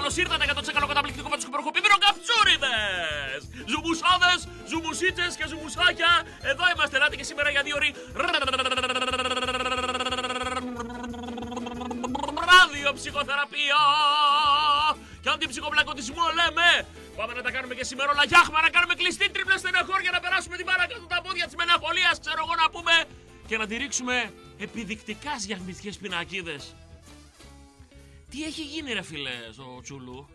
καλώς ήρθατε για το τσεκαλό καταπληκτικό με τους υπεροχοποιημένων καψούριδες! Ζουμουσάδες, ζουμουσίτσες και ζουμουσάκια. Εδώ είμαστε, ελάτε και σήμερα για 2 ώρες. Ραδιοψυχοθεραπεία και αντιψυχοπλακωτισμό λέμε. Πάμε να τα κάνουμε και σήμερα όλα γιάχμα, να κάνουμε κλειστή τρίπλα στεναχώρια, να περάσουμε την μπάρα κάτω τα πόδια της μεναχολίας, ξέρω εγώ να πούμε, και να τη ρίξουμε επιδεικτικά στις γιαχμιστικές πινακίδες. Τι έχει γίνει ρε φίλε στο Τσούλου?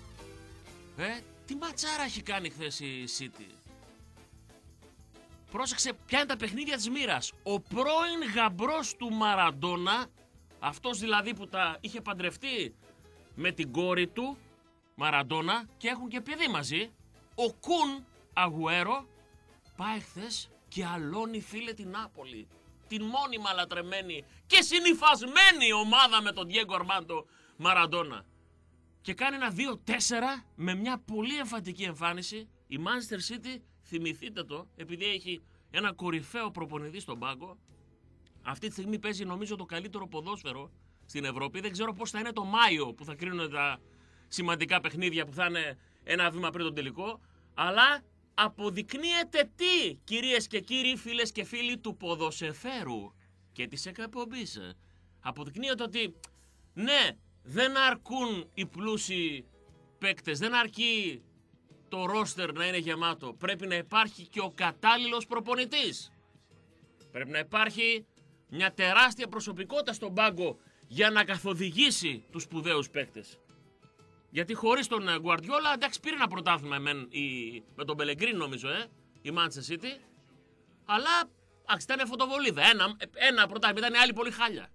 Τι ματσάρα έχει κάνει χθες η City? Πρόσεξε ποια είναι τα παιχνίδια της μοίρας. Ο πρώην γαμπρός του Μαραντόνα, αυτός δηλαδή που τα είχε παντρευτεί με την κόρη του Μαραντόνα και έχουν και παιδί μαζί, ο Κουν Αγουέρο, πάει χθες και αλώνει φίλε την Νάπολη, την μόνιμα λατρεμένη και συνυφασμένη ομάδα με τον Διέγκο Αρμάντο Μαραντόνα, και κάνει ένα 2-4 με μια πολύ εμφαντική εμφάνιση. Η Manchester City, θυμηθείτε το, επειδή έχει ένα κορυφαίο προπονητή στον πάγκο, αυτή τη στιγμή παίζει νομίζω το καλύτερο ποδόσφαιρο στην Ευρώπη. Δεν ξέρω πώς θα είναι το Μάιο που θα κρίνουν τα σημαντικά παιχνίδια που θα είναι ένα βήμα πριν τον τελικό, αλλά αποδεικνύεται τι, κυρίες και κύριοι, φίλες και φίλοι του ποδοσφαίρου και της εκπομπής. Αποδεικνύεται ότι ναι, δεν αρκούν οι πλούσιοι παίκτες, δεν αρκεί το ρόστερ να είναι γεμάτο. Πρέπει να υπάρχει και ο κατάλληλος προπονητής. Πρέπει να υπάρχει μια τεράστια προσωπικότητα στον πάγκο για να καθοδηγήσει τους σπουδαίους παίκτες. Γιατί χωρίς τον Γκουαρδιόλα, εντάξει, πήρε ένα πρωτάθλημα με τον Πελεγκρίνη νομίζω, η Manchester City, αλλά ήταν φωτοβολίδα. Ένα πρωτάθλημα, ήταν οι άλλοι πολύ χάλια.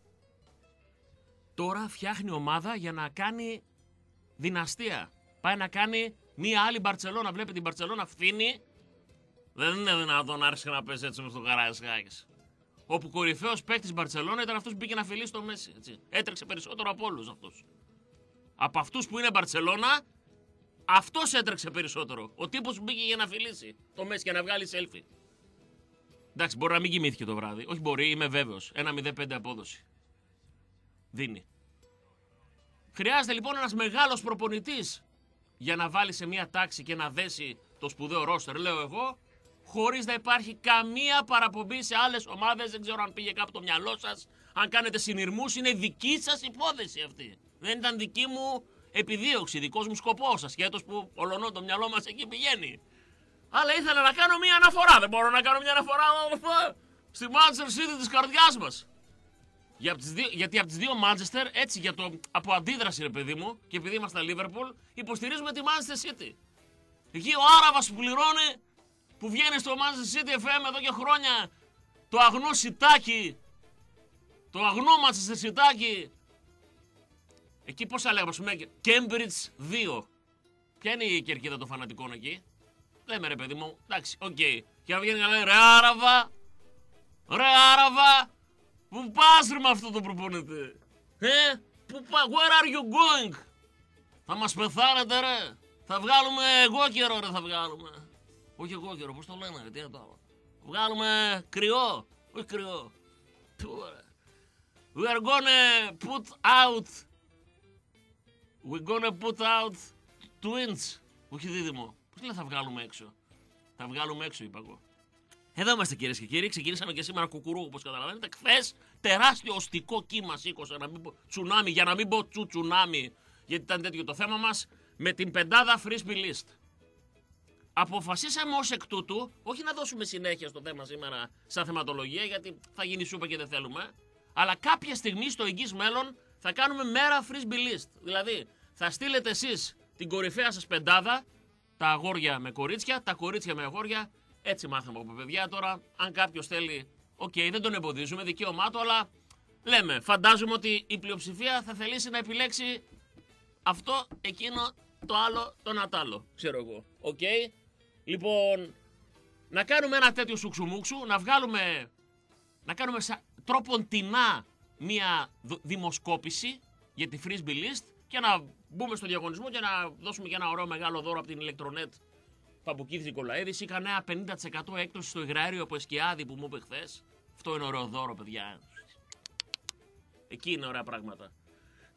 Τώρα φτιάχνει ομάδα για να κάνει δυναστεία. Πάει να κάνει μία άλλη Μπαρτσελώνα. Βλέπετε την Μπαρτσελώνα φθήνει. Δεν είναι δυνατόν να άρχισε να παίζει έτσι με στο Καραϊσκάκης. Όπου κορυφαίος παίκτης Μπαρτσελώνα ήταν αυτός που μπήκε να φιλήσει το Μέση. Έτσι. Έτρεξε περισσότερο από όλους αυτούς. Από αυτούς που είναι Μπαρτσελώνα, αυτός έτρεξε περισσότερο. Ο τύπος που μπήκε για να φιλήσει το Μέση και να βγάλει selfie. Εντάξει, μπορεί να μην κοιμήθηκε το βράδυ. Όχι, μπορεί, είμαι βέβαιος. 1-0-5 απόδοση. Δίνει. Χρειάζεται λοιπόν ένας μεγάλος προπονητής για να βάλει σε μια τάξη και να δέσει το σπουδαίο ρόστερ, λέω εγώ, χωρίς να υπάρχει καμία παραπομπή σε άλλες ομάδες. Δεν ξέρω αν πήγε κάπου το μυαλό σας, αν κάνετε συνειρμούς, είναι δική σας υπόθεση αυτή. Δεν ήταν δική μου επιδίωξη, δικός μου σκοπός, ασχέτως που ολονό το μυαλό μας εκεί πηγαίνει. Αλλά ήθελα να κάνω μια αναφορά. Δεν μπορώ να κάνω μια αναφορά στη Manchester City της καρδιάς μας. Γιατί από τις δύο Manchester, έτσι από αντίδραση ρε παιδί μου, και επειδή είμαστε Liverpool, υποστηρίζουμε τη Manchester City. Εκεί ο Άραβας που πληρώνει, που βγαίνει στο Manchester City FM εδώ και χρόνια, το αγνό σιτάκι, το αγνό Manchester σιτάκι. Εκεί πώς θα λέγαμε, ας πούμε, Cambridge 2. Ποια είναι η κερκίδα των φανατικών εκεί? Λέμε ρε παιδί μου, εντάξει, οκ. Και να βγαίνει να λέει ρε Άραβα, πού πας ρε με αυτό το προπονητή? Πού πας, where are you going? Θα μας πεθάνετε ρε. Θα βγάλουμε εγώ καιρό ρε, θα βγάλουμε. Όχι εγώ καιρό, πώς το λένε ρε, τι είναι το άλλο? Βγάλουμε κρυό, όχι κρυό. We are gonna put out twins. Όχι δίδυμο. Πώς λέει θα βγάλουμε έξω? Θα βγάλουμε έξω είπα εγώ. Εδώ είμαστε κυρίες και κύριοι. Ξεκινήσαμε και σήμερα κουκουρού όπως καταλαβαίνετε. Χθες τεράστιο οστικό κύμα σήκωσε, να μην πω τσουνάμι, για να μην πω τσουνάμι, γιατί ήταν τέτοιο το θέμα μας, με την πεντάδα frisbee list. Αποφασίσαμε ως εκ τούτου, όχι να δώσουμε συνέχεια στο θέμα σήμερα σαν θεματολογία, γιατί θα γίνει σούπα και δεν θέλουμε, αλλά κάποια στιγμή στο εγγύς μέλλον θα κάνουμε μέρα frisbee list. Δηλαδή θα στείλετε εσείς την κορυφαία σας πεντάδα, τα αγόρια με κορίτσια, τα κορίτσια με αγόρια. Έτσι μάθαμε από παιδιά. Τώρα, αν κάποιος θέλει, δεν τον εμποδίζουμε, δικαίωμά του, αλλά λέμε, φαντάζομαι ότι η πλειοψηφία θα θελήσει να επιλέξει αυτό, εκείνο, το άλλο, το νατάλο. Ξέρω εγώ. Λοιπόν, να κάνουμε ένα τέτοιο σουξουμούξου, να κάνουμε τρόπον τεινά μία δημοσκόπηση για τη frisbee list και να μπούμε στο διαγωνισμό και να δώσουμε και ένα ωραίο μεγάλο δώρο από την Electronet Παπουκίδης Νικολαίδης. Είχα ένα 50% έκπτωση στο υγράριο από Εσκιάδη που μου είπε χθες. Αυτό είναι ωραίο δώρο, παιδιά. Εκεί είναι ωραία πράγματα.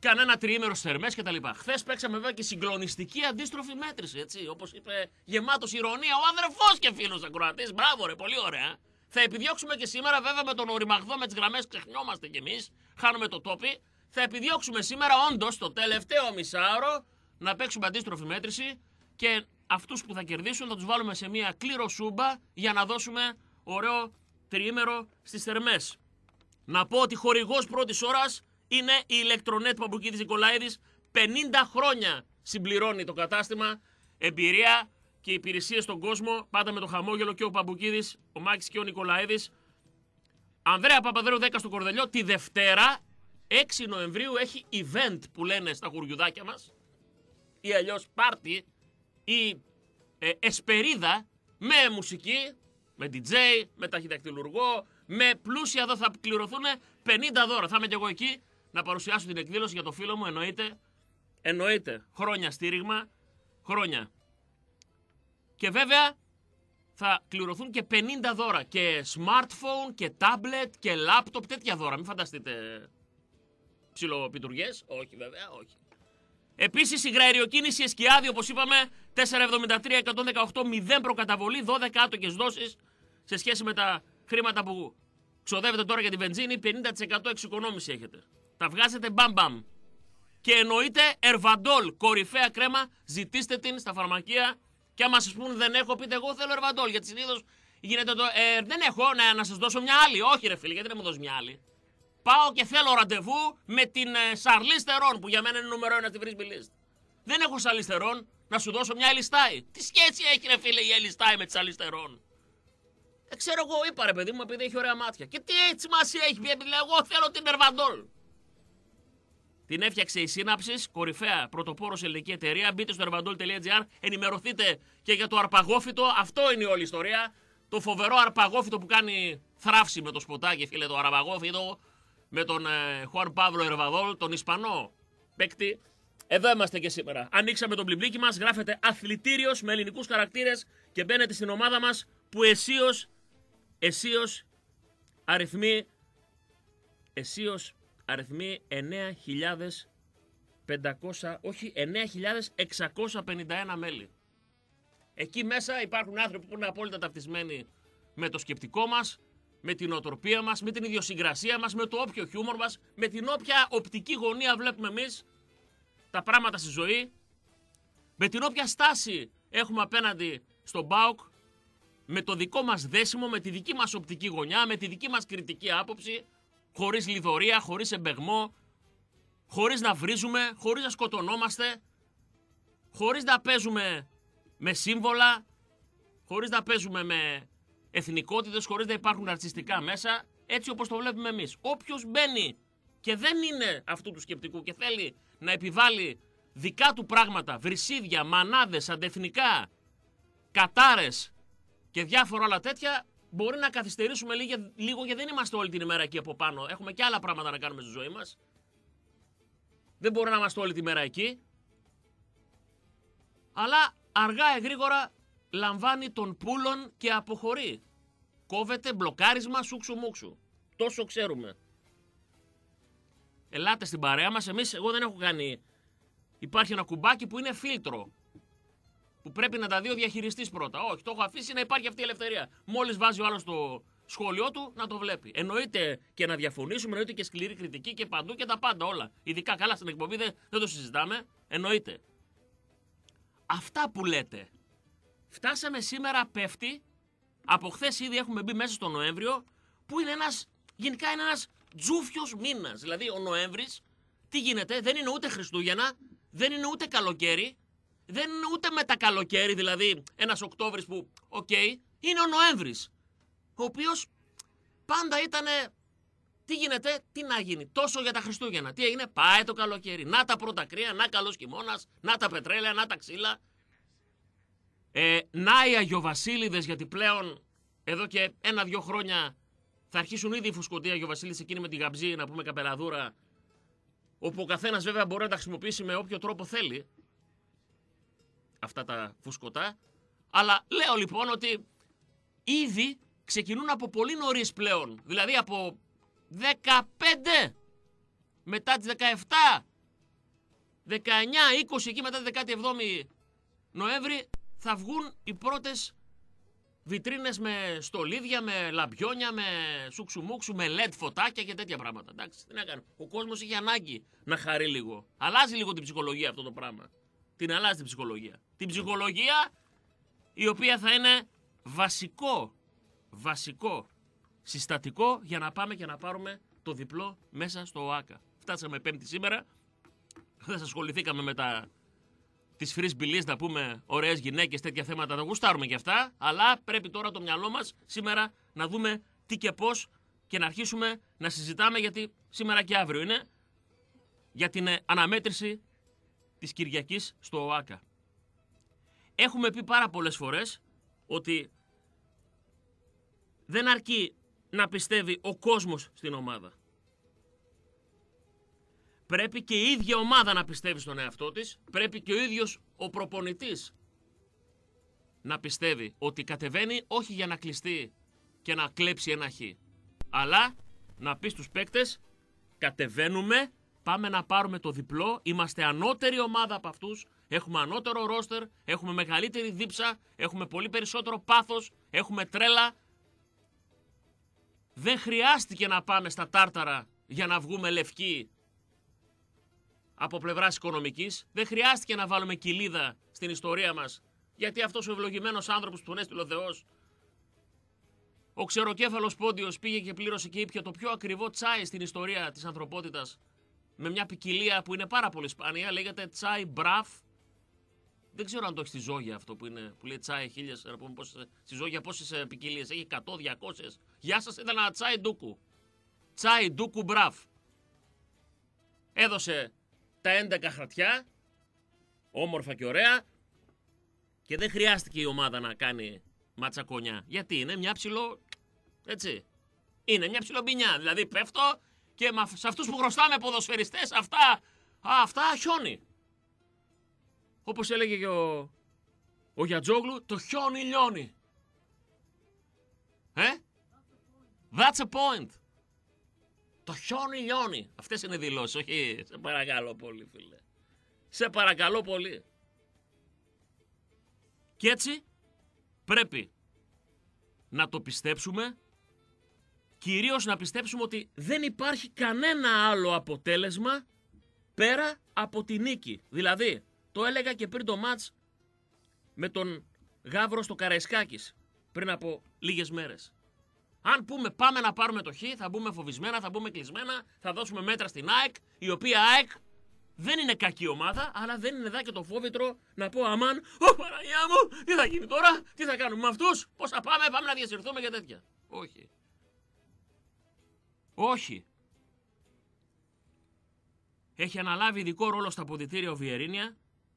κανένα τριήμερο στις Θερμές κτλ. Χθες παίξαμε βέβαια και συγκλονιστική αντίστροφη μέτρηση, έτσι. Όπως είπε, γεμάτος ηρωνία ο αδερφός και φίλος ακροατής. Μπράβο, ρε, πολύ ωραία. Θα επιδιώξουμε και σήμερα, βέβαια, με τον οριμαγδό, με τις γραμμές ξεχνιόμαστε κι εμείς. Χάνουμε το τόπι. Θα επιδιώξουμε σήμερα, όντως, το τελευταίο μισάωρο να παίξουμε αντίστροφη μέτρηση και αυτούς που θα κερδίσουν θα τους βάλουμε σε μια κληροσούμπα για να δώσουμε ωραίο τριήμερο στις Θερμές. Να πω ότι χορηγός πρώτης ώρας είναι η Ηλεκτρονέτ Παμπουκίδης Νικολαίδης. 50 χρόνια συμπληρώνει το κατάστημα. Εμπειρία και υπηρεσίες στον κόσμο. Πάντα με το χαμόγελο και ο Παμπουκίδης, ο Μάκης και ο Νικολαίδης. Ανδρέα Παπαδρέου 10 στο Κορδελιό. Τη Δευτέρα, 6 Νοεμβρίου, έχει event που λένε στα χουριουδάκια μας. Ή αλλιώς πάρτι ή εσπερίδα με μουσική, με DJ, με ταχυδακτηλουργό, με πλούσια. Εδώ θα κληρωθούν 50 δώρα. Θα είμαι και εγώ εκεί να παρουσιάσω την εκδήλωση για το φίλο μου, εννοείται. Χρόνια στήριγμα, χρόνια. Και βέβαια θα κληρωθούν και 50 δώρα. Και smartphone και tablet και laptop, τέτοια δώρα. Μην φανταστείτε ψιλοπιτουργές. Όχι βέβαια, όχι. Επίσης η γραεριοκίνηση Εσκιάδη, όπως είπαμε, 473-118, 0 προκαταβολή, 12 άτοκες δόσεις σε σχέση με τα χρήματα που ξοδεύετε τώρα για τη βενζίνη, 50% εξοικονόμηση έχετε. Τα βγάζετε μπαμ. Και εννοείται Ερβαντόλ, κορυφαία κρέμα, ζητήστε την στα φαρμακεία. Και άμα σας πούν δεν έχω, πείτε εγώ θέλω Ερβαντόλ. Γιατί συνήθως γίνεται το δεν έχω, να σας δώσω μια άλλη. Όχι ρε φίλε, γιατί δεν μου δώσει μια άλλη. Πάω και θέλω ραντεβού με την Σαρλίς Θερόν, που για μένα είναι νούμερο 1 στη Frisbee List. Δεν έχω Σαρλίς Θερόν, να σου δώσω μια Ελιστάι. Τι σχέση έχει ρε φίλε η Ελιστάι με τη Σαρλίς Θερόν? Ξέρω εγώ, είπα ρε παιδί μου, επειδή έχει ωραία μάτια. Και τι έτσι σημασία έχει, επειδή εγώ θέλω την Ερβαντόλ. Την έφτιαξε η Σύναψης, κορυφαία πρωτοπόρος ελληνική εταιρεία. Μπείτε στο ervandol.gr, ενημερωθείτε και για το αρπαγόφυτο. Αυτό είναι η όλη ιστορία. Το φοβερό αρπαγόφυτο που κάνει θράψη με το σποτάκι, φίλε, το αρπαγόφυτο. Με τον Χουάν Παύλο Ερβαδόλ, τον Ισπανό παίκτη. Εδώ είμαστε και σήμερα. Ανοίξαμε τον μπλιμπλίκι μας, γράφετε αθλητήριος με ελληνικούς χαρακτήρες και μπαίνετε στην ομάδα μας που αισίως αριθμεί 9.500, όχι 9.651 μέλη. Εκεί μέσα υπάρχουν άνθρωποι που είναι απόλυτα ταυτισμένοι με το σκεπτικό μας, με την οτροπία μας, με την ιδιοσυγκρασία μας, με το όποιο χιούμορ μας, με την όποια οπτική γωνία βλέπουμε εμείς τα πράγματα στη ζωή, με την όποια στάση έχουμε απέναντι στον ΠΑΟΚ, με το δικό μας δέσιμο, με τη δική μας οπτική γωνιά, με τη δική μας κριτική άποψη, χωρίς λιδωρία, χωρίς εμπεγμό, χωρίς να βρίζουμε, χωρίς να σκοτωνόμαστε, χωρίς να παίζουμε με σύμβολα, χωρίς να παίζουμε με εθνικότητες, χωρίς να υπάρχουν ρατσιστικά μέσα, έτσι όπως το βλέπουμε εμείς. Όποιος μπαίνει και δεν είναι αυτού του σκεπτικού και θέλει να επιβάλλει δικά του πράγματα, βρυσίδια, μανάδες, αντεθνικά, κατάρες και διάφορα άλλα τέτοια, μπορεί να καθυστερήσουμε λίγο γιατί δεν είμαστε όλη την ημέρα εκεί από πάνω. Έχουμε και άλλα πράγματα να κάνουμε στη ζωή μας. Δεν μπορούμε να είμαστε όλη την ημέρα εκεί. Αλλά αργά ή γρήγορα λαμβάνει τον πούλον και αποχωρεί. Κόβεται, μπλοκάρισμα, σούξου μουξου. Τόσο ξέρουμε. Ελάτε στην παρέα μας. Εγώ δεν έχω κάνει. Υπάρχει ένα κουμπάκι που είναι φίλτρο. Που πρέπει να τα δει ο διαχειριστής πρώτα. Όχι, το έχω αφήσει να υπάρχει αυτή η ελευθερία. Μόλις βάζει ο άλλος το σχόλιο του, να το βλέπει. Εννοείται και να διαφωνήσουμε, εννοείται και σκληρή κριτική και παντού και τα πάντα όλα. Ειδικά καλά στην εκπομπή δεν το συζητάμε. Εννοείται. Αυτά που λέτε. Φτάσαμε σήμερα, πέφτει. Από χθες ήδη έχουμε μπει μέσα στο Νοέμβριο, που είναι γενικά είναι ένας τζούφιος μήνας. Δηλαδή ο Νοέμβρης, τι γίνεται, δεν είναι ούτε Χριστούγεννα, δεν είναι ούτε καλοκαίρι, δεν είναι ούτε μετακαλοκαίρι, δηλαδή ένας Οκτώβρης που, είναι ο Νοέμβρης, ο οποίος πάντα ήτανε, τι γίνεται, τι να γίνει, τόσο για τα Χριστούγεννα, τι έγινε, πάει το καλοκαίρι, να τα πρώτα κρύα, να καλός χειμώνας, να τα πετρέλαια, να τα ξύλα. Να οι Αγιοβασίλειδες, γιατί πλέον εδώ και 1-2 χρόνια θα αρχίσουν ήδη οι φουσκωτοί Αγιοβασίλειδες εκείνοι με τη γαμπζή, να πούμε καπελαδούρα, όπου ο καθένας βέβαια μπορεί να τα χρησιμοποιήσει με όποιο τρόπο θέλει αυτά τα φουσκωτά. Αλλά λέω λοιπόν ότι ήδη ξεκινούν από πολύ νωρίς πλέον, δηλαδή από 15 μετά τις 17 19-20 εκεί μετά τη 17η Νοέμβρη θα βγουν οι πρώτες βιτρίνες με στολίδια, με λαμπιόνια, με σουξουμούξου, με LED φωτάκια και τέτοια πράγματα. Εντάξει, τι να κάνω. Ο κόσμος έχει ανάγκη να χαρεί λίγο. Αλλάζει λίγο την ψυχολογία αυτό το πράγμα. Την αλλάζει την ψυχολογία. Την ψυχολογία η οποία θα είναι βασικό συστατικό για να πάμε και να πάρουμε το διπλό μέσα στο ΟΑΚΑ. Φτάσαμε Πέμπτη σήμερα. Χθες ασχοληθήκαμε με τις φρίσμπιλίες, να πούμε ωραίες γυναίκες, τέτοια θέματα, τα γουστάρουμε και αυτά. Αλλά πρέπει τώρα το μυαλό μας σήμερα να δούμε τι και πώς και να αρχίσουμε να συζητάμε, γιατί σήμερα και αύριο είναι, για την αναμέτρηση της Κυριακής στο ΟΑΚΑ. Έχουμε πει πάρα πολλές φορές ότι δεν αρκεί να πιστεύει ο κόσμος στην ομάδα. Πρέπει και η ίδια ομάδα να πιστεύει στον εαυτό της. Πρέπει και ο ίδιος ο προπονητής να πιστεύει ότι κατεβαίνει όχι για να κλειστεί και να κλέψει ένα χ, αλλά να πει στους παίκτες κατεβαίνουμε, πάμε να πάρουμε το διπλό, είμαστε ανώτερη ομάδα από αυτούς, έχουμε ανώτερο ρόστερ, έχουμε μεγαλύτερη δίψα, έχουμε πολύ περισσότερο πάθος, έχουμε τρέλα. Δεν χρειάστηκε να πάμε στα τάρταρα για να βγούμε λευκοί από πλευράς οικονομικής. Δεν χρειάστηκε να βάλουμε κοιλίδα στην ιστορία μας, γιατί αυτός ο ευλογημένος άνθρωπος που τον έστειλε ο Θεός, ο ξεροκέφαλος Πόντιος, πήγε και πλήρωσε και ήπια το πιο ακριβό τσάι στην ιστορία της ανθρωπότητας, με μια ποικιλία που είναι πάρα πολύ σπάνια, λέγεται τσάι μπραφ. Δεν ξέρω αν το έχει στη Ζόγια αυτό που λέει τσάι 1000, να πούμε στη Ζόγια πόσες ποικιλίες έχει, 100, 200. Γεια σας, ήταν ένα τσάι ντούκου. Τσάι ντούκου μπραφ. Έδωσε τα 11 χαρτιά, όμορφα και ωραία, και δεν χρειάστηκε η ομάδα να κάνει ματσακονιά. Γιατί είναι μια έτσι, είναι μια ψιλομπινιά. Δηλαδή πέφτω και σε αυτούς που χρωστάμε ποδοσφαιριστές, αυτά χιόνι. Όπως έλεγε και ο Γιατζόγλου, το χιόνι λιώνει. That's a point. Το χιόνι λιώνει. Αυτές είναι δηλώσεις, όχι, σε παρακαλώ πολύ φίλε. Σε παρακαλώ πολύ. Και έτσι πρέπει να το πιστέψουμε, κυρίως να πιστέψουμε ότι δεν υπάρχει κανένα άλλο αποτέλεσμα πέρα από τη νίκη. Δηλαδή, το έλεγα και πριν το μάτς με τον Γαύρο στο Καραϊσκάκης, πριν από λίγες μέρες. Αν πούμε πάμε να πάρουμε το χ, θα μπούμε φοβισμένα, θα μπούμε κλεισμένα, θα δώσουμε μέτρα στην ΑΕΚ, η οποία ΑΕΚ δεν είναι κακή ομάδα, αλλά δεν είναι εδώ και το φόβητρο να πω αμάν, ω Παναγιά μου, τι θα γίνει τώρα, τι θα κάνουμε με αυτούς, πώς θα πάμε να διασυρθούμε και τέτοια. Όχι. Όχι. Έχει αναλάβει ειδικό ρόλο στα αποδυτήρια ο Βιερίνια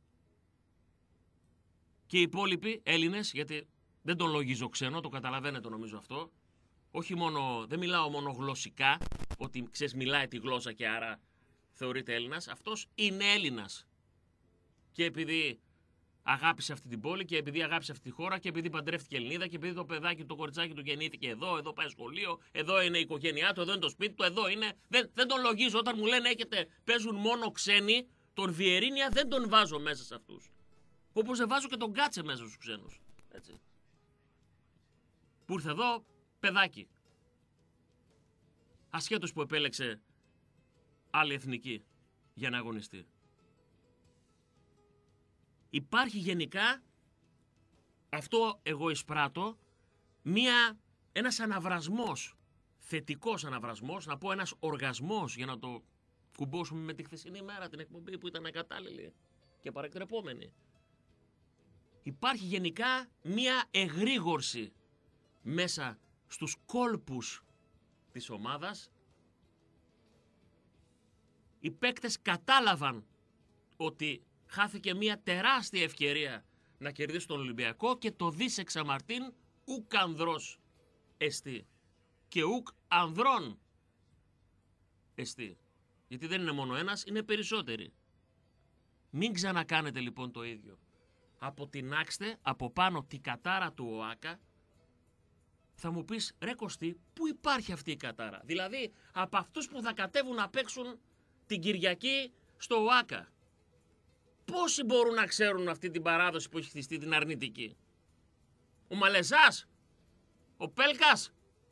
και οι υπόλοιποι Έλληνες, γιατί δεν τον λογίζω ξένο, το καταλαβαίνετε νομίζω αυτό. Όχι μόνο, δεν μιλάω μόνο γλωσσικά, ότι ξέρεις μιλάει τη γλώσσα και άρα θεωρείται Έλληνας. Αυτός είναι Έλληνας. Και επειδή αγάπησε αυτή την πόλη και επειδή αγάπησε αυτή τη χώρα και επειδή παντρεύτηκε Ελληνίδα και επειδή το παιδάκι, το κοριτσάκι του γεννήθηκε εδώ πάει σχολείο, εδώ είναι η οικογένειά του, εδώ είναι το σπίτι του, εδώ είναι. Δεν τον λογίζω. Όταν μου λένε παίζουν μόνο ξένοι, τον Βιερίνια δεν τον βάζω μέσα σε αυτούς. Όπως δεν βάζω και τον Κάτσε μέσα στους ξένους. Έτσι. Που ήρθε εδώ παιδάκι. Ασχέτως που επέλεξε άλλη εθνική για να αγωνιστεί. Υπάρχει γενικά, αυτό εγώ εισπράττω, ένας αναβρασμός, θετικός αναβρασμός, να πω ένας οργασμός, για να το κουμπώσουμε με τη χθεσινή μέρα, την εκπομπή που ήταν ακατάλληλη και παρεκτρεπόμενη. Υπάρχει γενικά μια εγρήγορση μέσα στους κόλπους της ομάδας. Οι παίκτες κατάλαβαν ότι χάθηκε μια τεράστια ευκαιρία να κερδίσει τον Ολυμπιακό και το δις εξαμαρτίν ουκ ανδρός εστί και ουκ ανδρών εστί. Γιατί δεν είναι μόνο ένας, είναι περισσότεροι. Μην ξανακάνετε λοιπόν το ίδιο. Αποτινάξτε από πάνω τη κατάρα του ΟΑΚΑ. Θα μου πεις, ρε Κωστή, πού υπάρχει αυτή η κατάρα? Δηλαδή, από αυτούς που θα κατέβουν να παίξουν την Κυριακή στο ΟΑΚΑ. Πόσοι μπορούν να ξέρουν αυτή την παράδοση που έχει χτιστεί, την αρνητική? Ο Μαλεζάς, ο Πέλκας.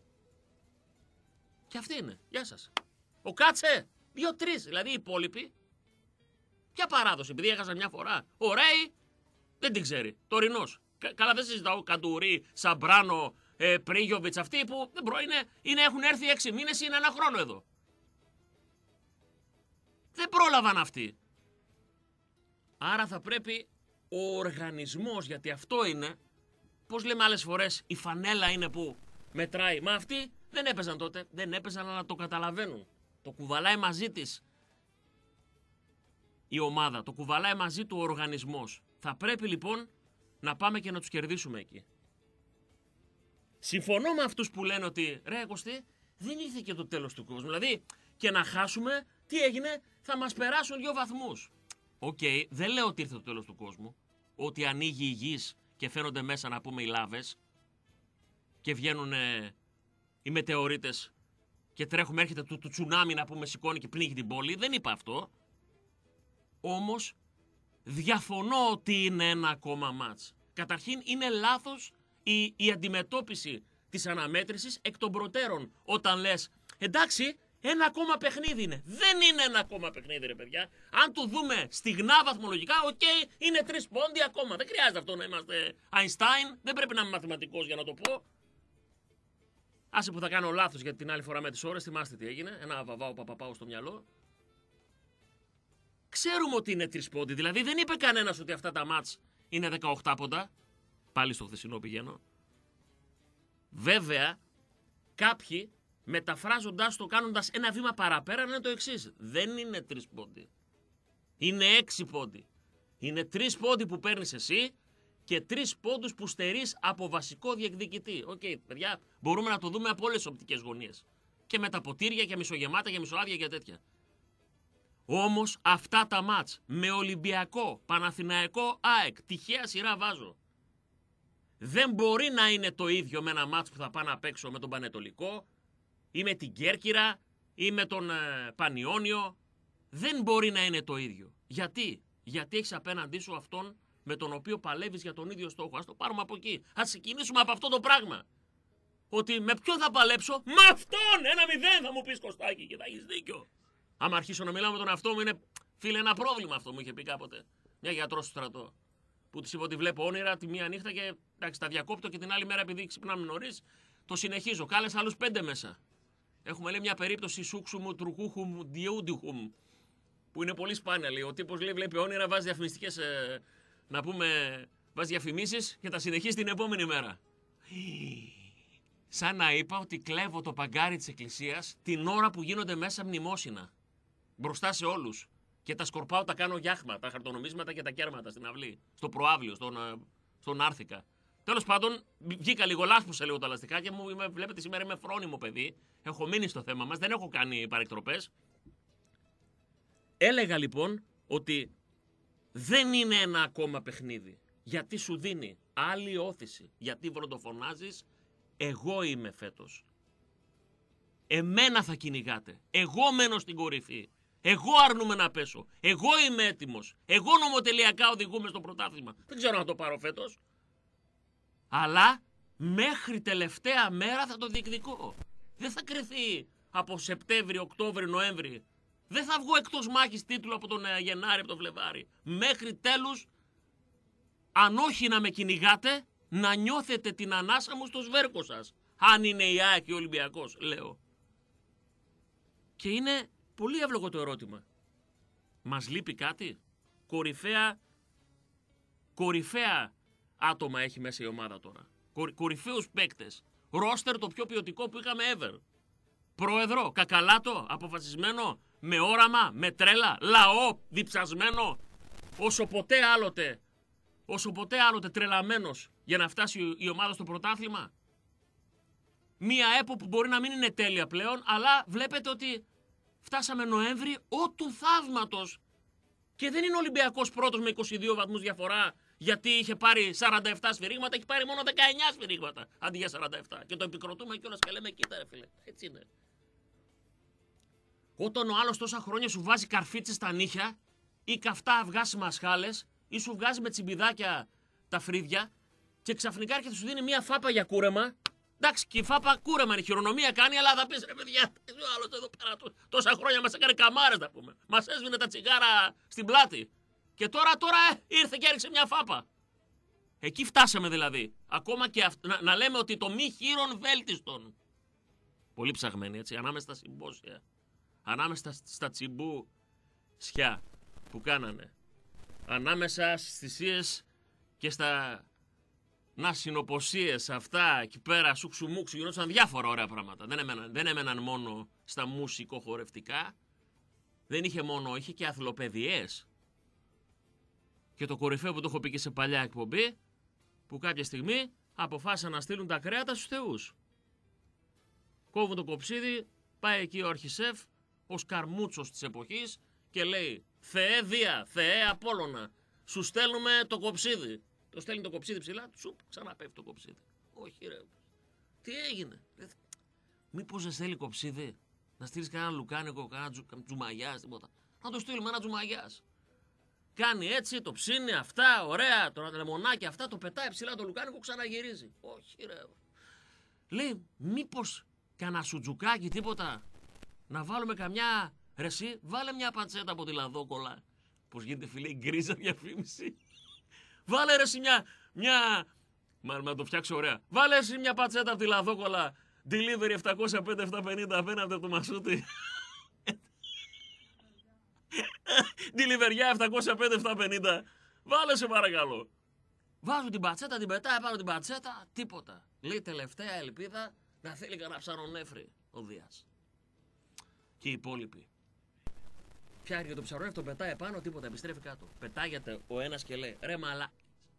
Και αυτή είναι. Γεια σας. Ο Κάτσε. 2-3. Δηλαδή οι υπόλοιποι. Ποια παράδοση? Επειδή έχασαν μια φορά. Ο Ρέι δεν την ξέρει. Τωρινός. Καλά, δεν συζητάω. Καντουρί, Σαμπράνο, Πρίγιοβιτς. Αυτοί που δεν έχουν έρθει 6 μήνες ή είναι 1 χρόνο εδώ. Δεν πρόλαβαν αυτοί. Άρα θα πρέπει ο οργανισμός, γιατί αυτό είναι, πώς λέμε άλλες φορές, η φανέλα είναι που μετράει. Μα αυτοί δεν έπαιζαν τότε. Δεν έπαιζαν, αλλά το καταλαβαίνουν. Το κουβαλάει μαζί της η ομάδα. Το κουβαλάει μαζί του ο οργανισμός. Θα πρέπει λοιπόν να πάμε και να τους κερδίσουμε εκεί. Συμφωνώ με αυτούς που λένε ότι ρε Κωστή, δεν ήρθε και το τέλος του κόσμου. Δηλαδή και να χάσουμε, τι έγινε, θα μας περάσουν 2 βαθμούς. Οκ, δεν λέω ότι ήρθε το τέλος του κόσμου. Ότι ανοίγει η γης και φαίνονται μέσα, να πούμε, οι λάβες και βγαίνουν οι μετεωρίτες και τρέχουμε, έρχεται του τσουνάμι, να πούμε, σηκώνει και πνίγει την πόλη. Δεν είπα αυτό. Όμως διαφωνώ ότι είναι ένα ακόμα μάτς. Καταρχήν είναι λάθος η αντιμετώπιση της αναμέτρησης εκ των προτέρων. Όταν λες εντάξει, ένα ακόμα παιχνίδι είναι. Δεν είναι ένα ακόμα παιχνίδι, ρε παιδιά. Αν το δούμε στιγνά βαθμολογικά, είναι 3 πόντοι ακόμα. Δεν χρειάζεται αυτό να είμαστε Einstein. Δεν πρέπει να είμαι μαθηματικός για να το πω. Άσε που θα κάνω λάθος, γιατί την άλλη φορά με τις ώρες θυμάστε τι έγινε. Ένα βαβάω παπαπάω στο μυαλό. Ξέρουμε ότι είναι 3 πόντοι. Δηλαδή δεν είπε κανένας ότι αυτά τα μάτς είναι 18 πόντα. Πάλι στο χθεσινό πηγαίνω. Βέβαια, κάποιοι μεταφράζοντας το, κάνοντας ένα βήμα παραπέρα, είναι το εξής. Δεν είναι 3 πόντοι. Είναι 6 πόντοι. Είναι 3 πόντοι που παίρνεις εσύ και 3 πόντους που στερείς από βασικό διεκδικητή. Οκ, παιδιά, μπορούμε να το δούμε από όλες τις οπτικές γωνίες. Και με τα ποτήρια και μισογεμάτα και μισοάδια και τέτοια. Όμως αυτά τα μάτς με Ολυμπιακό, Παναθηναϊκό, ΑΕΚ, τυχαία σειρά βάζω. Δεν μπορεί να είναι το ίδιο με ένα μάτς που θα πάω να παίξω με τον Πανετολικό ή με την Κέρκυρα ή με τον Πανιόνιο. Δεν μπορεί να είναι το ίδιο. Γιατί? Γιατί έχεις απέναντί σου αυτόν με τον οποίο παλεύεις για τον ίδιο στόχο. Ας το πάρουμε από εκεί. Ας ξεκινήσουμε από αυτό το πράγμα. Ότι με ποιον θα παλέψω? Με αυτόν! 1-0 θα μου πεις, Κωστάκη, και θα έχεις δίκιο. Άμα αρχίσω να μιλάω με τον εαυτό μου, είναι, φίλε, ένα πρόβλημα αυτό, μου είχε πει κάποτε μια γιατρός στο στρατό. Που της είπα ότι βλέπω όνειρα τη μία νύχτα και εντάξει, τα διακόπτω και την άλλη μέρα, επειδή ξυπνάμε νωρίς, το συνεχίζω. Κάλεσα άλλους 5 μέσα. Έχουμε, λέει, μια περίπτωση σούξουμου, τρουκούχουμ, διούντιχουμ, που είναι πολύ σπάνια. Λέει. Ο τύπος, λέει, βλέπει όνειρα, βάζει διαφημιστικές, να πούμε, βάζει διαφημίσεις και τα συνεχίζει την επόμενη μέρα. Σαν να είπα ότι κλέβω το παγκάρι της εκκλησίας την ώρα που γίνονται μέσα μνημόσυνα. Μπροστά σε όλους. Και τα σκορπάω, τα κάνω γιάχμα, τα χαρτονομίσματα και τα κέρματα στην αυλή. Στο προάβλιο, στον Άρθικα. Τέλος πάντων, βγήκα λίγο, λάσπουσα λίγο τα λαστιχάκια μου. Βλέπετε, σήμερα είμαι φρόνιμο παιδί. Έχω μείνει στο θέμα μας, δεν έχω κάνει παρεκτροπές. Έλεγα λοιπόν ότι δεν είναι ένα ακόμα παιχνίδι. Γιατί σου δίνει άλλη όθηση. Γιατί βροντοφωνάζεις, εγώ είμαι φέτος. Εμένα θα κυνηγάτε. Εγώ μένω στην κορυφή. Εγώ αρνούμαι να πέσω. Εγώ είμαι έτοιμος. Εγώ νομοτελειακά οδηγούμε στο πρωτάθλημα. Δεν ξέρω να το πάρω φέτος. Αλλά μέχρι τελευταία μέρα θα το διεκδικώ. Δεν θα κρυθεί από Σεπτέμβρη, Οκτώβρη, Νοέμβρη. Δεν θα βγω εκτός μάχης τίτλου από τον Γενάρη, από τον Φλεβάρη. Μέχρι τέλους, αν όχι να με κυνηγάτε, να νιώθετε την ανάσα μου στο σβέρκο σας. Αν είναι η ΑΕΚ και ο Ολυμπιακός, λέω. Και είναι πολύ εύλογο το ερώτημα. Μας λείπει κάτι? Κορυφαία άτομα έχει μέσα η ομάδα τώρα. Κορυφαίους παίκτες. Ρόστερ το πιο ποιοτικό που είχαμε ever. Πρόεδρο, κακαλάτο, αποφασισμένο, με όραμα, με τρέλα, λαό, διψασμένο, όσο ποτέ άλλοτε τρελαμένος για να φτάσει η ομάδα στο πρωτάθλημα. Μία ΕΠΟ που μπορεί να μην είναι τέλεια πλέον, αλλά βλέπετε ότι φτάσαμε Νοέμβρη, του θαύματος. Και δεν είναι ο Ολυμπιακός πρώτος με 22 βαθμούς διαφορά, γιατί είχε πάρει 47 σφυρίγματα, έχει πάρει μόνο 19 σφυρίγματα αντί για 47. Και το επικροτούμε κιόλας και λέμε, κοίτα ρε φίλε, έτσι είναι. Όταν ο άλλος τόσα χρόνια σου βάζει καρφίτσες στα νύχια ή καυτά αυγά σε μασχάλες, ή σου βγάζει με τσιμπιδάκια τα φρύδια και ξαφνικά έρχεται σου δίνει μια φάπα για κούρεμα. Εντάξει, και η φάπα κούρεμα είναι, χειρονομία κάνει, αλλά θα πεις ρε παιδιά, ο άλλος εδώ πέρα τόσα χρόνια μας έκανε καμάρες να πούμε. Μας έσβηνε τα τσιγάρα στην πλάτη. Και τώρα ήρθε και έριξε μια φάπα. Εκεί φτάσαμε δηλαδή. Ακόμα και να λέμε ότι το μη χείρον βέλτιστον. Πολύ ψαγμένοι έτσι, ανάμεσα στα συμπόσια. Ανάμεσα στα τσιμπού-σιά που κάνανε. Ανάμεσα στις θυσίες και στα συνοποσίες αυτά εκεί πέρα, σουξουμούξου, γινόταν διάφορα ωραία πράγματα. Δεν έμεναν μόνο στα μουσικο-χορευτικά. Δεν είχε μόνο, είχε και αθλοπαιδιές. Και το κορυφαίο που το έχω πει και σε παλιά εκπομπή, που κάποια στιγμή αποφάσισαν να στείλουν τα κρέατα στους θεούς. Κόβουν το κοψίδι, πάει εκεί ο αρχισέφ, ο σκαρμούτσος της εποχής και λέει «Θεέ Δία, Θεέ Απόλλωνα, σου στέλνουμε το κοψίδι». Το στέλνει το κοψίδι ψηλά, τσουπ, ξαναπέφτει το κοψίδι. Όχι ρε, τι έγινε. Μήπως δεν στέλνει κοψίδι, να στείλεις κανένα λουκάνικο, κανένα τζουμαγιάς, τίποτα. Να το στείλουμε ένα τζουμαγιάς. Κάνει έτσι, το ψήνει αυτά, ωραία, το λεμονάκι αυτά, το πετάει ψηλά το λουκάνικο, ξαναγυρίζει. Όχι ρε. Λέει, μήπως κανένα σουτζουκάκι, τίποτα, να βάλουμε καμιά, ρε εσύ, βάλε μια πατσέτα από τη Λαδόκολα. Πώς γίνεται φίλε η γκρίζα διαφήμιση. Βάλε ρε εσύ μάλλον να το φτιάξω ωραία. Βάλε εσύ μια πατσέτα από τη Λαδόκολα, delivery 705-750 απέναντι από το Μασούτη. Ντιλιβεριά 705-750. Βάλε σε παρακαλώ. Βάζω την πατσέτα, την πετάει πάνω την πατσέτα, τίποτα. Λέει τελευταία ελπίδα να θέλει κανένα ψαρονέφρι ο Δίας. Και οι υπόλοιποι. Φτιάχνει το ψαρονέφρι, το πετάει πάνω, τίποτα, επιστρέφει κάτω. Πετάγεται ο ένας και λέει ρε μαλά.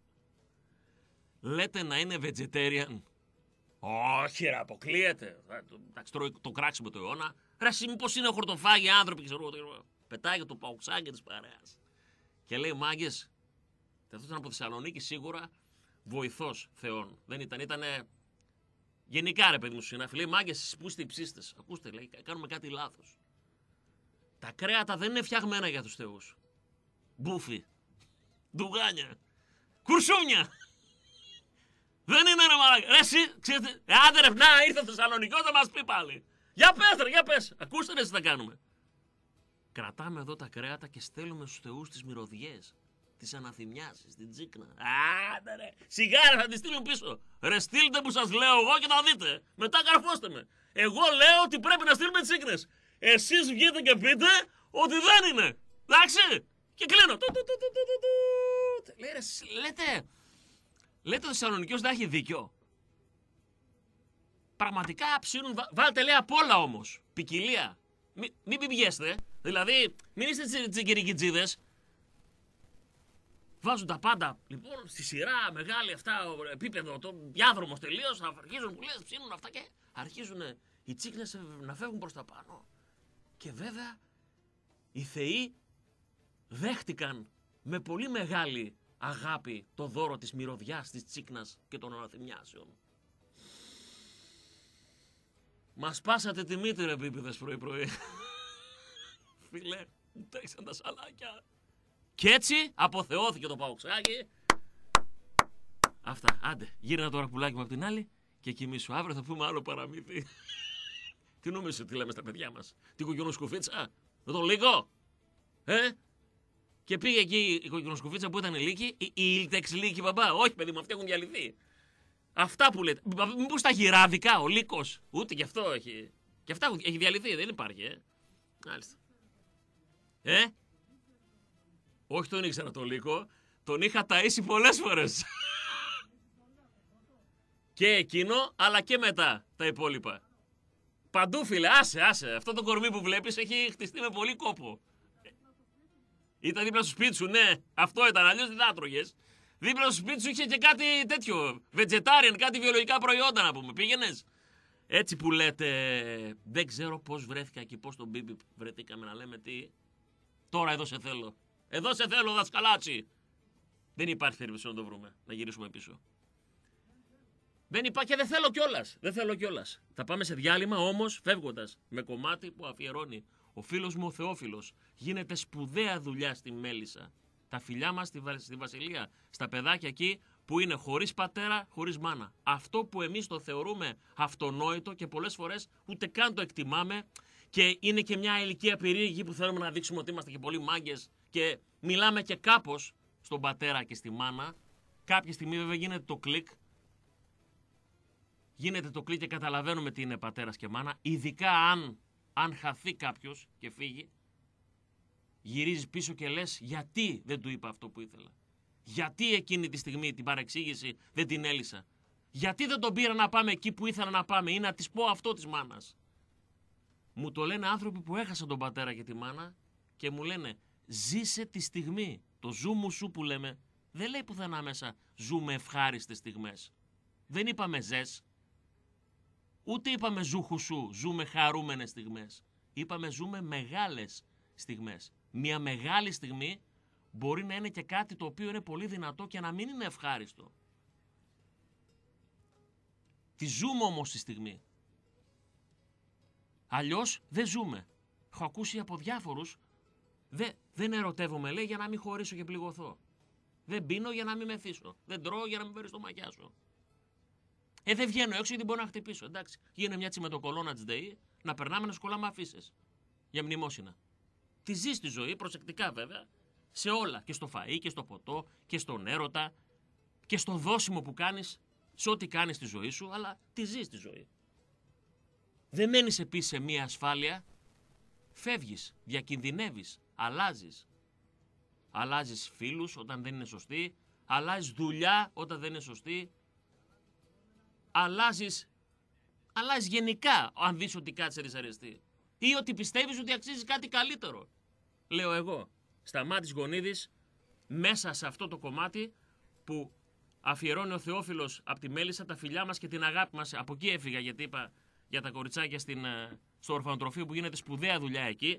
Λέτε να είναι vegetarian. Όχι ρε, αποκλείεται. Το κράξιμο του αιώνα. Ρε εσύ μήπως είναι χορτοφάγοι άνθρωποι, ξέρω εγώ. Πετάει το παουξάκι της παρέας. Και λέει μάγκες, αυτό ήταν από Θεσσαλονίκη σίγουρα βοηθός θεών. Δεν ήτανε γενικά ρε παιδί μου συνάφη. Λέει μάγκες, εσείς που είστε οι ψίστες. Ακούστε, λέει, κάνουμε κάτι λάθος. Τα κρέατα δεν είναι φτιαγμένα για τους θεούς. Μπούφι, ντουγάνια, κουρσούμια. Δεν είναι ρε μαλάκα. Ρε εσύ, ξέρετε, άντε ρε, να ήρθε ο Θεσσαλονικός θα μας πει πάλι. Για πες ρε, για πες. Ακούστε ρε, τι θα κάνουμε. Κρατάμε εδώ τα κρέατα και στέλνουμε στους θεούς τις μυρωδιές, τις αναθυμιάσεις, την τσίκνα. Άντε ρε, σιγάρα θα τη στείλουν πίσω. Ρε στείλτε που σας λέω εγώ και θα δείτε. Μετά καρφώστε με. Εγώ λέω ότι πρέπει να στείλουμε τσίκνες. Εσείς βγείτε και πείτε ότι δεν είναι. Εντάξει. Και κλείνω. Λέτε ο Θεσσαλονικιός δεν έχει δίκιο. Πραγματικά ψήνουν, βάλτε λέει απ' όλα όμως. Ποικιλία. Μην πιέστε. Δηλαδή, μην είστε τσιγκυρικιτζίδες. Βάζουν τα πάντα, λοιπόν, στη σειρά, μεγάλη αυτά, επίπεδο, το διάδρομος τελείως, αρχίζουν που λες, ψήνουν αυτά και αρχίζουν οι τσίκνες να φεύγουν προς τα πάνω. Και βέβαια, οι θεοί δέχτηκαν με πολύ μεγάλη αγάπη το δώρο της μυρωδιάς, της τσίκνας και των αναθυμιάσεων. Μας πάσατε τη μύτη ρε πίπηδες πρωί-πρωί. Φίλε, μου τρέξαν τα σαλάκια. Και έτσι αποθεώθηκε το παουξάκι. Αυτά, άντε, γύρνα το ρακουλάκι μου απ' την άλλη και κοιμήσου. Αύριο θα πούμε άλλο παραμύθι. Τι νόμιζες τι λέμε στα παιδιά μας? Την κοκκινοσκουφίτσα, με τον λύκο. Και πήγε εκεί η κοκκινοσκουφίτσα που ήταν λύκη, η Ιλτεξ λύκη μπαμπά. Όχι παιδί μου, αυτοί έχουν διαλυθεί. Αυτά που λέτε. Μήπως τα γυράδικα, ο λύκος. Ούτε κι αυτό έχει. Και αυτά έχει διαλυθεί, δεν υπάρχει, Μάλιστα. Όχι τον ήξερα τον λύκο. Τον είχα ταΐσει πολλές φορές. Και εκείνο, αλλά και μετά τα υπόλοιπα. Παντού φίλε, άσε. Αυτό το κορμί που βλέπεις έχει χτιστεί με πολύ κόπο. Ήταν δίπλα στο σπίτι σου, ναι. Αυτό ήταν, αλλιώς δεν θα έτρωγες. Δίπλα στο σπίτι σου είχε και κάτι τέτοιο. Vegetarian, κάτι βιολογικά προϊόντα να πούμε. Πήγαινες. Έτσι που λέτε, δεν ξέρω πώς βρέθηκα εκεί, πώς τον Μπίμπι βρεθήκαμε να λέμε τι. Τώρα εδώ σε θέλω. Εδώ σε θέλω, δασκαλάτσι. Δεν υπάρχει περίπτωση να το βρούμε, να γυρίσουμε πίσω. Δεν υπάρχει και δεν θέλω κιόλας. Θα πάμε σε διάλειμμα όμως φεύγοντας με κομμάτι που αφιερώνει Ο φίλος μου ο Θεόφιλος. Γίνεται σπουδαία δουλειά στη Μέλισσα. Τα φιλιά μας στη Βασιλεία, στα παιδάκια εκεί που είναι χωρίς πατέρα, χωρίς μάνα. Αυτό που εμείς το θεωρούμε αυτονόητο και πολλές φορές ούτε καν το εκτιμάμε και είναι και μια ηλικία περίεργη που θέλουμε να δείξουμε ότι είμαστε και πολύ μάγκες και μιλάμε και κάπως στον πατέρα και στη μάνα. Κάποια στιγμή βέβαια γίνεται το κλικ. Γίνεται το κλικ και καταλαβαίνουμε τι είναι πατέρας και μάνα. Ειδικά αν χαθεί κάποιος και φύγει. Γυρίζεις πίσω και λες γιατί δεν του είπα αυτό που ήθελα. Γιατί εκείνη τη στιγμή την παρεξήγηση δεν την έλυσα. Γιατί δεν τον πήρα να πάμε εκεί που ήθελα να πάμε ή να της πω αυτό της μάνας. Μου το λένε άνθρωποι που έχασαν τον πατέρα και τη μάνα και μου λένε ζήσε τη στιγμή. Το ζου μου σου που λέμε δεν λέει πουθενά μέσα ζούμε ευχάριστες στιγμές. Δεν είπαμε ζες. Ούτε είπαμε ζούχου σου, ζούμε χαρούμενες στιγμές. Είπαμε ζούμε μεγάλες στιγμές. Μια μεγάλη στιγμή μπορεί να είναι και κάτι το οποίο είναι πολύ δυνατό και να μην είναι ευχάριστο. Τη ζούμε όμως τη στιγμή. Αλλιώς δεν ζούμε. Έχω ακούσει από διάφορους, δεν ερωτεύομαι λέει για να μην χωρίσω και πληγωθώ. Δεν πίνω για να μην μεθύσω. Δεν τρώω για να μην φέρει στο μαγιάσω. Δεν βγαίνω έξω γιατί μπορώ να χτυπήσω. Εντάξει, γίνε μια τσιμετοκολόνα της ΔΕΗ, να περνάμε να σκολάμε αφίσες. Για μνημόσυνα. Τη ζεις τη ζωή, προσεκτικά βέβαια, σε όλα. Και στο φαΐ και στο ποτό και στον έρωτα και στο δώσιμο που κάνεις, σε ό,τι κάνεις στη ζωή σου, αλλά τη ζεις τη ζωή. Δεν μένεις επίσης σε μία ασφάλεια, φεύγεις, διακινδυνεύεις, αλλάζεις. Αλλάζεις φίλους όταν δεν είναι σωστοί, αλλάζεις δουλειά όταν δεν είναι σωστή, αλλάζεις γενικά αν δεις ότι κάτι σε δυσαρεστεί ή ότι πιστεύεις ότι αξίζεις κάτι καλύτερο. Λέω εγώ, Σταμάτης Γονίδης, μέσα σε αυτό το κομμάτι που αφιερώνει ο Θεόφιλος από τη Μέλισσα, τα φιλιά μας και την αγάπη μας. Από εκεί έφυγα γιατί είπα για τα κοριτσάκια στο ορφανοτροφείο που γίνεται σπουδαία δουλειά εκεί.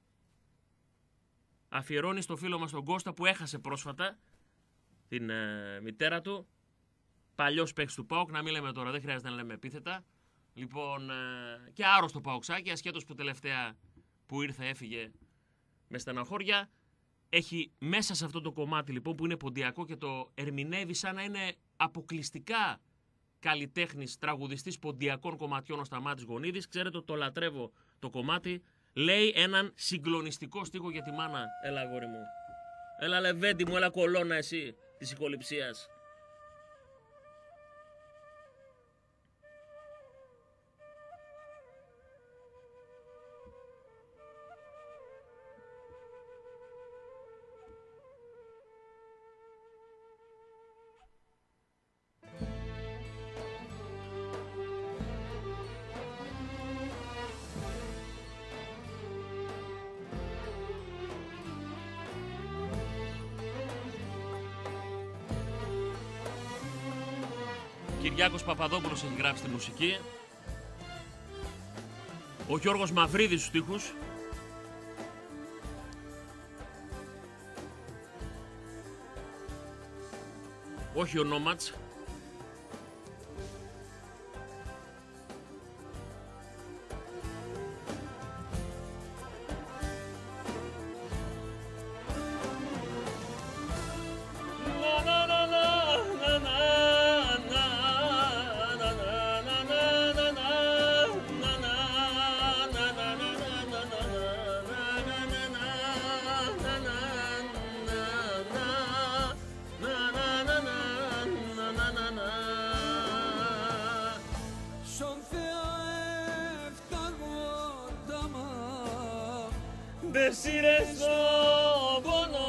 Αφιερώνει στο φίλο μας τον Κώστα που έχασε πρόσφατα την μητέρα του. Παλιός παίκτης του ΠΑΟΚ, να μην λέμε τώρα, δεν χρειάζεται να λέμε επίθετα. Λοιπόν, και άρρωστο ΠΑΟΚσάκι, ασχέτως που τελευταία που ήρθε έφυγε με στεναχώρια. Έχει μέσα σε αυτό το κομμάτι λοιπόν που είναι ποντιακό και το ερμηνεύει σαν να είναι αποκλειστικά καλλιτέχνης, τραγουδιστής ποντιακών κομματιών ο Σταμάτης Γονίδης. Ξέρετε, το λατρεύω το κομμάτι. Λέει έναν συγκλονιστικό στίχο για τη μάνα. Έλα αγόρι μου. Έλα λεβέντη μου, έλα κολόνα εσύ της οικοληψίας. Κυριάκος Παπαδόπουλος έχει γράψει τη μουσική. Ο Γιώργος Μαυρίδης στους στίχους. Όχι ο Νόματς. Δε σύρες το πόνο,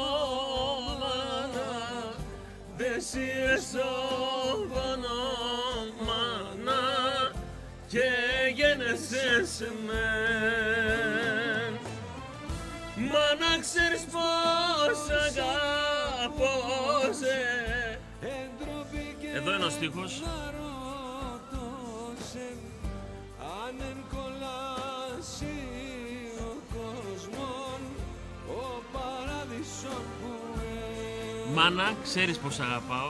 μάνα, δε σύρες το πόνο, μάνα, και γένεσες μεν. Μάνα, ξέρεις πως αγάπω σε. Εδώ είναι ο στίχος. Μάνα, ξέρεις πως αγαπάω.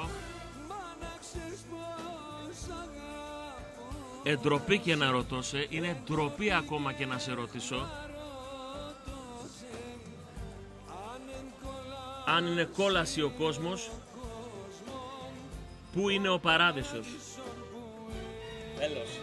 Εντροπή και να ρωτώ σε, είναι ντροπή ακόμα και να σε ρωτήσω. αν είναι κόλαση ο κόσμος, πού είναι ο παράδεισος? Τέλος.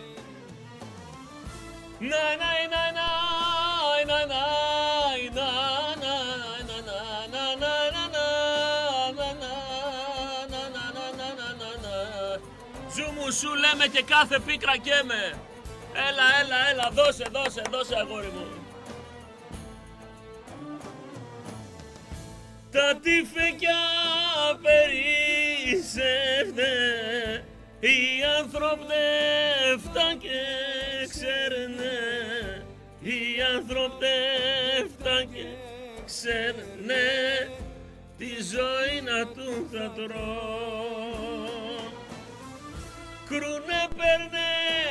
Ζου μου σου λέμε και κάθε πίκρα καίμε. Έλα, δώσε αγόρι μου. Τα τυφεκιά περίσσευτε, οι άνθρωποι φτάν και ξέρουνε, οι άνθρωποι φτάν και ξέρουνε, τη ζωή να του θα τρώνε. Κρούνε παίρνε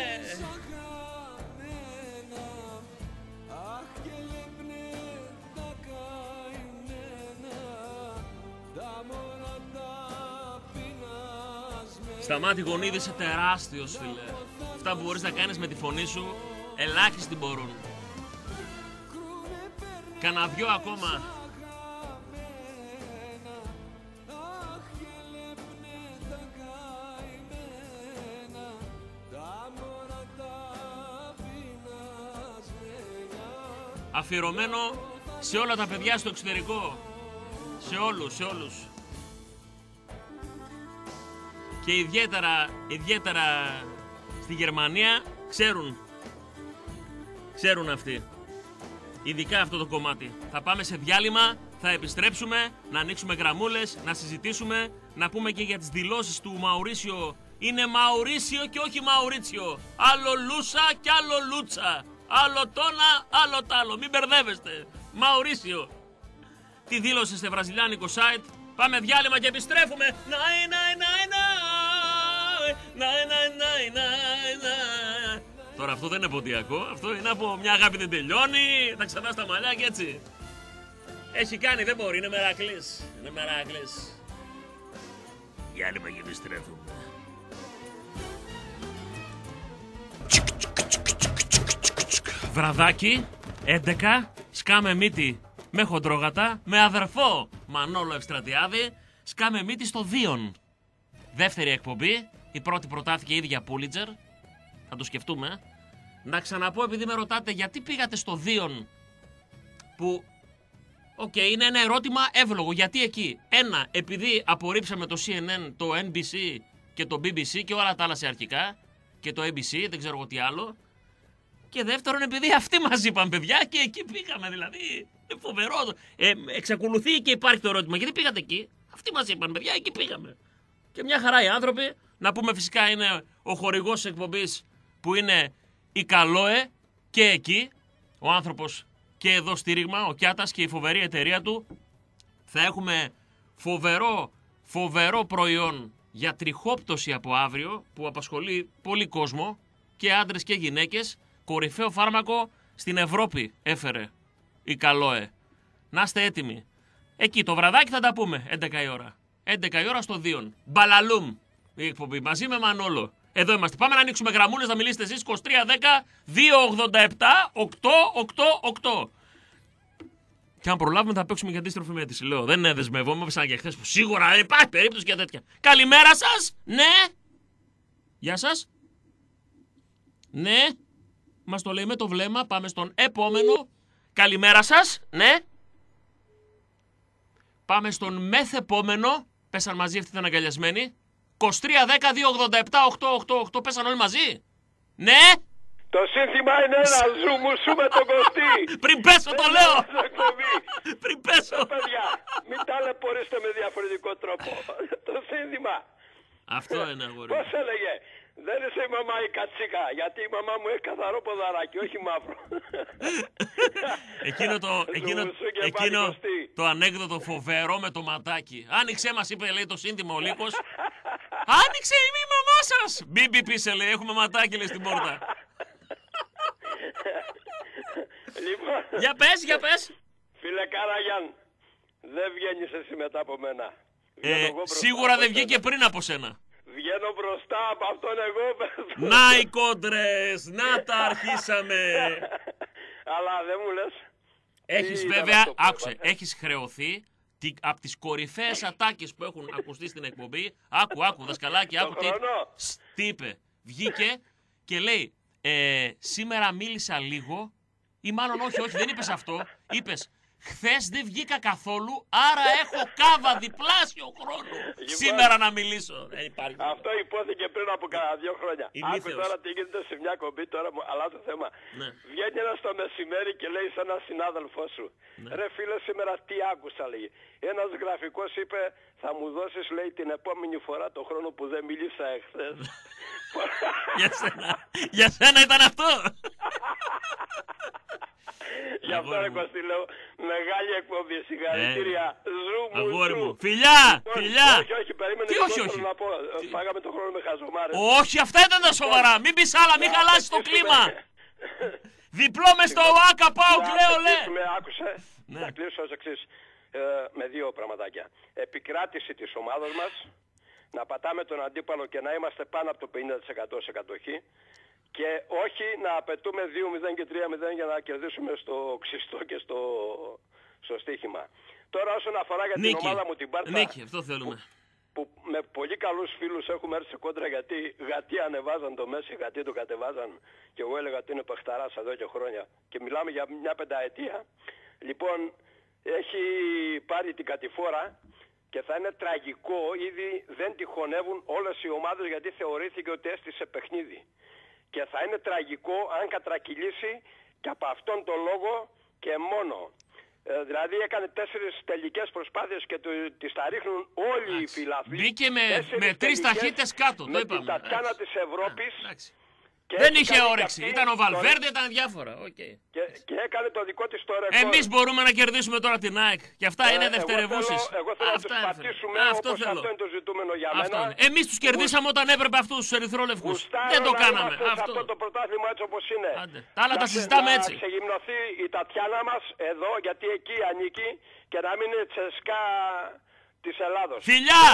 Σταμάτη Γονίδη, είσαι τεράστιος, φίλε. Αυτά που μπορείς να κάνεις με τη φωνή σου, ελάχιστοι μπορούν. Κάνα δυο ακόμα. Αφιερωμένο σε όλα τα παιδιά στο εξωτερικό. Σε όλους. Και ιδιαίτερα στη Γερμανία ξέρουν αυτοί. Ειδικά αυτό το κομμάτι. Θα πάμε σε διάλειμμα, θα επιστρέψουμε, να ανοίξουμε γραμμούλες, να συζητήσουμε, να πούμε και για τις δηλώσεις του Μαουρίσιο. Είναι Μαουρίσιο και όχι Μαουρίτσιο. Άλλο Λούσα και άλλο Λούτσα. Άλλο τόνα, άλλο τ' άλλο. Μην μπερδεύεστε. Μαουρίσιο. Τι δήλωσε σε βραζιλιάνικο site. Πάμε διάλειμμα και επιστρέφουμε. Τώρα αυτό δεν είναι ποντιακό. Αυτό είναι από μια αγάπη δεν τελειώνει. Θα ξανά στα μαλλιά και έτσι. Έχει κάνει, δεν μπορεί. Είναι μερακλής. Διάλειμμα και επιστρέφουμε. Βραδάκι, 11, σκάμε μύτη με χοντρόγατα, με αδερφό Μανόλο Ευστρατιάδη, σκάμε μύτη στο Δίον. Δεύτερη εκπομπή, η πρώτη προτάθηκε ήδη για Πούλιτζερ, θα το σκεφτούμε. Να ξαναπώ, επειδή με ρωτάτε γιατί πήγατε στο Δίον, που, είναι ένα ερώτημα εύλογο, γιατί εκεί? Ένα, επειδή απορρίψαμε το CNN, το NBC και το BBC και όλα τα άλλα σε αρχικά, και το ABC, δεν ξέρω εγώ τι άλλο. Και δεύτερον, επειδή αυτοί μας είπαν, παιδιά, και εκεί πήγαμε, δηλαδή. Φοβερό. Εξακολουθεί και υπάρχει το ερώτημα, γιατί πήγατε εκεί? Αυτοί μας είπαν, παιδιά, εκεί πήγαμε. Και μια χαρά οι άνθρωποι. Να πούμε φυσικά είναι ο χορηγός της εκπομπής που είναι η Καλόε και εκεί. Ο άνθρωπος και εδώ στήριγμα, ο Κιάτας και η φοβερή εταιρεία του. Θα έχουμε φοβερό προϊόν για τριχόπτωση από αύριο που απασχολεί πολύ κόσμο και άντρες και γυναίκες. Κορυφαίο φάρμακο στην Ευρώπη έφερε η Καλόε. Να είστε έτοιμοι. Εκεί το βραδάκι θα τα πούμε 11 η ώρα. 11 η ώρα στο Δίον. Μπαλαλούμ η εκπομπή μαζί με Μανόλο. Εδώ είμαστε. Πάμε να ανοίξουμε γραμμούλες, να μιλήσετε εσείς. 2310 287 888. Και αν προλάβουμε θα παίξουμε για αντίστροφη μέτρηση. Λέω, δεν δεσμευόμαι σαν και χθες που σίγουρα υπάρχει περίπτωση και τέτοια. Καλημέρα σας. Ναι. Γεια σας. Ναι. Μας το λέει με το βλέμμα. Πάμε στον επόμενο. Καλημέρα σας. Ναι. Πάμε στον μεθεπόμενο. Πέσαν μαζί, αυτοί ήταν αγκαλιασμένοι. 2310 287 888. Πέσαν όλοι μαζί. Ναι. Το σύνθημα είναι ένα, σου με τον Κωστή. Πριν πέσω το λέω. Πριν πέσω. Παιδιά, μην ταλαιπωρήσετε με διαφορετικό τρόπο. Το σύνθημα. Αυτό είναι, αγόρι. Πώς έλεγε? Δεν είσαι η μαμά η κατσίκα, γιατί η μαμά μου έχει καθαρό ποδαράκι, όχι μαύρο. Εκείνο το ανέκδοτο φοβερό με το ματάκι. Άνοιξε μας, είπε, λέει, το σύνθημα ο Λύκος. Άνοιξε, είμαι η μαμά σας. Μπίμπι πίσε, λέει, έχουμε ματάκι, λέει, στην πόρτα. Λοιπόν, για πες. Φίλε Καραγιάν, δεν βγαίνεις εσύ μετά από μένα. Σίγουρα δεν βγήκε πριν από σένα. Βγαίνω μπροστά από αυτόν εγώ. Να οι κόντρες, να τα αρχίσαμε. Αλλά δεν μου λες. Έχεις βέβαια, άκουσε, έχεις χρεωθεί Από τις κορυφαίες ατάκες που έχουν ακουστεί στην εκπομπή, άκου δασκαλάκι, άκου τι είπε. Βγήκε και λέει, σήμερα μίλησα λίγο, ή μάλλον όχι, δεν είπες αυτό, είπες, χθες δεν βγήκα καθόλου, άρα έχω κάβα διπλάσιο χρόνο. Σήμερα να μιλήσω. Αυτό υπόθηκε πριν από κάνα 2 χρόνια. Άκου τώρα τι γίνεται σε μια κομπή, τώρα αλλάζω θέμα. Ναι. Βγαίνει ένας το μεσημέρι και λέει σε έναν συνάδελφό σου, ναι. Ρε φίλε, σήμερα τι άκουσα, λέει. Ένας γραφικός είπε, θα μου δώσεις, λέει, την επόμενη φορά το χρόνο που δεν μίλησα εχθές. Για σένα ήταν αυτό. Γι' αυτό ρε Κωστή λέω, μεγάλη εκπομπή, συγχαρητήρια, αγόρι μου, φιλιά, φιλιά. Όχι, περίμενε να πω, φάγαμε το χρόνο με χαζομάρες. Όχι, αυτά ήταν τα σοβαρά, μην πεις άλλα, μην χαλάσεις το κλίμα. Διπλό μες στο ΟΑΚΑ πάω, κλαίω, λέ. Άκουσε, να κλείσω ως εξής, με 2 πραγματάκια. Επικράτηση της ομάδας μας, να πατάμε τον αντίπαλο και να είμαστε πάνω από το 50% σε κατοχή. Και όχι να απαιτούμε 2-0 και 3-0 για να κερδίσουμε στο ξυστό και στο στοίχημα. Τώρα όσον αφορά για την ομάδα μου την Πάρτα, νίκη, αυτό θέλουμε. Που με πολύ καλούς φίλους έχουμε έρθει σε κόντρα γιατί γατί ανεβάζαν το Μέση, γατί το κατεβάζαν και εγώ έλεγα ότι είναι παιχταράς εδώ και χρόνια. Και μιλάμε για μια 5ετία. Λοιπόν, έχει πάρει την κατηφόρα και θα είναι τραγικό, ήδη δεν τυχονεύουν όλες οι ομάδες γιατί θεωρήθηκε ότι έστησε παιχνίδι. Και θα είναι τραγικό αν κατρακυλήσει και από αυτόν τον λόγο και μόνο. Δηλαδή έκανε 4 τελικές προσπάθειες και τις τα ρίχνουν όλοι οι φιλάθλοι. Μπήκε με 3 ταχύτητες κάτω, το είπαμε. Με την τατιάνα της Ευρώπης. Δεν είχε όρεξη. Ήταν ο Βαλβέρντε, ήταν διάφορα. Και έκανε το δικό της το ρεκόρ. Εμείς μπορούμε να κερδίσουμε τώρα την ΑΕΚ. Και αυτά είναι δευτερευούσεις. Εγώ θέλω να τους πατήσουμε όπως αυτό είναι το ζητούμενο για μένα. Εμείς τους κερδίσαμε όταν έπρεπε αυτούς τους ερυθρόλευκους. Δεν το κάναμε. Αυτό το πρωτάθλημα έτσι όπως είναι. Τα άλλα τα συζητάμε έτσι. Να ξεγυμνωθεί η Τατιάνα μας εδώ γιατί εκεί ανήκει και να μην είναι τσεσκά της Ελλάδος. Φιλιά!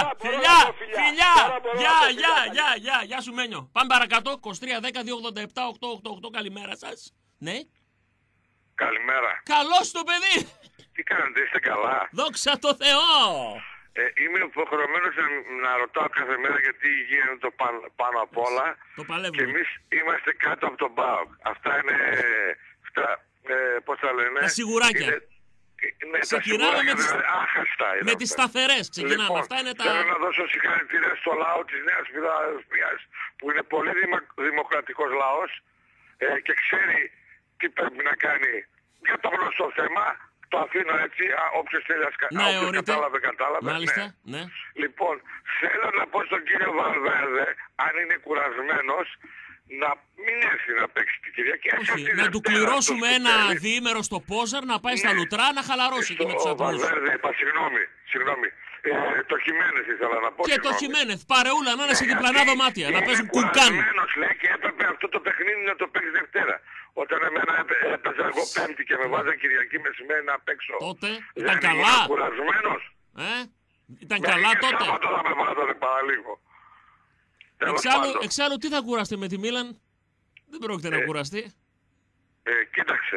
Γεια σου Μένιο. Πάμε παρακάτω. 23-10-287-888. Καλημέρα σας. Ναι. Καλημέρα. Καλώς το παιδί. Τι κάνετε, είστε καλά? Δόξα τω Θεώ. Είμαι υποχρεωμένος να ρωτάω κάθε μέρα γιατί γίνεται το πάνω απ' όλα. Το παλεύουμε. Και εμείς είμαστε κάτω από τον ΠΑΟΚ. Αυτά είναι, πώς τα λένε? Τα σιγουράκια. Ξεκινάμε με τις σταθερές. Ξεκινάμε. Λοιπόν, αυτά είναι τα... Θέλω να δώσω συγχαρητήρια στο λαό της Νέας Φιλαδελφίας που είναι πολύ δημοκρατικός λαός και ξέρει τι πρέπει να κάνει για το γνωστό θέμα. Το αφήνω έτσι, όποιος θέλει να κατάλαβε. Μάλιστα, ναι. Λοιπόν, θέλω να πω στον κύριο Βαλβέρδε, αν είναι κουρασμένος, να μην έρθει να παίξει την Κυριακή. Όχι, να του κληρώσουμε ένα διήμερο στο Πόζαρ, να πάει στα Λουτρά, να χαλαρώσει εκεί με τους ατμούς. Βαλβέρδε, συγγνώμη. Το Χιμένεθ ήθελα να πω. Και το Χιμένεθ, παρεούλα, να είναι σε διπλανά δωμάτια, να παίζουν κουκάν. Λέει και έπρεπε αυτό το παιχνίδι να το παίξει Δευτέρα. Όταν εμένα έπαιζα εγώ Πέμπτη και με βάζα Κυριακή μεσημέρι να παίξω. Τότε ήταν καλά. Κουρασμένος. Ήταν καλά τότε. Σάββατο θα με βάζανε παραλίγο. Εξάλλου τι θα κουραστεί με τη Μίλαν? Δεν πρόκειται να κουραστεί. Κοίταξε.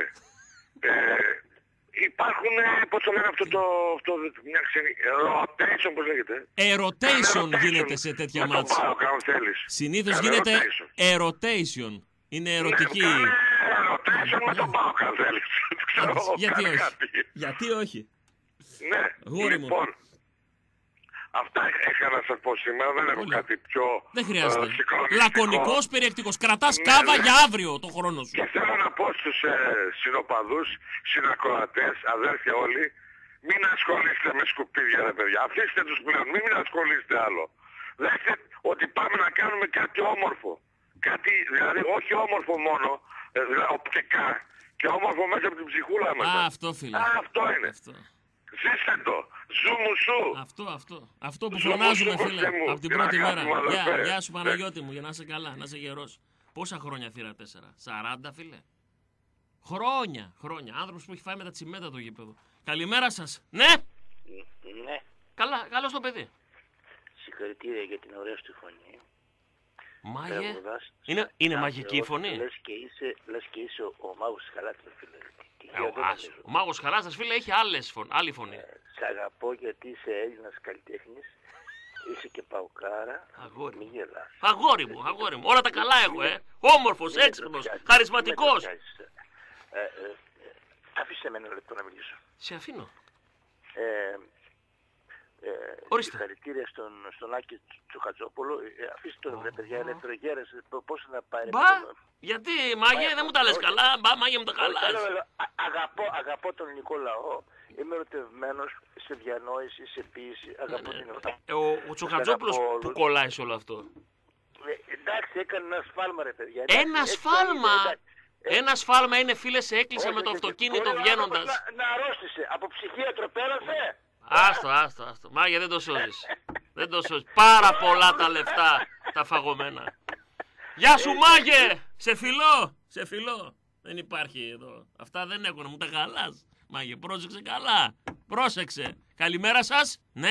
Υπάρχουν, πώς το λένε αυτό μια ξένη, rotation, πώς λέγεται. Rotation γίνεται σε τέτοια μάτσα. Συνήθως γίνεται rotation. Είναι ερωτική. Rotation με τον ΠΑΟΚ αν θέλεις. Γιατί όχι. Ναι, λοιπόν. Αυτά είχα να σας πω σήμερα, δεν έχω κάτι πιο συγκλονιστικό. Λακωνικός, περιεκτικός. Κρατάς κάβα για αύριο το χρόνο σου. Και θέλω να πω στους συνοπαδούς, συνακροατές, αδέρφια όλοι, μην ασχολείστε με σκουπίδια ρε παιδιά. Αφήστε τους πλέον, μην ασχολείστε άλλο. Δέστε ότι πάμε να κάνουμε κάτι όμορφο. Κάτι, δηλαδή όχι όμορφο μόνο, δηλαδή οπτικά, και όμορφο μέσα από την ψυχούλα μας. Αυτό φίλε. Αυτό είναι. Ζήστε το. Ζουμουσού. Αυτό που φωνάζουμε φίλε από την πρώτη μέρα. Γεια σου Παναγιώτη μου, για να είσαι καλά, να είσαι γερός. Πόσα χρόνια θύρα 4? 40 φίλε. Χρόνια. Άνθρωπος που έχει φάει με τα τσιμέτα το γήπεδο. Καλημέρα σας. Ναι. Καλώς το παιδί. Συγχαρητήρια για την ωραία σου φωνή. Μάγε. Είναι μαγική η φωνή. Λες και είσαι ο μάγος της Χαλάτας, φίλε. Ο μάγος Χαλάτας, φίλε, έχει άλλη φωνή. Σ' αγαπώ γιατί είσαι Έλληνας καλλιτέχνης. Είσαι και παουκάρα. Αγόρι Μη μου. γελάς. Αγόρι μου. Όλα τα καλά έχω, Όμορφος, έξυπνος, χαρισματικός. Αφήστε με ένα λεπτό να μιλήσω. Σε αφήνω. Ορίστε. Συγχαρητήρια στον Άκη Τσοχατζόπουλο. Αφήστε τον, παιδιά, ελευθερογέρες. Πώς να πάρει. Γιατί, Μάγε, δεν μου τα λες καλά. Μάγε μου τα καλά. Αγαπώ τον ελληνικό λαό. Είμαι ερωτευμένος σε διανόηση, σε ποίηση. Αγαπώ την Ελλάδα. Ο Τσοχατζόπουλος που κολλάει σε όλο αυτό. Εντάξει, έκανε ένα σφάλμα, ρε παιδιά. Ένα σφάλμα! Ένα σφάλμα είναι, φίλε, σε έκλεισε με το αυτοκίνητο βγαίνοντας. Να αρρώστησε. Από ψυχίατρο πέρασε. Άστο. Μάγε, δεν το σώζεις. Δεν το σώζεις. Πάρα πολλά τα λεφτά τα φαγωμένα. Γεια σου, Μάγε! Σε φιλώ. Δεν υπάρχει εδώ. Αυτά δεν έχουν. Μου τα χαλάς. Μάγε, πρόσεξε καλά. Πρόσεξε. Καλημέρα σας. Ναι.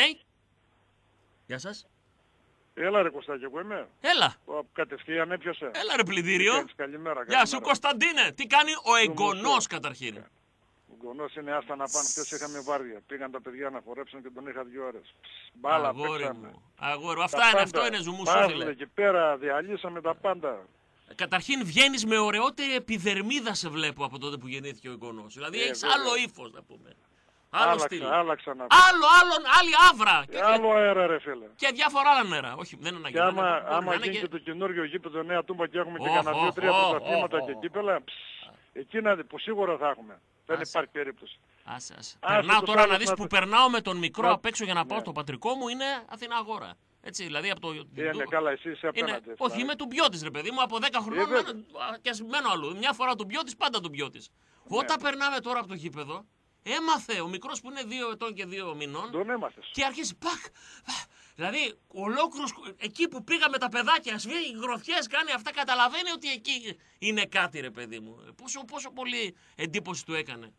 Γεια σας. Έλα ρε Κωστάκη, εγώ είμαι. Έλα. Κατευθείαν έπιασε. Έλα ρε πλυντήριο. Καλημέρα. Γεια σου Κωνσταντίνε. Τι κάνει ο εγγονός καταρχήν. Ο εγγονός είναι άστα να πάνε. Χθες είχαμε βάρδια. Πήγαν τα παιδιά να χορέψουν και τον είχα 2 ώρες. Μπάλα παίξαμε. Αγόρι μου. Αυτό είναι ζουμούσου, φίλε. Εκεί πέρα διαλύσαμε τα πάντα. Καταρχήν βγαίνεις με ωραιότερη επιδερμίδα, σε βλέπω από τότε που γεννήθηκε ο εγγονός. Δηλαδή έχεις άλλο ύφος, να πούμε. Άλλο στυλ. Άλλαξα να άλλη άβρα. Άλλο αέρα, ρε φίλε. Και διάφορα άλλα νερά. Όχι, δεν είναι αναγκαίο. Και άμα γίνει και το καινούριο γήπεδο Νέα Τούμπα και έχουμε και κανένα 2-3 πρωταθλήματα και κύπελα, εκείνα που σίγουρα θα έχουμε. Δεν υπάρχει περίπτωση. Άσε. Περνάω τώρα να δεις που περνάω με τον μικρό απ' έξω για να πάω στο πατρικό μου, είναι Αθηνά Αγόρα. Έτσι, δηλαδή από το. Είναι καλά, εσύ είσαι απέναντι. Όχι, είμαι του Μπιώτης, ρε παιδί μου, από 10 χρονών και ας μένω αλλού. Μια φορά του Μπιώτης, πάντα του Μπιώτης. Όταν περνάμε τώρα από το γήπεδο, έμαθε ο μικρός που είναι 2 ετών και 2 μηνών. Τον έμαθες. Και αρχίζει πακ. Δηλαδή, ολόκληρος εκεί που πήγα με τα παιδάκια, σβήνει γροθιές, κάνει αυτά, καταλαβαίνει ότι εκεί είναι κάτι, ρε παιδί μου. Πόσο πολύ εντύπωση του έκανε.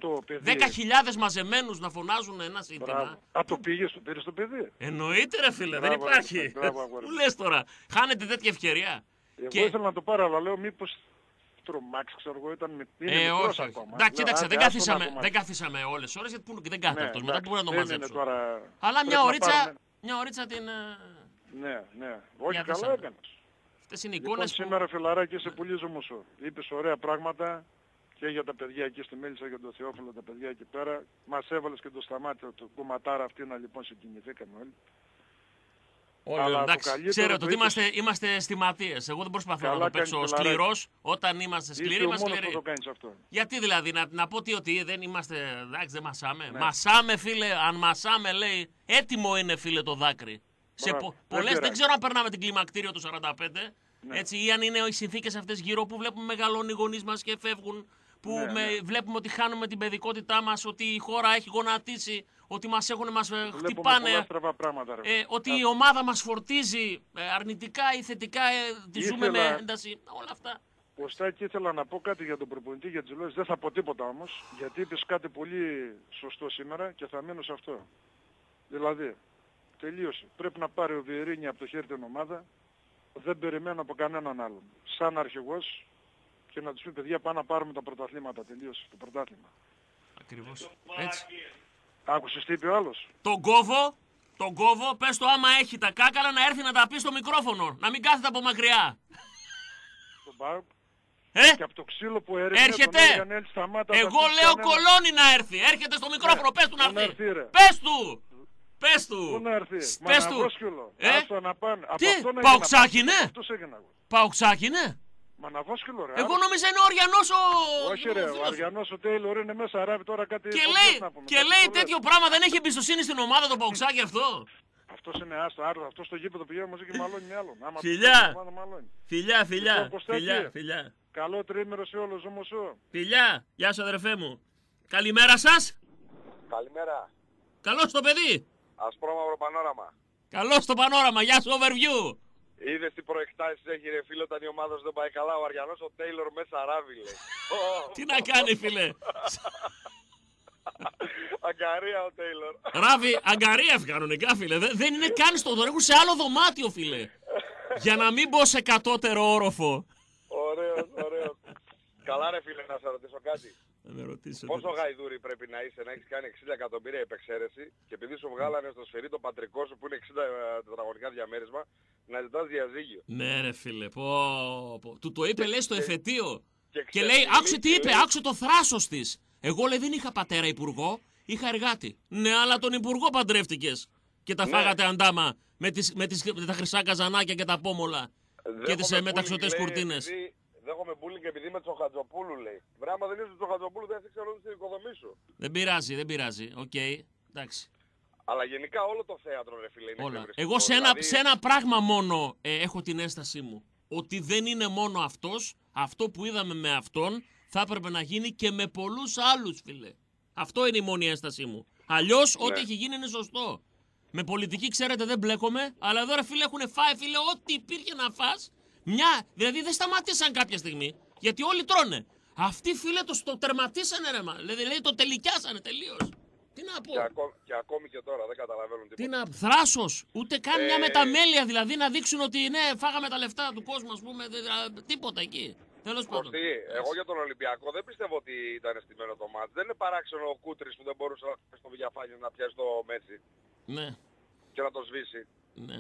10.000 μαζεμένους να φωνάζουν ένα σύνθημα. Το πήρες στο παιδί. Εννοείται, ρε φίλε, δεν υπάρχει. Μου λες τώρα, χάνετε τέτοια ευκαιρία. Εγώ ήθελα να το πάρω, αλλά λέω μήπως τρομάξει, ξέρω εγώ, ήταν μικρός ακόμα. Εντάξει, κοίταξε, δεν καθίσαμε όλες τις ώρες, γιατί δεν κάθεται αυτός. Μετά που να το μαζέψω. Αλλά μια ωρίτσα την. Ναι. Όχι, καλά έκανες. Αυτές είναι εικόνες που. Σήμερα, φιλαράκι, είσαι πολύ ζωμοσό. Είπες ωραία πράγματα και για τα παιδιά εκεί στη Μέλισσα, για τον Θεόφιλο, τα παιδιά εκεί πέρα. Μας έβαλες και το Σταμάτη, το κουματάρα αυτή, να λοιπόν συγκινηθήκαμε όλοι. Όλοι, εντάξει, ξέρετε ότι είμαστε αισθηματίες. Εγώ δεν προσπαθώ να το παίξω σκληρός. Όταν είμαστε σκληροί, είμαστε σκληροί. Γιατί δηλαδή, να πω ότι δεν είμαστε, εντάξει, δεν μασάμε. Ναι. Μασάμε, φίλε, αν μασάμε, λέει, έτοιμο είναι, φίλε, το δάκρυ. Σε πολλές, δεν ξέρω αν περνάμε την κλιμακτήριο του 45, ναι. Έτσι, ή αν είναι οι συνθήκες αυτές γύρω που βλέπουμε μεγαλώνουν οι γονείς μας και φεύγουν. Που βλέπουμε ότι χάνουμε την παιδικότητά μας, ότι η χώρα έχει γονατίσει, ότι μας χτυπάνε, ότι η ομάδα μας φορτίζει αρνητικά ή θετικά, τη ζούμε με ένταση, όλα αυτά. Κωστάκη, ήθελα να πω κάτι για τον προπονητή, για τις δηλώσεις. Δεν θα πω τίποτα όμως, γιατί είπες κάτι πολύ σωστό σήμερα και θα μείνω σε αυτό. Δηλαδή, τελείωσε. Πρέπει να πάρει ο Βιερίνη από το χέρι την ομάδα. Δεν περιμένω από κανέναν άλλον. Σαν αρχηγός, και να τους πει, παιδιά, πάμε να πάρουμε τα πρωταθλήματα. Τελείωσε το πρωτάθλημα. Ακριβώς. Έτσι. Άκουσες τι είπε ο άλλος. Τον κόβω, πες το άμα έχει τα κάκαλα να έρθει να τα πει στο μικρόφωνο. Να μην κάθεται από μακριά. Τον Πάοκ. Και από το ξύλο που έρχεται. Εγώ λέω κολόνι να έρθει. Έρχεται στο μικρόφωνο. Πες του να έρθει. Πες του. Πού να έρθει. Πες του. Τι, Παοξάκι είναι. Παοξάκι είναι. Μαναβόσκυλο, ρε. Εγώ νόμιζα είναι ο Αριανός ο. Όχι, ρε. Ο Αριανός ο Τέιλορ είναι μέσα, αράβει τώρα κάτι. Και λέει τέτοιο πράγμα, δεν έχει εμπιστοσύνη στην ομάδα το Παοξάκι αυτό. Αυτός είναι άστο, αυτό στο γήπεδο πηγαίνει μαζί και μαλώνει με άλλον. Φιλιά. Καλό τρίμηνο σε όλους όμως. Φιλιά, γεια σου αδερφέ μου. Καλημέρα σας. Καλημέρα. Καλώς το παιδί. Ασπρόμαυρο πανόραμα. Καλώς το πανόραμα, γεια σου overview. Είδες τι προεκτάσεις έχει, ρε φίλε, όταν η ομάδα σου δεν πάει καλά. Ο Αριανός ο Τέιλορ μέσα ράβει, λέει. Τι να κάνει, φίλε. Αγκαρία ο Τέιλορ. Ράβει, αγκαρία κανονικά, φίλε. Δεν είναι καν στο δωρεάν, σε άλλο δωμάτιο, φίλε. Για να μην μπω σε κατώτερο όροφο. Ωραίος. Καλά, ρε φίλε, να σε ρωτήσω κάτι. Να με ρωτήσω. Πόσο γαϊδούρι πρέπει να είσαι, να έχεις κάνει 60 εκατομμύρια υπεξαίρεση και επειδή σου βγάλανε στο σφυρί το πατρικό σου που είναι 60 τετραγωνικά διαμέρισμα, να ζητάς διαζύγιο. Ναι ρε φίλε, πω. Του το είπε λέει στο εφετείο. Και ξεφυλί, λέει, άκουσε τι είπε, άκουσε το θράσος της. Εγώ λέει δεν είχα πατέρα υπουργό, είχα εργάτη. Ναι, αλλά τον υπουργό παντρεύτηκες. Και τα φάγατε αντάμα με τα χρυσά καζανάκια και τα πόμολα. Και τις μεταξωτές κουρτίνες. Δέχομαι bullying επειδή είμαι Τσοχατζοπούλου, λέει. Βράμα δεν είσαι Τσοχατζοπούλου, δεν έχεις όλη την οικοδομή σου. Δεν πειράζει. Οκ, εντάξει. Αλλά γενικά όλο το θέατρο, ρε φίλε, είναι όλα. Εγώ σε ένα πράγμα μόνο έχω την ένστασή μου. Ότι δεν είναι μόνο αυτός. Αυτό που είδαμε με αυτόν θα έπρεπε να γίνει και με πολλούς άλλους, φίλε. Αυτό είναι η μόνη ένστασή μου. Αλλιώς, ό,τι έχει γίνει είναι σωστό. Με πολιτική, ξέρετε, δεν μπλέκομαι. Αλλά εδώ, ρε φίλε, έχουν φάει, φίλε, ό,τι υπήρχε να φας. Δηλαδή δεν σταματήσαν κάποια στιγμή, γιατί όλοι τρώνε. Αυτοί φίλε το τερματίσανε ρε μα. Δηλαδή το τελικιάσανε τελείως. Τι να πω. Και ακόμη και τώρα δεν καταλαβαίνουν τίποτα. Τι να πω. Θράσος. Ούτε καν μια μεταμέλεια δηλαδή να δείξουν ότι ναι, φάγαμε τα λεφτά του κόσμου, ας πούμε. Τίποτα εκεί. Τέλος πάντων. Εγώ για τον Ολυμπιακό δεν πιστεύω ότι ήταν στημένο το μάτς. Δεν είναι παράξενο ο Κούτρης που δεν μπορούσε να πιάσει το Βηγιαφάνιο να πιάσει το Μέτσι. Ναι. Και να το σβήσει. Ναι.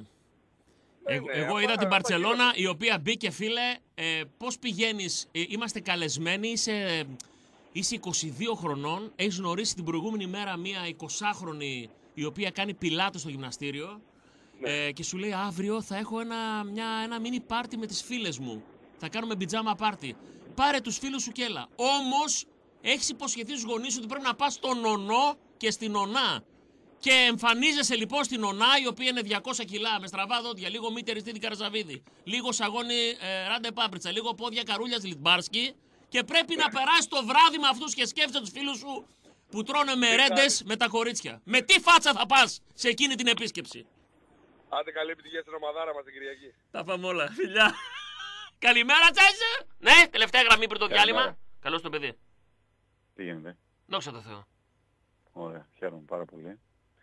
Εγώ είδα την Μπαρτσελώνα η οποία μπήκε φίλε, πώς πηγαίνεις, είμαστε καλεσμένοι, είσαι 22 χρονών, έχεις γνωρίσει την προηγούμενη μέρα μία 20χρονη η οποία κάνει πιλάτες στο γυμναστήριο και σου λέει αύριο θα έχω ένα μίνι πάρτι με τις φίλες μου, θα κάνουμε πιτζάμα πάρτι, πάρε τους φίλους σου και έλα. Όμως έχεις υποσχεθεί στους γονείς ότι πρέπει να πας στον Ονό και στην Ονά. Και εμφανίζεσαι λοιπόν στην Ονά, η οποία είναι 200 κιλά, με στραβά δόντια, λίγο μήτερη Στίδη Καραζαβίδη, λίγο σαγόνι Ράντε Πάπριτσα, λίγο πόδια Καρούλιας Λιτμπάρσκι και πρέπει να περάσει το βράδυ με αυτούς και σκέφτεσαι τους φίλους σου που τρώνε μερέντες με τα κορίτσια. Με τι φάτσα θα πας σε εκείνη την επίσκεψη. Άντε καλή επιτυχία στην ομαδάρα μας την Κυριακή. Τα πάμε όλα, φιλιά. Καλημέρα Τσάισε. Ναι, τελευταία γραμμή πριν το διάλειμμα. Καλώς το παιδί. Τι γίνεται. Δόξα τω Θεώ. Ωραία, χαίρομαι πάρα πολύ.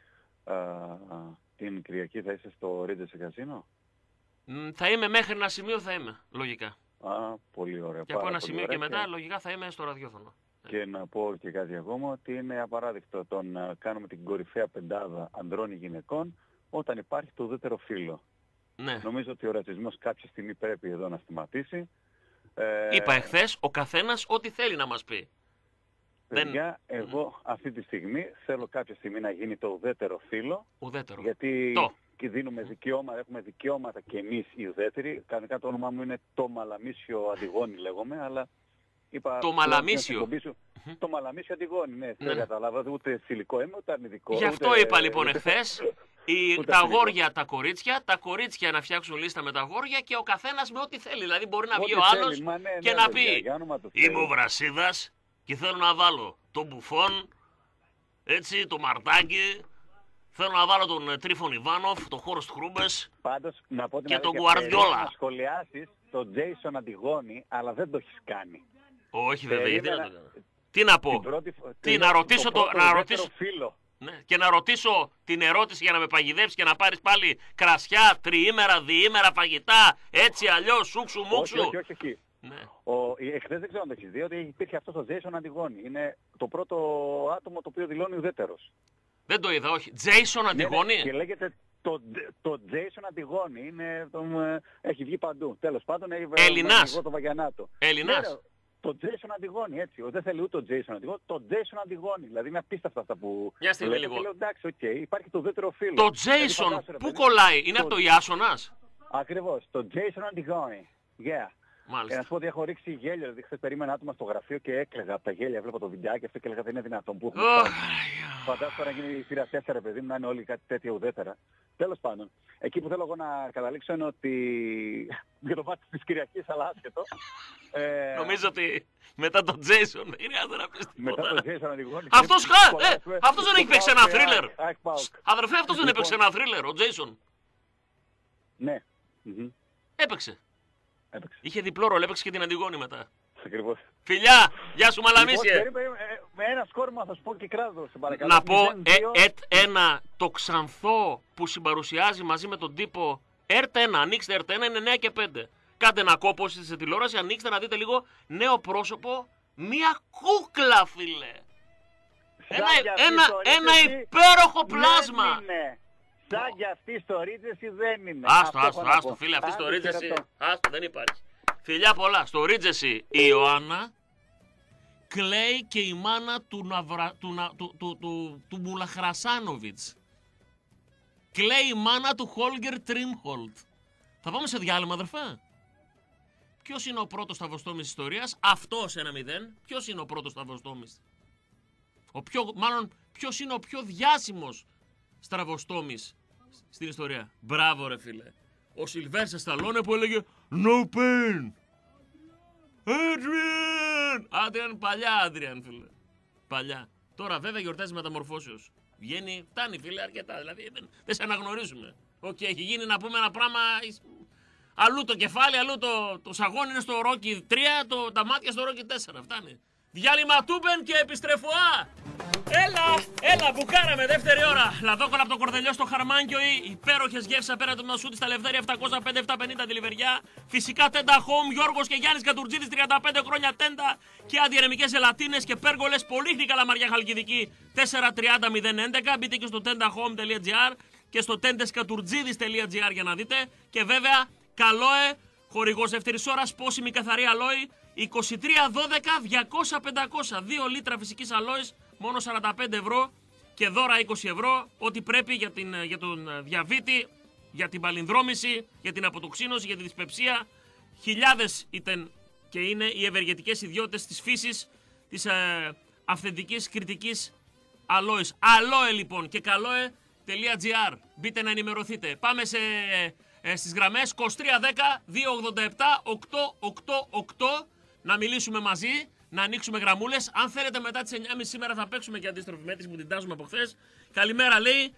Την Κυριακή θα είσαι στο Ρίτζε Καζίνο. Θα είμαι μέχρι ένα σημείο, θα είμαι, λογικά. Πολύ ωραία. Και από ένα σημείο και μετά, λογικά θα είμαι στο ραδιόφωνο. Και να πω και κάτι ακόμα, ότι είναι απαράδεικτο το να κάνουμε την κορυφαία πεντάδα ανδρών ή γυναικών όταν υπάρχει το ουδέτερο φύλο. Ναι. Νομίζω ότι ο ρατσισμός κάποια στιγμή πρέπει εδώ να σταματήσει. Είπα εχθές, ο καθένας ό,τι θέλει να μας πει. Παιδιά, εγώ αυτή τη στιγμή θέλω κάποια στιγμή να γίνει το ουδέτερο φύλο. Ουδέτερο. Γιατί και δίνουμε δικαιώματα, έχουμε δικαιώματα και εμείς οι ουδέτεροι. Κανονικά το όνομά μου είναι το Μαλαμίσιο Αντιγόνη λέγομαι, αλλά είπα... Το Μαλαμίσιο. Το Μαλαμίσιο Αντιγόνη, ναι. Δεν καταλάβατε ούτε θηλυκό είμαι, ούτε αρνητικό. Γι' αυτό είπα λοιπόν εχθές. Τα αγόρια, τα κορίτσια να φτιάξουν λίστα με τα αγόρια και ο καθένας με ό,τι θέλει. Δηλαδή μπορεί να βγει ο άλλος και να πει είμαι ο Βρασίδας και θέλω να βάλω τον Μπουφόν, έτσι, το Μαρτάκι, θέλω να βάλω τον Τρίφον Ιβάνοφ, τον Χόρστ Χρούμπες και τον Γκουαρδιόλα. Να σχολιάσεις τον Τζέισον Αντιγόνη, αλλά δεν το έχεις κάνει. Όχι βέβαια, τι να πω, να ρωτήσω ναι, και να ρωτήσω την ερώτηση για να με παγιδεύσει και να πάρεις πάλι κρασιά, τριήμερα, διήμερα φαγητά, έτσι αλλιώς, σούξου μουξου. Όχι. Ναι. Εχθές δεν ξέρω αν το έχεις δει, ότι υπήρχε αυτός ο Jason Αντιγόνη. Είναι το πρώτο άτομο το οποίο δηλώνει ουδέτερος. Δεν το είδα, όχι. Jason Αντιγόνη. Ναι, και λέγεται το Jason Αντιγόνη. Έχει βγει παντού. Τέλος πάντων, έχει Ελληνάς. το Βαγιανάτο. Ελληνάς. Το Jason Αντιγόνη, έτσι. Δεν θέλει ούτε το Jason Αντιγόνη, το Jason Αντιγόνη. Δηλαδή είναι απίστευτα αυτά που. Για στιγμή λίγο. Λέω, εντάξει, υπάρχει το ουδέτερο φύλο. Το Jason, πού κολλάει, είναι από το Ιάσονας. Ακριβώς, το Jason Αντιγόνη. Yeah. Μάλιστα. Να σου πω ότι έχω ρίξει γέλιο, δηλαδή χθες περίμενα άτομα στο γραφείο και έκλαιγα από τα γέλια, βλέπω το βιντεάκι αυτό και έλεγα δεν είναι δυνατόν που έχουμε φτάσει. Φαντάζομαι τώρα γίνει η θύρα 4 παιδί μου να είναι όλοι κάτι τέτοιο ουδέτερα. Τέλος πάντων, εκεί που θέλω εγώ να καταλήξω είναι ότι για το μάτι της Κυριακής αλλά άσχετο. Νομίζω ότι μετά τον Jason δεν χρειάζεται να πεις τίποτα. Μετά τον Jason Αντιγόνη. Αυτός δεν έχει παίξει ένα θρίλερ. Αδερφέ, αυτός δεν έπαιξε ένα θρίλερ, ο Jason. Ναι. Έπαιξε. Είχε διπλό ρόλο, έπαιξε και την Αντιγόνη μετά. Ακριβώς. Φιλιά, γεια σου Μαλαμίσιε. Με ένα σκόρμα θα σου πω και κράτο, σε παρακαλώ. Να πω, ΕΡΤ1, το Ξανθό που συμπαρουσιάζει μαζί με τον τύπο ΕΡΤ1, ανοίξτε ΕΡΤ1, είναι 9 και 5. Κάντε ένα κόπο σε τηλεόραση, ανοίξτε να δείτε λίγο νέο πρόσωπο Μία κούκλα, φίλε. Ένα Ρίτζεση υπέροχο πλάσμα. Δεν είναι. Σαν κι αυτή στο Ρίτζεση δεν είναι. Άστο, φίλε, αυτή στο Ρίτζεση. Άστο, δεν υπάρχει. Φιλιά πολλά. Στο Ρίτζεση η Ιωάννα κλαίει και η μάνα του Μουλαχρασάνοβιτς. Κλαίει η μάνα του Χόλγκερ Τρίμχολτ. Θα πάμε σε διάλειμμα, αδερφέ. Ποιος είναι ο πρώτος σταυροστόμης της ιστορίας? Αυτός 1-0. Ποιος είναι ο πρώτος σταυροστόμης? Ποιος είναι ο πιο διάσημος στραβοστόμης στην ιστορία? Μπράβο, ρε φίλε. Ο Σιλβέστερ Σταλόνε που έλεγε No pain. Adrian, παλιά Adrian, φίλε. Παλιά. Τώρα βέβαια γιορτάζει μεταμορφώσεως. Βγαίνει, φτάνει, φίλε, αρκετά. Δηλαδή δεν σε αναγνωρίζουμε. Οκ, έχει γίνει να πούμε ένα πράγμα. Αλλού το κεφάλι, αλλού το σαγόνι είναι στο Rocky 3, τα μάτια στο Rocky 4. Φτάνει. Διάλειμμα τούμπεν και επιστρεφωά. Έλα, μπουκάραμε δεύτερη ώρα. Λαδόκολα από το Κορδελιό στο Χαρμάνκιο. Υπέροχες γεύσεις απέναντι από το Μασούτη στα Λευδέρια 705-750 τη Λιβεριά. Φυσικά τέντα home, Γιώργος και Γιάννης Κατουρτζίδης 35 χρόνια τέντα. Και αντιερεμικές ελατίνες και πέργολες. Πολύχνη Καλαμαριά Χαλκιδική 430-011. Μπείτε και στο tendahome.gr και στο tendeskaturtζίδης.gr για να δείτε. Και βέβαια, Καλόε, χορηγός δεύτερης ώρας, πόσιμη καθαρή αλόη. 23-12-200-500. 2 λίτρα φυσικής αλόης, μόνο 45 ευρώ και δώρα 20 ευρώ. Ό,τι πρέπει για τον διαβήτη, για την παλινδρόμηση, για την αποτοξίνωση, για τη δυσπεψία. Χιλιάδες ήταν και είναι οι ευεργετικές ιδιότητες της φύσης της αυθεντικής κριτικής αλόης. Αλόε λοιπόν και καλόε.gr. Μπείτε να ενημερωθείτε. Πάμε στις γραμμές 2310-287-888. Να μιλήσουμε μαζί, να ανοίξουμε γραμμούλες. Αν θέλετε μετά τις 9.30 σήμερα θα παίξουμε και αντίστροφη μέτρηση που την τάζουμε από χθες. Καλημέρα λέει.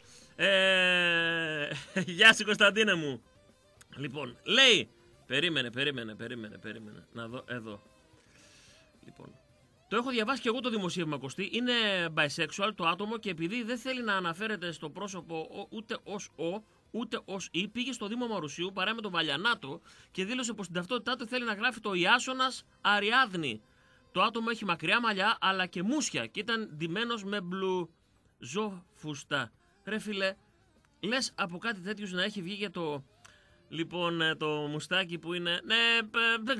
Γεια σου Κωνσταντίνε μου. Λοιπόν, λέει. Περίμενε. Να δω, εδώ. Λοιπόν, το έχω διαβάσει και εγώ το δημοσίευμα, Κωστή. Είναι bisexual το άτομο και επειδή δεν θέλει να αναφέρεται στο πρόσωπο ούτε ως ούτε ως ή, πήγε στο Δήμο Μαρουσίου παρά με τον Βαλιανάτο και δήλωσε πως στην ταυτότητά του θέλει να γράφει το Ιάσονας Αριάδνη. Το άτομο έχει μακριά μαλλιά αλλά και μουσια και ήταν ντυμένος με μπλουζόφουστα. Ρε φίλε, λες από κάτι τέτοιο να έχει βγει για το... Λοιπόν, το μουστάκι που είναι... Ναι, δεν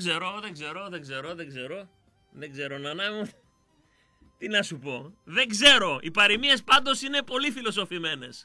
ξέρω, νανά μου. Τι να σου πω. Δεν ξέρω. Οι παροιμίες πάντως είναι πολύ φιλοσοφημένες.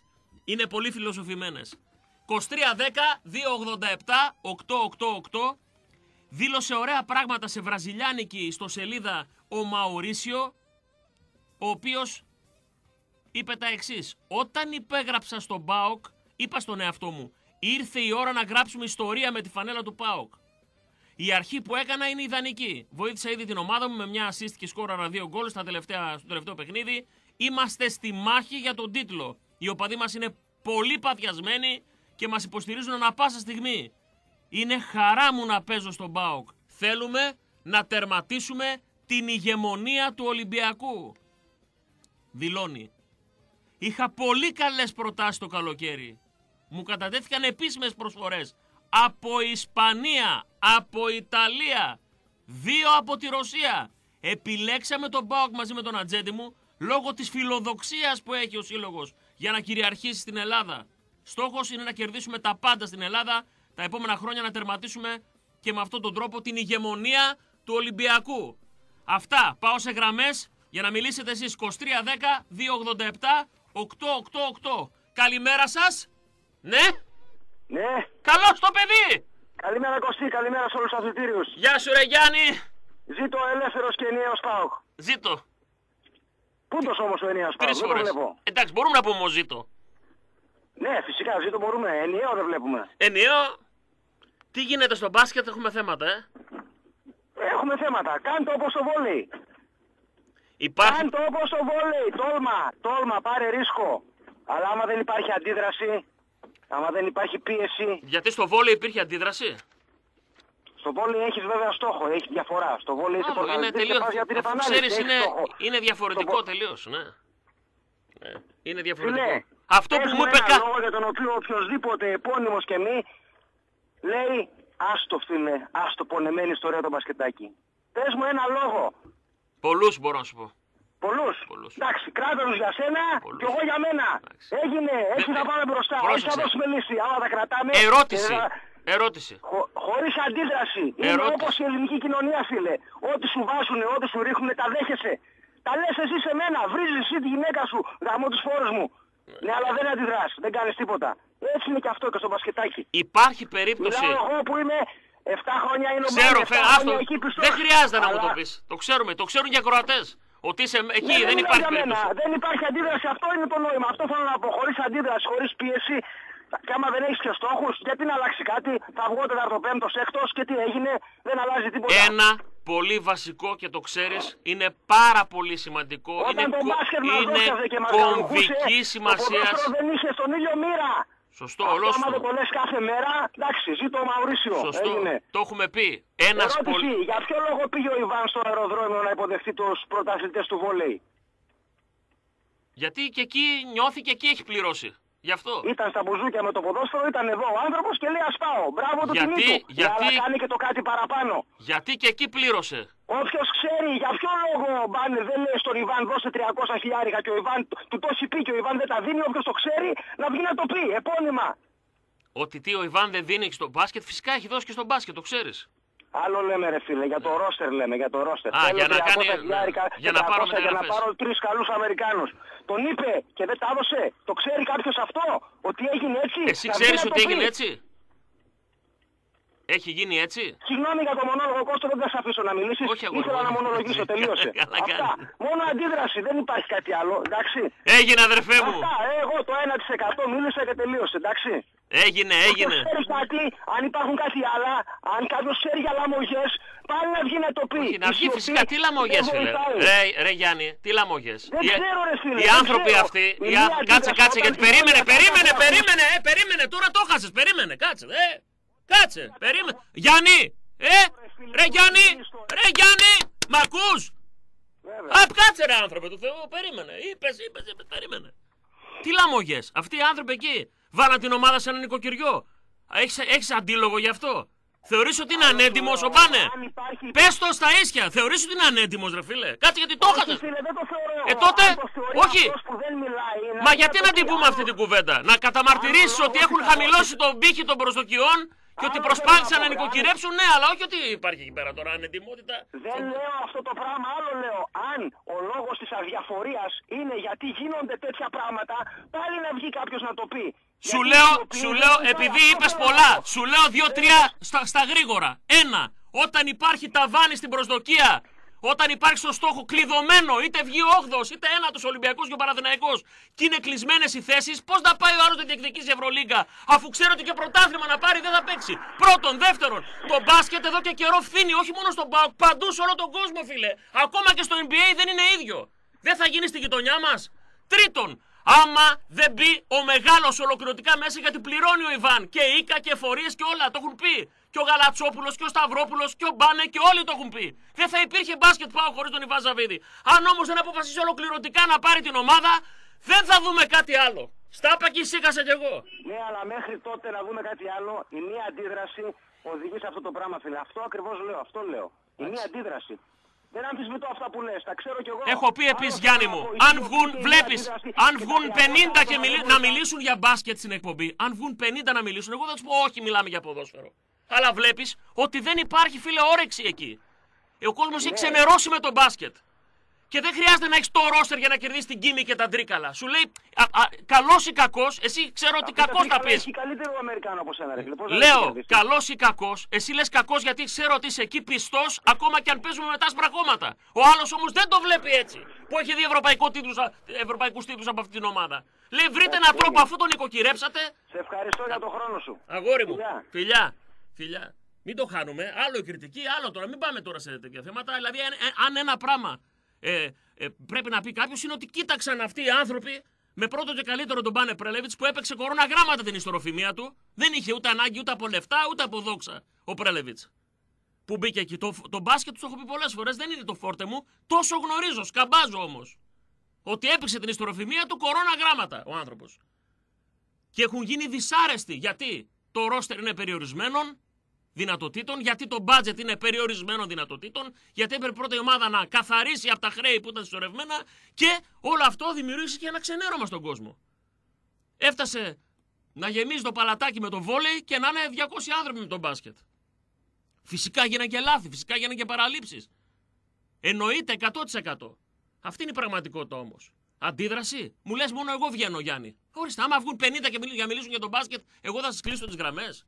2310-287-888. Δήλωσε ωραία πράγματα σε βραζιλιάνικη ιστοσελίδα ο Μαουρίσιο, ο οποίος είπε τα εξής. Όταν υπέγραψα στον ΠΑΟΚ, είπα στον εαυτό μου, ήρθε η ώρα να γράψουμε ιστορία με τη φανέλα του ΠΑΟΚ. Η αρχή που έκανα είναι ιδανική. Βοήθησα ήδη την ομάδα μου με μια assist και σκόραρα 2 γκολ στο τελευταίο παιχνίδι. Είμαστε στη μάχη για τον τίτλο. Οι οπαδοί μας είναι πολύ παθιασμένοι και μας υποστηρίζουν ανά πάσα στιγμή. Είναι χαρά μου να παίζω στον ΠΑΟΚ. Θέλουμε να τερματίσουμε την ηγεμονία του Ολυμπιακού. Δηλώνει. Είχα πολύ καλές προτάσεις το καλοκαίρι. Μου κατατέθηκαν επίσημες προσφορές από Ισπανία, από Ιταλία, 2 από τη Ρωσία. Επιλέξαμε τον ΠΑΟΚ μαζί με τον ατζέντη μου λόγω της φιλοδοξίας που έχει ο σύλλογος για να κυριαρχήσει στην Ελλάδα. Στόχος είναι να κερδίσουμε τα πάντα στην Ελλάδα, τα επόμενα χρόνια να τερματίσουμε και με αυτόν τον τρόπο την ηγεμονία του Ολυμπιακού. Αυτά, πάω σε γραμμές για να μιλήσετε εσείς. 2310-287-888. Καλημέρα σας. Ναι. Ναι. Καλώς το παιδί. Καλημέρα Κωστή, καλημέρα σε όλους τους αθλητήριους. Γεια σου ρε Γιάννη. Ζήτω ελεύθερος και ενιαίος ΠΑΟΚ. Ζήτω. Πούντος όμως ο ενιαίος ΠΑΟΚ, δεν το βλέπω. Εντάξει, μπορούμε να πούμε όμως ζήτω. Ναι, φυσικά, ζήτω μπορούμε. Ενιαίο δεν βλέπουμε. Ενιαίο. Τι γίνεται στο μπάσκετ, έχουμε θέματα, Έχουμε θέματα. Κάντε όπως το βόλεϊ. Κάντε όπως το βόλεϊ. Τόλμα, πάρε ρίσκο. Αλλά άμα δεν υπάρχει αντίδραση, άμα δεν υπάρχει πίεση... Γιατί στο βόλεϊ υπήρχε αντίδραση. Στο βόλεϊ έχεις βέβαια στόχο, έχει διαφορά. Στο βόλεϊ είσαι πρωταγωνιστής. Είναι διαφορετικό τελείως, ναι. Είναι διαφορετικό. Αυτό που μου είπε ένα λόγο για τον οποίο οποιοσδήποτε επώνυμος και μη λέει άστο φίλε, άστο πονεμένη ιστορία το μπασκετάκι. Πες μου ένα λόγο. Πολλούς μπορώ να σου πω. Πολλούς. Εντάξει, κράτα τους για σένα και εγώ για μένα. Έγινε, έτσι θα πάμε μπροστά. Έτσι θα δώσουμε λύση. Άμα τα κρατάμε. Ερώτηση. Χωρίς αντίδραση. Είναι όπως η ελληνική κοινωνία, φίλε. Ό,τι σου βάζουνε, ό,τι σου ρίχνουνε, τα δέχεσαι. Τα λες εσύ σε μένα, βρίζεις εσύ τη γυναίκα σου, γαμώ τους φόρους μου. Ναι, αλλά δεν αντιδράς, δεν κάνεις τίποτα. Έτσι είναι και αυτό και στο μπασκετάκι. Υπάρχει περίπτωση. Μιλάω εγώ που είμαι 7 χρόνια είναι ο Ξέρω, εκεί πιστός. Δεν χρειάζεται να μου το πεις. Το ξέρουμε, το ξέρουν και οι ακροατές. Ότι είσαι εκεί, δεν υπάρχει περίπτωση. Δεν υπάρχει αντίδραση, αυτό είναι το νόημα. Αυτό θέλω να πω. Χωρίς αντίδραση, χωρίς πίεση. Και άμα δεν έχεις και στόχους, γιατί να αλλάξει κάτι, θα βγω 4ο-5ο έκτος και τι έγινε, δεν αλλάζει τίποτα. Ένα πολύ βασικό και το ξέρεις, είναι πάρα πολύ σημαντικό. Όταν το μπάσκετ μας δώσατε και μας κομβική σημασία. Το ποδόσφαιρο δεν είχε στον ήλιο μοίρα. Σωστό, ολόκληρο. Άμα δεν το λες κάθε μέρα, εντάξει, ζήτω ο Μαουρίσιο. Σωστό, έγινε. Το έχουμε πει. Ερώτηση, για ποιο λόγο πήγε ο Ιβάν στο αεροδρόμιο να υποδεχτεί τους πρωταθλητές του βολέι? Γιατί και εκεί νιώθει και εκεί έχει πληρώσει. Γι' αυτό. Ήταν στα μπουζούκια με το ποδόσφαιρο, ήταν εδώ ο άνθρωπος και λέει ας πάω. Μπράβο του τιμή του. Γιατί αλλά κάνει και το κάτι παραπάνω. Γιατί και εκεί πλήρωσε. Όποιος ξέρει για ποιο λόγο ο Μπάνε δεν λέει στον Ιβάν δώσε 300 χιλιάρικα και ο Ιβάν του το έχει πει και ο Ιβάν δεν τα δίνει, όποιος το ξέρει να βγει να το πει, επώνυμα. Ότι τι ο Ιβάν δεν δίνει στο μπάσκετ, φυσικά έχει δώσει και στο μπάσκετ, το ξέρεις. Άλλο λέμε ρε φίλε, για το ρόστερ λέμε, για το ρόστερ. Για να κάνει, για να πάρω 3 καλούς Αμερικάνους. Τον είπε και δεν τα έδωσε. Το ξέρει κάποιος αυτό, ότι έγινε έτσι? Εσύ ξέρεις ότι έγινε έτσι? Έχει γίνει έτσι? Συγγνώμη για το μονόλογο, Κώστο, δεν θα σε αφήσω να μιλήσεις. Ήθελα να μονολογήσω, τελείωσε. Αυτά. Μόνο αντίδραση, δεν υπάρχει κάτι άλλο, εντάξει. Έγινε αδερφέ μου. Αυτά, εγώ το 1% μίλησα και τελείωσε, εντάξει. Έγινε. Ξέρει κάτι, αν υπάρχουν κάτι άλλα, αν κάποιος ξέρει για λαμογές, πάλι να βγει να το πει. Όχι, να βγει φυσικά, τι λαμογές φίλε. Ρε Γιάννη, τι λαμογές. Δεν ξέρω ρε φίλε. Οι άνθρωποι αυτοί, κάτσε, γιατί περίμενε, τώρα το χάσες, περίμενε, κάτσε, περίμενε. Γιάννη, ρε Γιάννη, μ' ακούς? Κάτσε ρε άνθρωπε του Θεού, περίμενε, είπες, περίμενε. Τι λαμογές, αυτοί οι άνθρωποι εκεί βάλαν την ομάδα σε ένα νοικοκυριό. Έχεις αντίλογο γι' αυτό? Θεωρείς ότι είναι ανέντιμος ο Μπάνε? Πες το στα ίσια. Θεωρείς ότι είναι ανέντιμος ρε φίλε? Κάτσε γιατί το έχασες. Τότε, όχι. Μα γιατί να την πούμε αυτή την κουβέντα? Να καταμαρτυρήσεις ότι έχουν χαμηλώσει τον πύχη των προσδοκιών και ότι προσπάθησαν να νοικοκυρέψουν, ναι, αλλά όχι ότι υπάρχει εκεί πέρα τώρα ανεντιμότητα. Δεν λέω αυτό το πράγμα, άλλο λέω. Αν ο λόγος της αδιαφορίας είναι γιατί γίνονται τέτοια πράγματα, πάλι να βγει κάποιος να το πει. Σου λέω, επειδή είπες πολλά, σου λέω 2-3 στα γρήγορα. 1. Όταν υπάρχει ταβάνι στην προσδοκία, όταν υπάρχει στο στόχο κλειδωμένο, είτε βγει 8ος, είτε 1ος Ολυμπιακός και ο Παναθηναϊκός, και είναι κλεισμένες οι θέσεις, πώς να πάει ο άλλος να διεκδικήσει Ευρωλίγκα, αφού ξέρω ότι και πρωτάθλημα να πάρει δεν θα παίξει? Πρώτον. Δεύτερον, το μπάσκετ εδώ και καιρό φθήνει, όχι μόνο στον ΠΑΟΚ, παντού σε όλο τον κόσμο, φίλε. Ακόμα και στο NBA δεν είναι ίδιο. Δεν θα γίνει στη γειτονιά μας? Τρίτον, άμα δεν μπει ο μεγάλος ολοκληρωτικά μέσα, γιατί πληρώνει ο Ιβάν και Ίκα και εφορίες και όλα, το έχουν πει. Και ο Γαλατσόπουλος και ο Σταυρόπουλος και ο Μπάνε και όλοι το έχουν πει. Δεν θα υπήρχε μπάσκετ πάω χωρίς τον Ιβάν Ζαβίδη. Αν όμως δεν αποφασίσει ολοκληρωτικά να πάρει την ομάδα, δεν θα δούμε κάτι άλλο. Στάπα και ησύχασα κι εγώ. Ναι, αλλά μέχρι τότε να δούμε κάτι άλλο, η μία αντίδραση οδηγεί σε αυτό το πράγμα, φίλε. Αυτό ακριβώς λέω, αυτό λέω. Η μία αντίδραση. Δεν αμφισβητώ αυτά που λες, τα ξέρω κι εγώ. Έχω πει επίσης, Γιάννη μου, αν βγουν, βλέπεις, αν βγουν 50 και να μιλήσουν για μπάσκετ στην εκπομπή, αν βγουν 50 να μιλήσουν, εγώ θα τους πω όχι, μιλάμε για ποδόσφαιρο. Αλλά βλέπεις ότι δεν υπάρχει, φίλε, όρεξη εκεί. Ο κόσμος έχει ξενερώσει με τον μπάσκετ. Και δεν χρειάζεται να έχεις το ρόστερ για να κερδίσεις την Κίμη και τα Τρίκαλα. Σου λέει καλός ή κακός, εσύ ξέρω ότι κακός θα πεις. Έχει καλύτερο Αμερικάνο από σένα, ρε. Λέω καλός ή κακός, εσύ λες κακός γιατί ξέρω ότι είσαι εκεί πιστός, ακόμα και αν παίζουμε μετά σπραγώματα. Ο άλλος όμως δεν το βλέπει έτσι. Που έχει δει ευρωπαϊκούς τίτλους από αυτή την ομάδα. Λέει βρείτε έναν τρόπο αφού τον νοικοκυρέψατε. Σε ευχαριστώ για τον χρόνο σου. Αγόρι μου, φιλιά. Μην το χάνουμε. Άλλο η κριτική, άλλο τώρα. Μην πάμε τώρα σε τέτοια θέματα. Δηλαδή, αν ένα πράγμα πρέπει να πει κάποιος είναι ότι κοίταξαν αυτοί οι άνθρωποι με πρώτο και καλύτερο τον Μπάνε Πρέλεβιτς που έπαιξε κοροναγράμματα την ιστοροφημία του. Δεν είχε ούτε ανάγκη ούτε από λεφτά ούτε από δόξα ο Πρέλεβιτς. Που μπήκε εκεί. Το μπάσκετ του το έχω πει πολλές φορές. Δεν είναι το φόρτε μου. Τόσο γνωρίζω. Σκαμπάζω όμως. Ότι έπαιξε την ιστοροφημία του κοροναγράμματα ο άνθρωπος. Και έχουν γίνει δυσάρεστοι. Γιατί το ρόστερ είναι περιορισμένον. δυνατοτήτων, γιατί το μπάτζετ είναι περιορισμένων δυνατοτήτων, γιατί έπρεπε πρώτα η ομάδα να καθαρίσει από τα χρέη που ήταν συσσωρευμένα και όλο αυτό δημιούργησε και ένα ξενέρωμα στον κόσμο. Έφτασε να γεμίζει το παλατάκι με το βόλεϊ και να είναι 200 άνθρωποι με το μπάσκετ. Φυσικά γίνανε και λάθη, φυσικά γίνανε και παραλήψεις. Εννοείται 100%. Αυτή είναι η πραγματικότητα όμως. Αντίδραση. Μου λες μόνο εγώ βγαίνω, Γιάννη. Ορίστε, άμα βγουν 50 για να μιλήσουν για τον μπάσκετ, εγώ θα σας κλείσω τις γραμμές.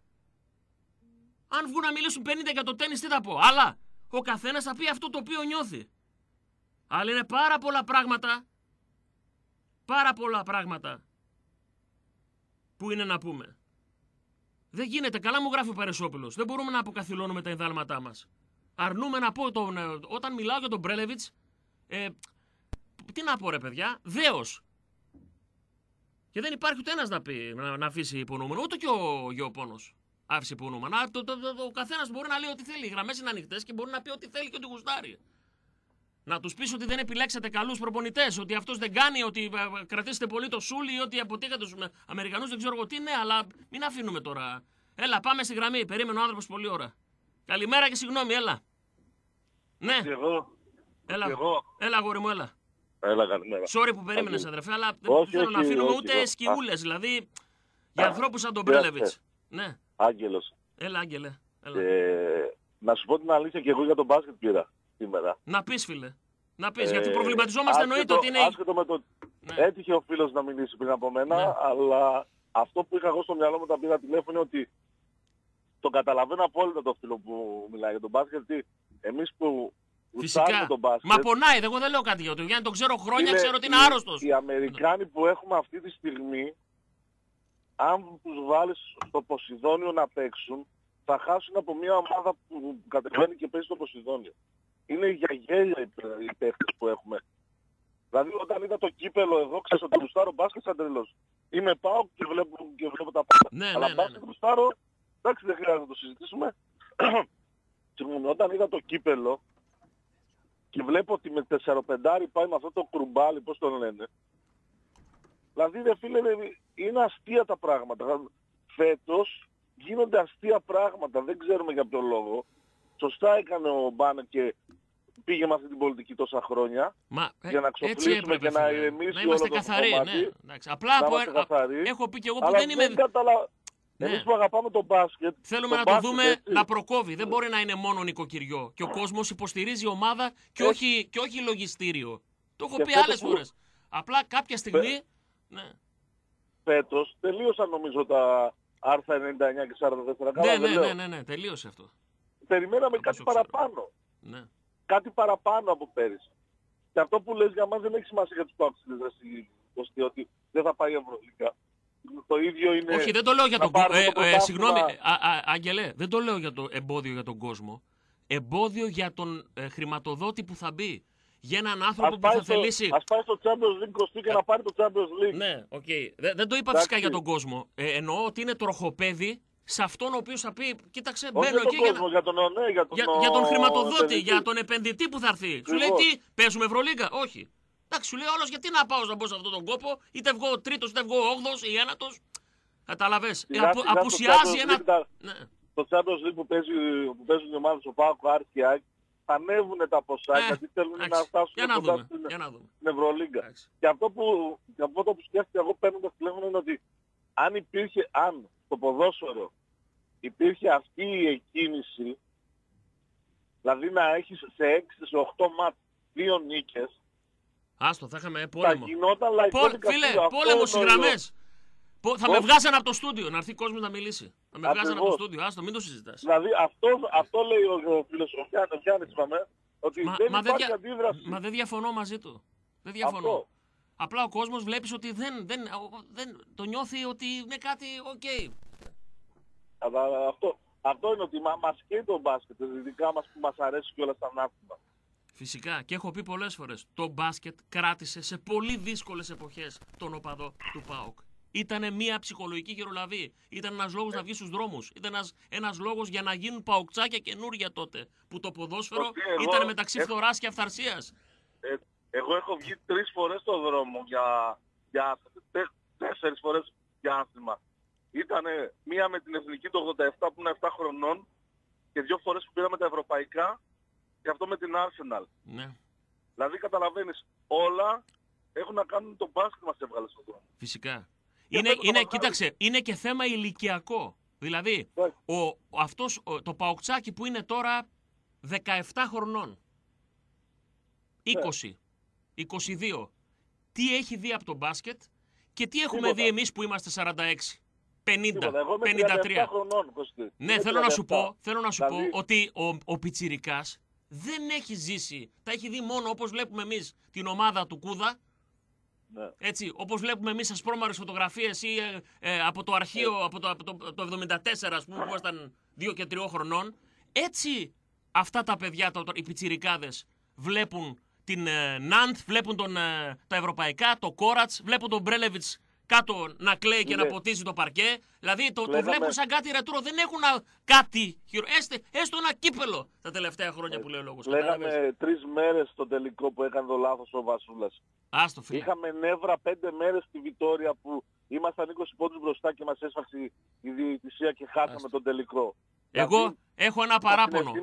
Αν βγουν να μιλήσουν 50 για το τένις, τι θα πω. Αλλά ο καθένας θα πει αυτό το οποίο νιώθει. Αλλά είναι πάρα πολλά πράγματα που είναι να πούμε. Δεν γίνεται. Καλά μου γράφει ο Παρεσόπουλος. Δεν μπορούμε να αποκαθιλώνουμε τα ενδάλματά μας. Αρνούμε να πω, όταν μιλάω για τον Μπρέλεβιτς, τι να πω ρε παιδιά, δέος. Και δεν υπάρχει ούτε ένας να πει, να αφήσει υπονοούμενο, ούτε και ο Γεωπόνος άφησε υπονοούμενο. Ο καθένας μπορεί να λέει ό,τι θέλει. Οι γραμμές είναι ανοιχτές και μπορεί να πει ό,τι θέλει και ό,τι γουστάρει. Να τους πεις ότι δεν επιλέξατε καλούς προπονητές, ότι αυτός δεν κάνει, ότι κρατήσετε πολύ το σούλι, ότι αποτύχατε τους Αμερικανούς, δεν ξέρω εγώ τι, ναι, αλλά μην αφήνουμε τώρα. Έλα, πάμε στη γραμμή. Περίμενε ο άνθρωπος πολλή ώρα. Καλημέρα και συγγνώμη, έλα. Ναι. Έλα, αγόρι μου, έλα. Έλα, καλημέρα. Sorry που περίμενες, αδερφέ, αλλά δεν θέλω να αφήνουμε ούτε σκιούλες, δηλαδή για ανθρώπους σαν τον Μπρέλεβιτς. Ναι. Άγγελος. Έλα, Άγγελε. Έλα. Να σου πω την αλήθεια, και εγώ για τον μπάσκετ πήρα σήμερα. Να πεις, φίλε. Να πεις, γιατί προβληματιζόμαστε, εννοείται ότι είναι... Άσχετο με το... Ναι. Έτυχε ο φίλος να μιλήσει πριν από μένα, ναι. Αλλά αυτό που είχα εγώ στο μυαλό μου όταν πήρα τηλέφωνο είναι ότι το καταλαβαίνω απόλυτα το φίλο που μιλάει για τον μπάσκετ, γιατί εμείς που φυσικά. Τον μπάσκετ, μα πονάει, εγώ δεν λέω κάτι για το Γιάννη, τον ξέρω χρόνια, ξέρω ότι είναι άρρωστος. Οι Αμερικάνοι που έχουμε αυτή τη στιγμή, αν τους βάλεις στο Ποσειδόνιο να παίξουν, θα χάσουν από μια ομάδα που κατεβαίνει και παίζει στο Ποσειδόνιο. Είναι για γέλια οι παίχτες που έχουμε. Δηλαδή όταν είδα το κύπελο εδώ, ξέρω ότι γουστάρω μπάσκετ σαν τρελός. Είμαι πάω και βλέπω τα πάντα. Ναι, αλλά μπάσκετ γουστάρω, εντάξει δεν χρειάζεται να το συζητήσουμε. Όταν είδα το κύπελο και βλέπω ότι με 4-5 πάει με αυτό το κρουμπάλι, πώς τον λένε. Δηλαδή ρε φίλε, είναι αστεία τα πράγματα. Φέτος γίνονται αστεία πράγματα, δεν ξέρουμε για ποιο λόγο. Σωστά έκανε ο Μπάνερ και πήγε με αυτή την πολιτική τόσα χρόνια για να ξοφλήσουμε και να ηρεμήσει όλο το κομμάτι. Ναι. Απλά έχω πει και εγώ που αλλά δεν είμαι... Ναι. Εμείς που αγαπάμε το μπάσκετ... Θέλουμε να το δούμε έτσι, να προκόβει. Δεν μπορεί να είναι μόνο νοικοκυριό. Και ο κόσμος υποστηρίζει ομάδα και όχι λογιστήριο. Το έχω πει άλλες φορές. Απλά κάποια στιγμή... Ναι. Φέτος τελείωσαν νομίζω τα άρθρα 99 και 44. Ναι, τελείωσε αυτό. Περιμέναμε κάτι παραπάνω. Ναι. Κάτι παραπάνω από πέρυσι. Και αυτό που λες για μας δεν έχει σημασία για τους παοξίδες, ότι δεν θα πάει η Ευρωλίγκα. Το ίδιο είναι... Όχι, δεν το λέω για τον κόσμο. Συγγνώμη, Άγγελε, δεν το λέω για το εμπόδιο για τον κόσμο. Εμπόδιο για τον χρηματοδότη που θα μπει. Για έναν άνθρωπο που θα θελήσει... Ας πάει στο Champions League κοστί και να πάρει το Champions League. Ναι, οκ. Δεν το είπα φυσικά για τον κόσμο. Εννοώ ότι είναι τροχοπέδι σε αυτόν ο οποίος θα πει, κοίταξε, μπαίνω εκεί για τον χρηματοδότη, για τον επενδυτή που θα έρθει. Σου λέει τι, παίζουμε Ευρωλίγκα? Όχι. Εντάξει, σου λέει όλος γιατί να πάω να μπω σε αυτόν τον κόπο, είτε βγω τρίτος, είτε βγω όγδος ή ένατος. Καταλαβες. Απουσιάζει ένα... Το Champions League που παίζουν οι ομάδες, ο ΠΑΟΚ, ο Άρης και η ΑΕΚ, ανέβουν τα ποσά γιατί θέλουν να φτάσουν κοντά στην Ευρωλίγκα. Και αυτό που σκέφτηκα εγώ παίρνοντας τηλέφωνο είναι ότι αν στο ποδόσφαιρο υπήρχε αυτή η εκκίνηση, δηλαδή να έχεις σε 6, σε 8 μάτς 2 νίκες, άστο, θα είχαμε πόλεμο. Θα γινόταν λαϊκό δικαστήριο. Φίλε, πόλεμο στις γραμμές. Θα με βγάζανε από το στούντιο, να έρθει κόσμος να μιλήσει. Θα με βγάζανε από το στούντιο, άστο, μην το συζητάς. Δηλαδή αυτό λέει ο φίλος ο Γιάννης, είπαμε, ότι δεν υπάρχει αντίδραση. Μα δεν διαφωνώ μαζί του. Δεν διαφωνώ. Αυτό. Απλά ο κόσμος βλέπεις ότι δεν το νιώθει ότι είναι κάτι οκ. Αυτό είναι ότι μας καίει το μπάσκετ, ειδικά μας που μας αρέσει κιόλας τα ναύτημα. Φυσικά, και έχω πει πολλές φορές, το μπάσκετ κράτησε σε πολύ δύσκολες εποχές τον οπαδό του ΠΑΟΚ. Ήτανε μια ψυχολογική γερολαβή. Ήταν ένας λόγος να βγει στους δρόμους. Ήταν ένας λόγος για να γίνουν παοκτσάκια καινούρια τότε. Που το ποδόσφαιρο ήταν μεταξύ φθοράς και αυθαρσίας. Εγώ έχω βγει 3 φορές στον δρόμο για 4 φορές για άθλημα. Ήταν μία με την εθνική το 87 που είναι 7 χρονών και 2 φορές που πήραμε τα ευρωπαϊκά και αυτό με την Arsenal. Ναι. Δηλαδή καταλαβαίνεις, όλα έχουν να κάνουν τον μπάσκετ μας έβγαλε στον δρόμο. Φυσικά. Κοίταξε, είναι και θέμα ηλικιακό. Δηλαδή, το παοκτσάκι που είναι τώρα 17 χρονών, 20, 22, τι έχει δει από το μπάσκετ και τι έχουμε δει εμείς που είμαστε 46, 50, 53. Ναι, θέλω να σου πω ότι ο πιτσιρικάς δεν έχει ζήσει, τα έχει δει μόνο όπως βλέπουμε εμείς την ομάδα του Κούδα. Ναι. Έτσι, όπως βλέπουμε εμείς ασπρόμαρες φωτογραφίες ή από το αρχείο, από το 74, ας πούμε, που ήμασταν 2 και 3 χρονών. Έτσι, αυτά τα παιδιά, οι πιτσιρικάδες, βλέπουν την Ναντ, βλέπουν τα ευρωπαϊκά, το Κόρατς, βλέπουν τον Μπρέλεβιτς κάτω να κλαίει και να ποτίζει το παρκέ. Δηλαδή το βλέπουν σαν κάτι ρετρό. Δεν έχουν κάτι, έστω ένα κύπελο τα τελευταία χρόνια που λέει ο λόγος. Λέγαμε 3 μέρες στο τελικό που έκανε το λάθος ο Βασούλας. Είχαμε νεύρα 5 μέρες στη Βιτόρια που ήμασταν 20 πόντους μπροστά και μας έσφαξε η διαιτησία και χάσαμε τον τελικό. Εγώ έχω ένα παράπονο.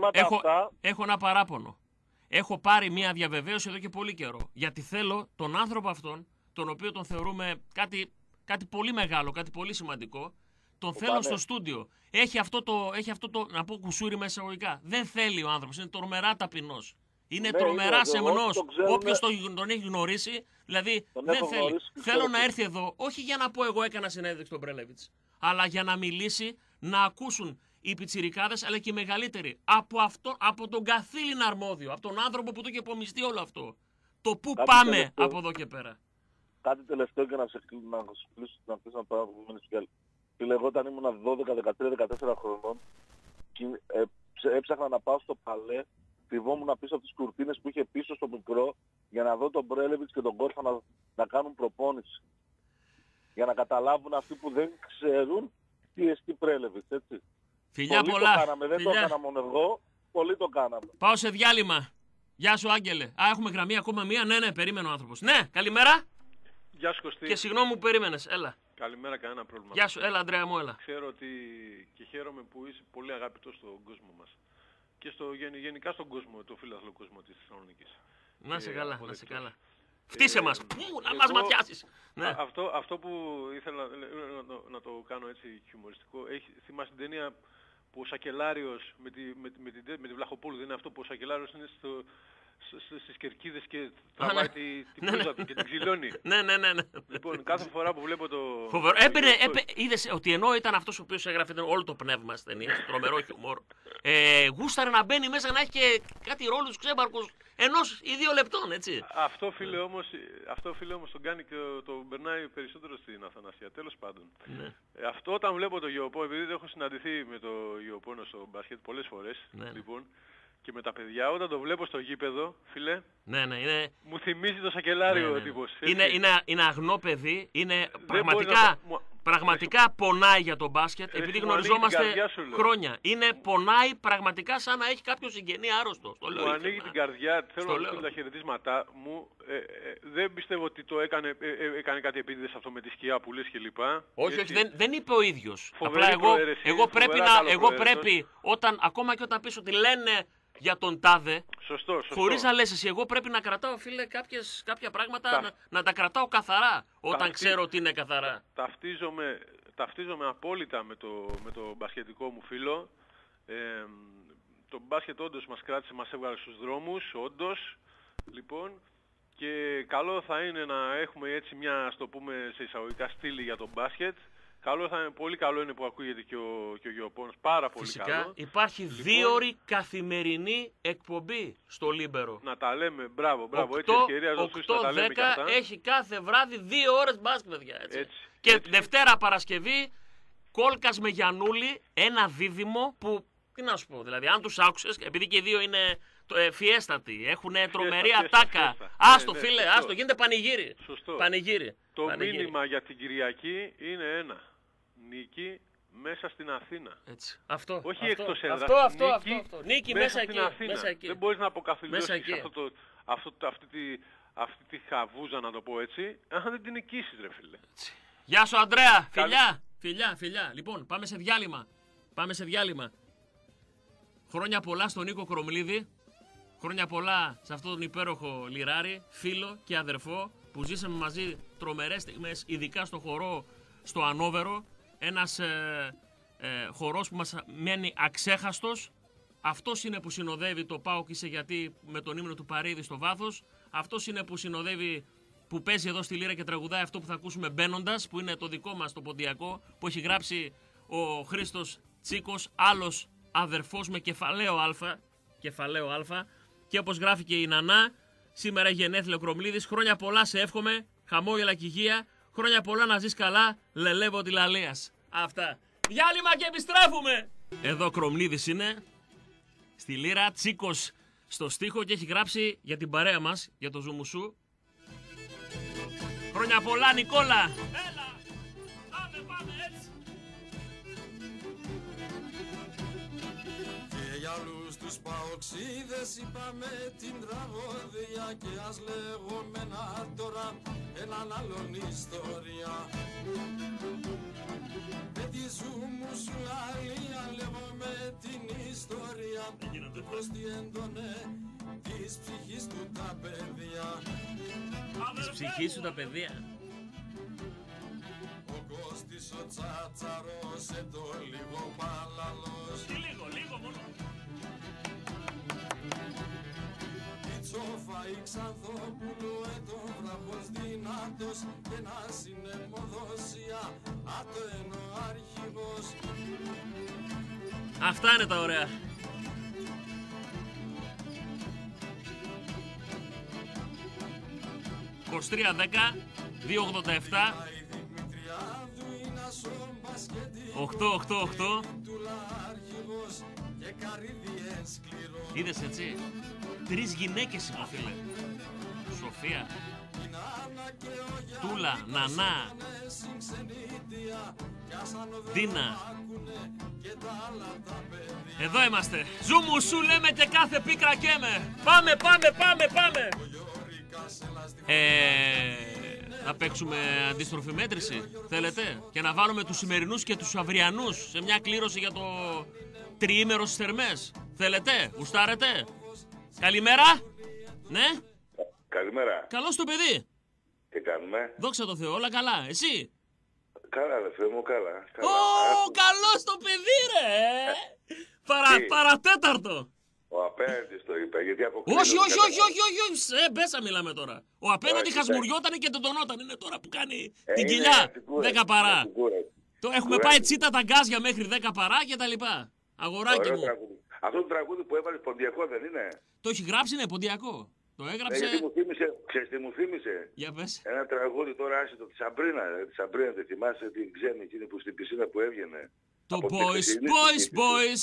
Έχω ένα παράπονο. Έχω πάρει μια διαβεβαίωση εδώ και πολύ καιρό. Γιατί θέλω τον άνθρωπο αυτόν, τον οποίο τον θεωρούμε κάτι πολύ μεγάλο, κάτι πολύ σημαντικό, τον θέλω στο στούντιο. Έχει αυτό το, να πω κουσούρι μέσα εισαγωγικά. Δεν θέλει ο άνθρωπος, είναι τρομερά ταπεινός. Είναι τρομερά σεμνός. Όποιος τον έχει γνωρίσει, δηλαδή δεν θέλει. Θέλω να έρθει εδώ, όχι για να πω εγώ έκανα συνέντευξη στον Μπρέλεβιτς, αλλά για να μιλήσει, να ακούσουν οι πιτσιρικάδες, αλλά και οι μεγαλύτεροι. Από τον καθήλυνα αρμόδιο, από τον άνθρωπο που το είχε υπομειστεί όλο αυτό. Το πού πάμε τελευταίο, από εδώ και πέρα. Κάτι τελευταίο και να σε κλείσω να πεις ένα πράγμα που μένεις κι άλλο. Φίλε, εγώ όταν ήμουν 12, 13, 14 χρονών και έψαχνα να πάω στο παλέ, κρυβόμουν πίσω από τις κουρτίνες που είχε πίσω στο μικρό για να δω τον Μπρέλεβιτς και τον Κόρφα να κάνουν προπόνηση. Για να καταλάβουν αυτοί που δεν ξέρουν τι εστί Μπρέλεβιτς, έτσι. Φιλιά πολλοί πολλά. Το κάναμε, δεν το έκανα μόνο εγώ, πολλοί το κάναμε. Πάω σε διάλειμμα. Γεια σου Άγγελε. Έχουμε γραμμή ακόμα μία. Ναι, περίμενε ο άνθρωπος. Ναι, καλημέρα. Γεια σου Κωστή. Και συγγνώμη που περίμενες. Έλα. Καλημέρα, κανένα πρόβλημα. Γεια σου, έλα Αντρέα μου, έλα. Ξέρω ότι και χαίρομαι που είσαι πολύ αγαπητός στον κόσμο μας. Και γενικά στον κόσμο, το φίλαθλο κόσμο της Θεσσαλονίκης. Να είσαι καλά, να είσαι καλά. Φτύσε μας, να μας ματιάσεις. Ναι. Αυτό που ήθελα να το κάνω έτσι χιουμοριστικό, θυμάσαι την ταινία που ο Σακελάριος με τη Βλαχοπούλου, δεν είναι αυτό που ο Σακελάριος είναι στις κερκίδες και τραβάει την πλούζα του και την ξυλώνει. Ναι. Λοιπόν, κάθε φορά που βλέπω το... Φοβερό. Είδες ότι ενώ ήταν αυτός ο οποίος έγραφε όλο το πνεύμα της ταινίας, τρομερό χιουμόρ, γούσταρε να μπαίνει μέσα να έχει και κάτι ρόλους ξέμπαρκους 1 ή 2 λεπτών, έτσι. Αυτό φίλε όμως τον κάνει και τον περνάει περισσότερο στην Αθανασία, τέλος πάντων. Ναι. Αυτό όταν βλέπω το Γεωπό, επειδή έχω συναντηθεί με το Γεωπόνο στο μπάσκετ πολλές φορές, λοιπόν, και με τα παιδιά, όταν το βλέπω στο γήπεδο, φίλε, μου θυμίζει το Σακελάριο ο τύπος. Είναι αγνό παιδί, είναι πραγματικά πονάει για τον μπάσκετ, επειδή γνωριζόμαστε χρόνια. Πονάει πραγματικά σαν να έχει κάποιο συγγενή άρρωστο. Μου ανοίγει την καρδιά, θέλω να στείλω τα χαιρετίσματά μου. Δεν πιστεύω ότι το έκανε κάτι επίτηδες αυτό με τη σκιά που λες και λοιπά. Όχι, δεν είπε ο ίδιος. Απλά εγώ πρέπει, ακόμα και όταν πεις ότι λένε για τον τάδε, σωστό. Χωρίς να λες εσύ, εγώ πρέπει να κρατάω, φίλε, κάποια πράγματα να τα κρατάω καθαρά όταν ξέρω ότι είναι καθαρά. Ταυτίζομαι απόλυτα με το μπασκετικό μου φίλο. Το μπάσκετ όντως μας κράτησε, μας έβγαλε στους δρόμους, όντως. Λοιπόν, και καλό θα είναι να έχουμε έτσι μια, ας το πούμε σε εισαγωγικά, στήλη για το μπάσκετ. Πολύ καλό είναι που ακούγεται και ο Γεωπόνος, πάρα πολύ φυσικά, καλό. Υπάρχει 2ώρη καθημερινή εκπομπή στο Λίμπερο. Να τα λέμε, μπράβο, έτσι ευκαιρία ζωής να τα λέμε και αυτά. Έχει κάθε βράδυ 2 ώρες μπάσκετ, παιδιά, έτσι. Και Δευτέρα Παρασκευή, Κόλκας με Γιαννούλη, ένα δίδυμο που, τι να σου πω, δηλαδή αν τους άκουσες, επειδή και οι δύο είναι φιέστατοι, έχουν τρομερή ατάκα. Άστο φίλε, άστο, γίνεται πανηγύρι. Σωστό. Πανηγύρι. Το μήνυμα για την Κυριακή είναι ένα. Νίκη μέσα στην Αθήνα. Έτσι. Όχι εκτός έδρας. Αυτό. Νίκη μέσα εκεί. Δεν μπορείς να αποκαθιλώσεις αυτή τη χαβούζα, να το πω έτσι, αν δεν την νικήσεις, ρε φίλε. Γεια σου Αντρέα, φιλιά. Φιλιά. Λοιπόν, πάμε σε διάλειμμα. Χρόνια πολλά στον Νίκο Κρομλίδη. Χρόνια πολλά σε αυτόν τον υπέροχο λιράρι, φίλο και αδερφό που ζήσαμε μαζί τρομερές στιγμές, ειδικά στο χορό στο Ανόβερο. Ένας χορός που μας μένει αξέχαστος. Αυτός είναι που συνοδεύει το ΠΑΟΚ είσαι γιατί με τον ύμνο του Παρίδη στο βάθος. Αυτός είναι που συνοδεύει, που παίζει εδώ στη λύρα και τραγουδάει αυτό που θα ακούσουμε μπαίνοντας, που είναι το δικό μας το ποντιακό, που έχει γράψει ο Χρήστος Τσίκος, άλλος αδερφός με κεφαλαίο Α. Και όπως γράφει και η Νανά, σήμερα γενέθλια ο Κρομλίδης. Χρόνια πολλά σε εύχομαι, χαμόγελα και υγεία. Χρόνια πολλά να ζεις καλά, λελεύω τη Λαλίας. Αυτά. Διάλειμμα και επιστρέφουμε. Εδώ ο Κρομλίδης είναι, στη λύρα, Τσίκος στο στίχο και έχει γράψει για την παρέα μας, για το Ζουμουσού. Χρόνια πολλά Νικόλα. Έλα, πάμε έτσι. Και για όλους τους παοξίδες είπαμε την τραγωδία και ας λεγόμενα τώρα έναν άλλον ιστορία. Με τη Ζουμουσού Λαλία λέγομαι την ιστορία πως τι έντονε της ψυχής του τα παιδιά. Της ψυχής του τα παιδιά. Ο Κώστης ο Τσάτσαρος το λίγο παλαλός. Λίγο μόνο. Η Τσόφα η Ξανθόπουλου το βραχός δυνατός και να συνεμοδοσία άτο ενώ αρχηγός. Αυτά είναι τα ωραία. «2310 287 888». Είδες έτσι, 3 γυναίκες είπα φίλε. Σοφία, Τούλα, Νανά, Δίνα. Εδώ είμαστε. Ζουμουσού λέμε και κάθε πίκρα καίμε. Πάμε. Να παίξουμε αντίστροφη μέτρηση, θέλετε? Και να βάλουμε τους σημερινούς και τους αυριανούς σε μια κλήρωση για το τριήμερο στις Θερμές. Θέλετε? Γουστάρετε? Καλημέρα. Ναι. Καλημέρα. Καλώς το παιδί. Τι κάνουμε? Δόξα τω Θεώ, όλα καλά. Εσύ? Καλά ρε Θεέ μου, καλά. Καλώς το παιδί ρε. Παρατέταρτο. Ο απέναντις το είπε, γιατί αποκλείω. Όχι. Μπέσα μιλάμε τώρα. Ο απέναντι χασμουριότανε και τεντωνόταν. Είναι τώρα που κάνει την κοιλιά 10 παρά. Έχουμε πάει τσίτα τα γκάζια μέχρι 10 παρά και τα λοιπά. Αγοράκι μου. Αυτό το τραγούδι που έβαλε ποντιακό δεν είναι? Το έχει γράψει, ναι, ποντιακό. Το έγραψε. Ξέρεις τι μου θύμισε? Για πες. Ένα τραγούδι τώρα άσχετο τη Σαμπρίνα. Τη Σαμπρίνα, δεν θυμάσαι την ξένη εκείνη που στην πισίνα που έβγαινε? Το boys.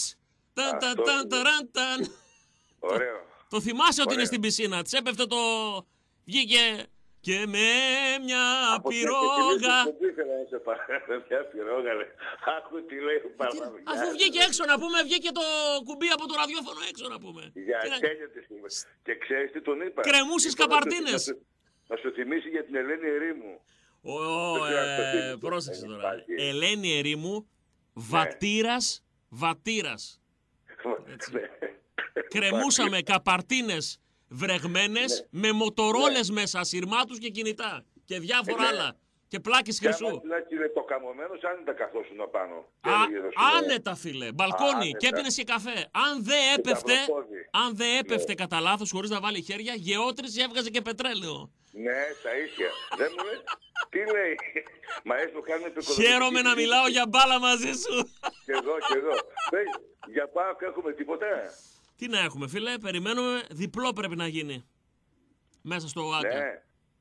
Ταν. Ωραίο. Το θυμάσαι ότι είναι στην πισίνα. Της έπεφτε το... Βγήκε και με μια πυρόγα. Μια πυρόγα, λέει. Άκου τι λέει ο Παραμικιάς. Αφού βγήκε έξω να πούμε, βγήκε το κουμπί από το ραδιόφωνο έξω να πούμε. Για τέλειο τη στιγμή. Και ξέρεις τι τον είπα? Κρεμούσες καπαρτίνες. Να σου θυμίσει για την Ελένη Ερήμου. Πρόσεξε τώρα. Ελένη Ερήμου, βατήρας. Κρεμούσαμε καπαρτίνες βρεγμένες με μοτορόλες μέσα, ασυρμάτους και κινητά και διάφορα άλλα και πλάκες χρυσού. Το καμωμένος άνετα καθόσουν απάνω. Άνετα φίλε, μπαλκόνι και έπινες και καφέ. Αν δεν έπεφτε κατά λάθος χωρίς να βάλει χέρια, γεώτρηση έβγαζε και πετρέλαιο. Ναι, τα ίσια. Δεν μου λέει. Τι λέει? Μα έστω κάνουμε χαίρομαι να μιλάω για μπάλα μαζί σου. Κι εγώ. Για ΠΑΟΚ έχουμε τίποτα? Τι να έχουμε φίλε, περιμένουμε, διπλό πρέπει να γίνει. Μέσα στο Άκα. Ναι.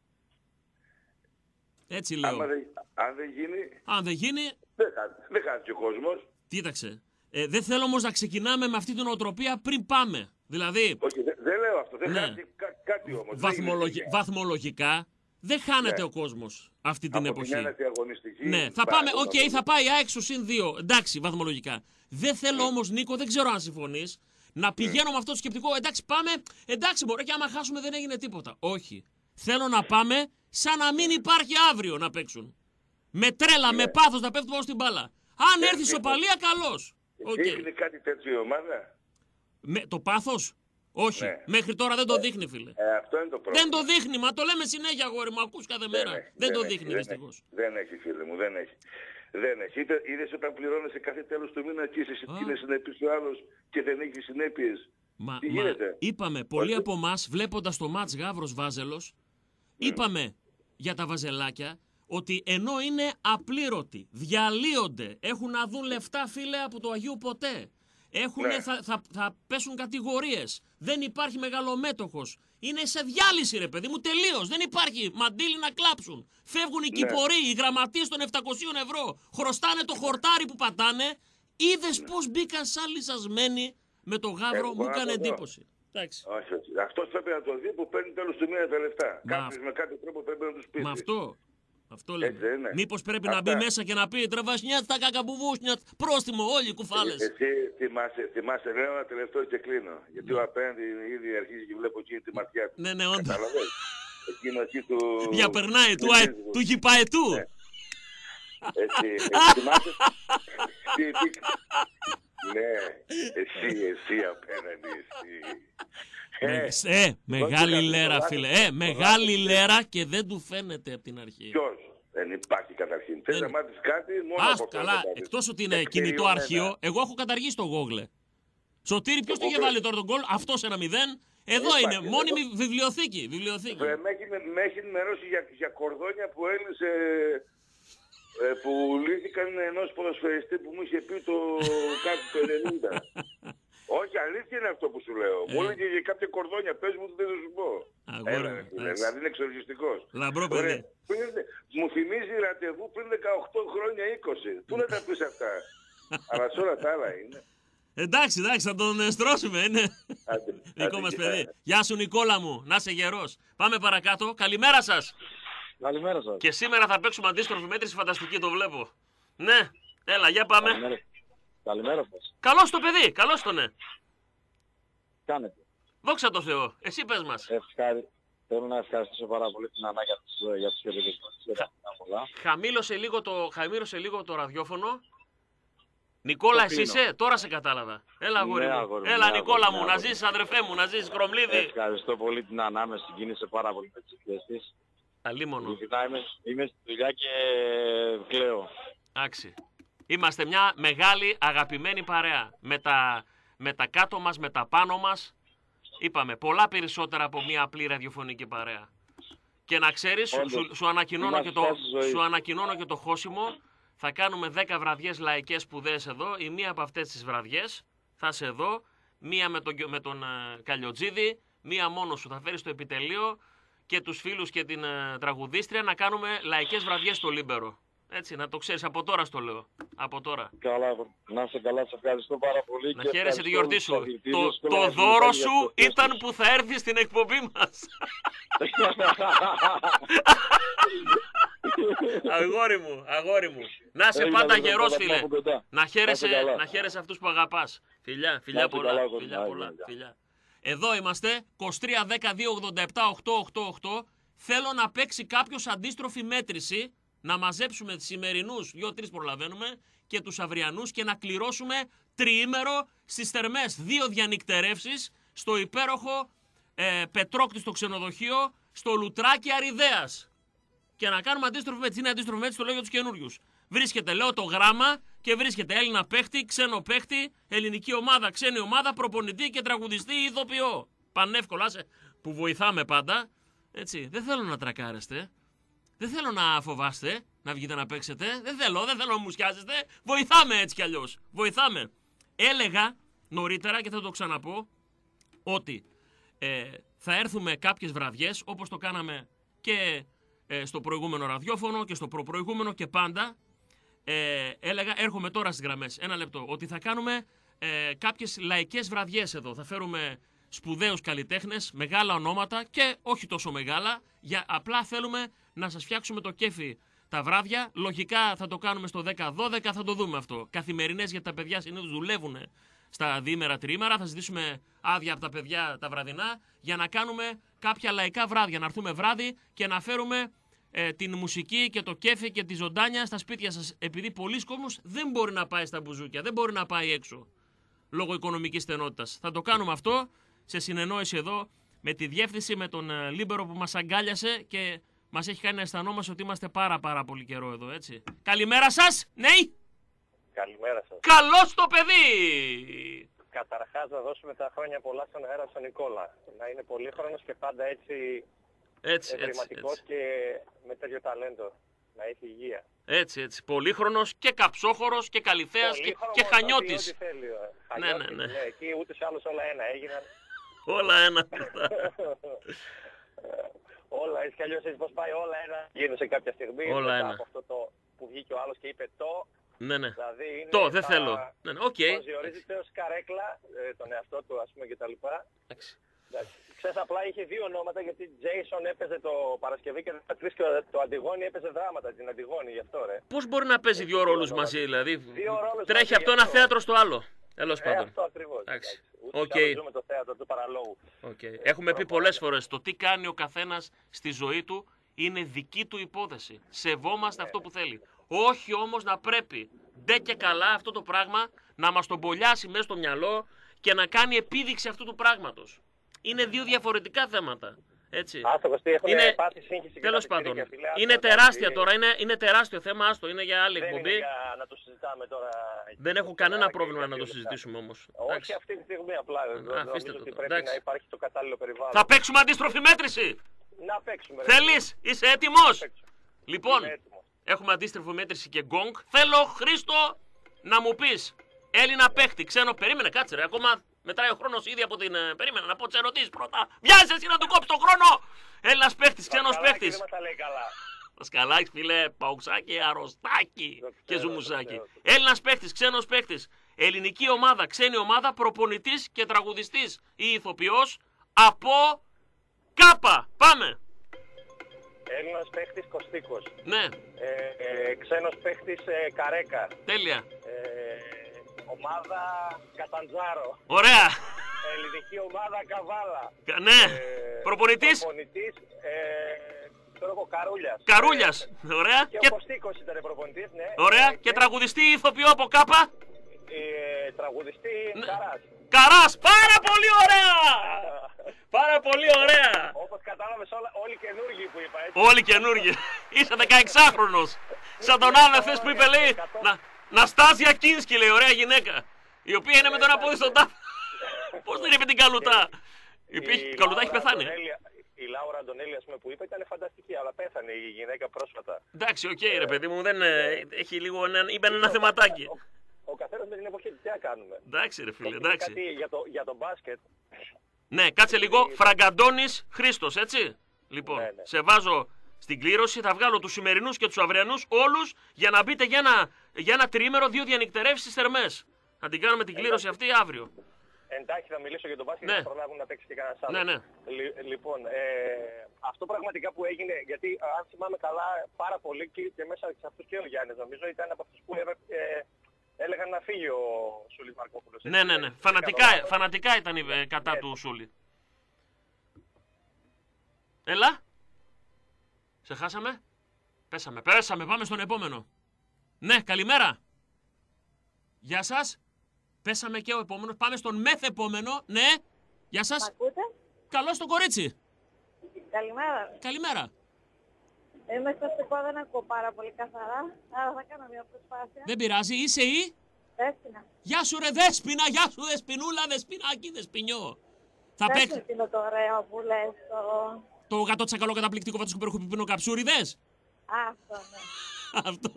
Έτσι λέω. Αν δεν γίνει... Δεν χάνει και ο κόσμος. Κοίταξε. Δεν θέλω όμως να ξεκινάμε με αυτή την οτροπία πριν πάμε. Δηλαδή... Όχι, δεν λέω αυτό. Δεν χάνει κάτι όμως. Βαθμολογικά δεν χάνεται ο κόσμος αυτή την εποχή. Αγωνιστική, ναι, θα πάμε, θα πάει άξιο συν 2. Εντάξει, βαθμολογικά. Δεν θέλω όμως, Νίκο, δεν ξέρω αν συμφωνείς, να πηγαίνω με αυτό το σκεπτικό. Εντάξει, πάμε. Εντάξει, μπορεί και άμα χάσουμε δεν έγινε τίποτα. Όχι. Θέλω να πάμε σαν να μην υπάρχει αύριο να παίξουν. Με τρέλα, με πάθος να πέφτει πάνω στην μπάλα. Αν έρθει ισοπαλία, καλώς. Δείχνει κάτι τέτοιο η ομάδα. Το πάθος. Όχι. Ναι. Μέχρι τώρα δεν το δείχνει, φίλε. Αυτό είναι το πρόβλημα. Δεν το δείχνει, μα το λέμε συνέχεια, αγόρι μου. Ακούς κάθε μέρα. Δεν το δείχνει, δυστυχώς. Δεν έχει, φίλε μου, δεν έχει. Δεν έχει. Είδες όταν πληρώνεσαι κάθε τέλος του μήνα και είναι συνεπής ο άλλος και δεν έχει συνέπειες. Τι γίνεται? Είπαμε, πολλοί από εμάς, βλέποντας το μάτς Γαύρος Βάζελος, είπαμε για τα βαζελάκια ότι ενώ είναι απλήρωτοι, διαλύονται, έχουν να δουν λεφτά, φίλε, από το Αγίου ποτέ. Θα πέσουν κατηγορίες. Δεν υπάρχει μεγαλομέτωχος. Είναι σε διάλυση, ρε παιδί μου, τελείως. Δεν υπάρχει μαντίλι να κλάψουν. Φεύγουν οι κυποροί, οι γραμματείες των 700 ευρώ. Χρωστάνε το χορτάρι που πατάνε. Είδες πώς μπήκαν σαν λυσασμένοι με το Γαύρο, μου έκανε εντύπωση. Όχι. Αυτός πρέπει να το δει που παίρνει τέλος του μήνα τα λεφτά. Κάποιος με κάποιο τρόπο πρέπει να τους πει. Μα αυτό λέμε. Μήπως πρέπει να μπει μέσα και να πει τραβασνιάτ τα κακαμπουβούσνιατ, πρόστιμο όλοι οι κουφάλες. Εσύ θυμάσαι, λέω ένα τελευταίο και κλείνω. Γιατί ο απέναντι ήδη αρχίζει και βλέπω εκεί τη ματιά του. Ναι, όντως. Καταλαβαίνεις. Εκείνο εκεί του... Για περνάει, του γυπαετού. Εσύ θυμάσαι... Ναι, εσύ απέναντι, εσύ. Μεγάλη λέρα, φίλε. Μεγάλη λέρα και δεν του φαίνεται από την αρχή. Ποιος? Δεν υπάρχει καταρχήν. Θες να μάθεις κάτι, μόνο από αυτό. Καλά, εκτός ότι είναι κινητό αρχείο, εγώ έχω καταργήσει το Google. Σωτήρη, ποιος το είχε βάλει τώρα τον γκολ? Αυτός 1-0. Εδώ είναι, μόνιμη βιβλιοθήκη. Με έχει ενημερώσει για κορδόνια που έλυσε... που λύθηκαν ενός ποδοσφαιριστή που μου είχε πει το κάτι το 90. Όχι, αλήθεια είναι αυτό που σου λέω. Μου έλεγε για κάποια κορδόνια, πες μου δεν θα σου πω. Δηλαδή είναι εξοργιστικός. Λαμπρό παιδί. Μου θυμίζει ραντεβού πριν 18 χρόνια 20. Πού να τα πεις αυτά? Αλλά σε όλα τα άλλα είναι. Εντάξει, θα τον στρώσουμε, είναι δικό μας παιδί. Γεια σου Νικόλα μου, να είσαι γερός. Πάμε παρακάτω, καλημέρα σας. Καλημέρα σας. Και σήμερα θα παίξουμε αντίστροφη μέτρηση, φανταστική, το βλέπω. Ναι, έλα, για πάμε. Καλημέρα σας. Καλώς το παιδί, καλώς το ναι. Κάνετε. Δόξα τω Θεώ, εσύ πες μας. Θέλω να ευχαριστήσω πάρα πολύ την Ανά για τους χαιρετισμούς. Χαμήλωσε λίγο το ραδιόφωνο. Νικόλα, εσύ είσαι, τώρα σε κατάλαβα. Έλα, αγόρι μου. Έλα, Νικόλα μου, να ζήσεις, αδερφέ μου, να ζήσεις, Κρομλίδη. Ευχαριστώ πολύ την Ανά, με συγκίνησε πάρα πολύ με τις ευχές της. Αλίμονο. Είμαι στη δουλειά και κλαίω. Εντάξει. Είμαστε μια μεγάλη αγαπημένη παρέα. Με τα κάτω μας, με τα πάνω μας. Είπαμε πολλά περισσότερα από μια απλή ραδιοφωνική παρέα. Και να ξέρεις, σου ανακοινώνω και το χώσιμο. Θα κάνουμε 10 βραδιές λαϊκές σπουδαίες εδώ. Η μία από αυτές τις βραδιές θα είσαι εδώ. Μία με τον Καλιοτζίδη. Μία μόνο σου θα φέρεις στο επιτελείο. Και τους φίλους και την τραγουδίστρια να κάνουμε λαϊκές βραδιές στο Λίμπερο. Έτσι, να το ξέρεις, από τώρα στο λέω. Από τώρα. Καλά, να είσαι καλά, σε ευχαριστώ πάρα πολύ. Να χαίρεσαι τη γιορτή σου. Το δώρο σου ήταν που θα έρθει στην εκπομπή μας. Αγόρι μου. Να είσαι πάντα γερός, φίλε. Να χαίρεσαι αυτούς που αγαπάς. Φιλιά πολλά. Εδώ είμαστε, 23 12 87 888. Θέλω να παίξει κάποιος αντίστροφη μέτρηση, να μαζέψουμε τις σημερινούς, 2-3 προλαβαίνουμε, και τους αυριανούς και να κληρώσουμε τριήμερο στις Θερμές. 2 διανυκτερεύσεις στο υπέροχο Πετρόκτης ξενοδοχείο, στο Λουτράκι Αριδέας. Και να κάνουμε αντίστροφη μέτρηση. Είναι αντίστροφη μέτρηση, το λέω για τους καινούριους. Βρίσκεται, λέω, το γράμμα και βρίσκεται Έλληνα παίχτη, ξένο παίχτη, ελληνική ομάδα, ξένη ομάδα, προπονητή και τραγουδιστή ή ηθοποιό. Πανεύκολα, που βοηθάμε πάντα. Έτσι, δεν θέλω να τρακάρεστε. Δεν θέλω να φοβάστε να βγείτε να παίξετε. Δεν θέλω να μου σκιάζεστε. Βοηθάμε έτσι κι αλλιώς. Βοηθάμε. Έλεγα νωρίτερα και θα το ξαναπώ ότι θα έρθουμε κάποιες βραδιές όπως το κάναμε και στο προηγούμενο ραδιόφωνο και στο προπροηγούμενο και πάντα. Έλεγα, έρχομαι τώρα στις γραμμές, ένα λεπτό, ότι θα κάνουμε κάποιες λαϊκές βραδιές εδώ. Θα φέρουμε σπουδαίους καλλιτέχνες, μεγάλα ονόματα και όχι τόσο μεγάλα, απλά θέλουμε να σας φτιάξουμε το κέφι τα βράδια. Λογικά θα το κάνουμε στο 10-12, θα το δούμε αυτό. Καθημερινές, γιατί τα παιδιά συνήθως δουλεύουν στα διήμερα, τριήμερα. Θα ζητήσουμε άδεια από τα παιδιά τα βραδινά για να κάνουμε κάποια λαϊκά βράδια. Να έρθουμε βράδυ και να φέρουμε την μουσική και το κέφι και τη ζωντάνια στα σπίτια σας. Επειδή πολλοί κόσμος δεν μπορεί να πάει στα μπουζούκια, δεν μπορεί να πάει έξω λόγω οικονομικής στενότητας. Θα το κάνουμε αυτό σε συνεννόηση εδώ με τη διεύθυνση, με τον Λίμπερο που μας αγκάλιασε και μας έχει κάνει να αισθανόμαστε ότι είμαστε πάρα πολύ καιρό εδώ, έτσι. Καλημέρα σας, ναι! Καλημέρα σας. Καλώς το παιδί! Καταρχάς να δώσουμε τα χρόνια πολλά στον αέρα στον Νικόλα. Να είναι πολύχρονος και πάντα έτσι ευρηματικός και με τέτοιο ταλέντο. Να έχει υγεία. Έτσι. Πολύχρονος και καψόχωρος και καλυθέας και χανιώτης. Ό,τι θέλει. Ναι. Εκεί ούτως ή άλλως όλα ένα έγιναν. Όλα ένα. Όλα, έτσι κι αλλιώς έτσι πως πάει όλα ένα. Γίνεται σε κάποια στιγμή. Όλα ένα. Από αυτό το που βγήκε ο άλλος και είπε το. Ναι. Δηλαδή είναι το, δεν θέλω. Ναι, okay. Προσδιορίζεται ως καρέκλα, τον εαυτό του ας πούμε κτλ. Ξέρεις, απλά είχε δύο ονόματα γιατί Jason έπαιζε το Παρασκευή και το Αντιγόνη έπαιζε δράματα, την Αντιγόνη, γι' αυτό ρε. Πώς μπορεί να παίζει δύο ρόλους μαζί, δηλαδή. Τρέχει από το ένα θέατρο στο άλλο. Τέλος πάντων. Αυτό ακριβώς. Ζούμε το θέατρο του παραλόγου. Έχουμε πει πολλές φορές, το τι κάνει ο καθένας στη ζωή του είναι δική του υπόθεση. Σεβόμαστε αυτό που θέλει. Όχι όμως να πρέπει ντε και καλά αυτό το πράγμα να μας τον μπολιάσει μέσα στο μυαλό και να κάνει επίδειξη αυτού του πράγματος. Είναι δύο διαφορετικά θέματα. Έτσι. Είναι... Τέλος πάντων. Είναι τεράστια τώρα, είναι τεράστιο θέμα, άστο, είναι για άλλη εκπομπή. Δεν είναι για να το συζητάμε τώρα. Δεν έχω κανένα πρόβλημα να το συζητήσουμε όμως. Όχι αυτή τη στιγμή απλά. Νομίζω ότι πρέπει να υπάρχει το κατάλληλο περιβάλλον. Θα παίξουμε αντίστροφη μέτρηση. Να παίξουμε. Θέλεις, είσαι έτοιμος. Λοιπόν, έχουμε αντίστροφη μέτρηση και γκόγκ. Θέλω, Χρήστο, να μου πεις Έλληνα παίχτη, ξένο. Περίμενε, κάτσε ρε, ακόμα μετράει ο χρόνος ήδη από την. Περίμενε να πω τις ερωτήσεις πρώτα. Βιάζεσαι εσύ να του κόψεις τον χρόνο. Έλληνας παίχτης, ξένος παίχτης. Σκαλάκι, φίλε, παουξάκι, αρρωστάκι και ζουμουσάκι. Έλληνας παίχτης, ξένος παίχτης. Ελληνική ομάδα, ξένη ομάδα, προπονητής και τραγουδιστής ή ηθοποιός από Κάπα. Πάμε. Έλληνας παίχτης Κωστίκος. Ναι. Ξένος παίχτης Καρέκα. Τέλεια. Ομάδα Καταντζάρο. Ωραία. Ελληνική ομάδα Καβάλα. Ναι. Προπονητής. Ξέρω εγώ, Καρούλιας. Καρούλιας. Ωραία. Και ο Κωστίκος ήταν προπονητής, ναι. Ωραία. Και τραγουδιστή ή ηθοποιό από Κάπα. Τραγουδιστή Καράς. Καράς. Πάρα πολύ ωραία. Πάρα πολύ ωραία. Όπως κατάλαβες όλοι καινούργοι που είπα, έτσι. Όλοι καινούργοι. Είσαι 16χρονος. Σαν τον άλλο εχθές που είπε, λέει, Ναστάζια Κίνσκι, λέει, ωραία γυναίκα. Η οποία είναι με το ένα πόδι στον τάφο. Πώς δεν είπε την Καλουτά. Η Καλουτά έχει πεθάνει. Η Λάουρα Αντωνέλη, ας πούμε, που είπα ήταν φανταστική, αλλά πέθανε η γυναίκα πρόσφατα. Εντάξει, οκ, ρε παιδί μου, δεν έχει λίγο είπε ένα θεματάκι. Ο καθένας με την εποχή τι να κάνουμε. Εντάξει, ρε φίλε, εντάξει. Κάτι για το μπάσκετ. Ναι, κάτσε λίγο. Φραγκαντώνης Χρήστος, έτσι. Λοιπόν, σε βάζω στην κλήρωση, θα βγάλω τους σημερινούς και τους αυριανούς όλους για να μπείτε για ένα τριήμερο 2 διανυκτερεύσεις θερμές. Θα την κάνουμε την κλήρωση αυτή αύριο. Εντάξει, θα μιλήσω για τον μπάσκετ και θα προλάβουν να παίξει και κανένας άλλος. Ναι. Λοιπόν, αυτό πραγματικά που έγινε, γιατί αν θυμάμαι καλά πάρα πολύ και μέσα σε αυτούς και ο Γιάννης, νομίζω ήταν από αυτούς που έλεγαν να φύγει ο Σούλης Μαρκόπουλος. Ναι. Φανατικά ήταν κατά του Σούλη. Έλα. Σε χάσαμε. Πέσαμε. Πάμε στον επόμενο. Ναι, καλημέρα. Γεια σας. Πέσαμε και ο επόμενος. Πάμε στον μεθεπόμενο. Ναι. Γεια σας. Ακούτε? Καλώς το κορίτσι. Καλημέρα. Καλημέρα. Είμαι στο στεκό, δεν ακούω πάρα πολύ καθαρά. Άρα θα κάνω μια προσπάθεια. Δεν πειράζει. Είσαι η Δέσποινα. Γεια σου ρε Δέσποινα. Γεια σου Δεσποινούλα. Δεσποινάκι, Δεσποινιό. Θα παίξει. Δεν είναι το ωραίο που λες το γατότσακαλό καταπληκτικό βατοσκοπέροχο πιπίνο καψούριδες. Αυτό, ναι. Αυτό.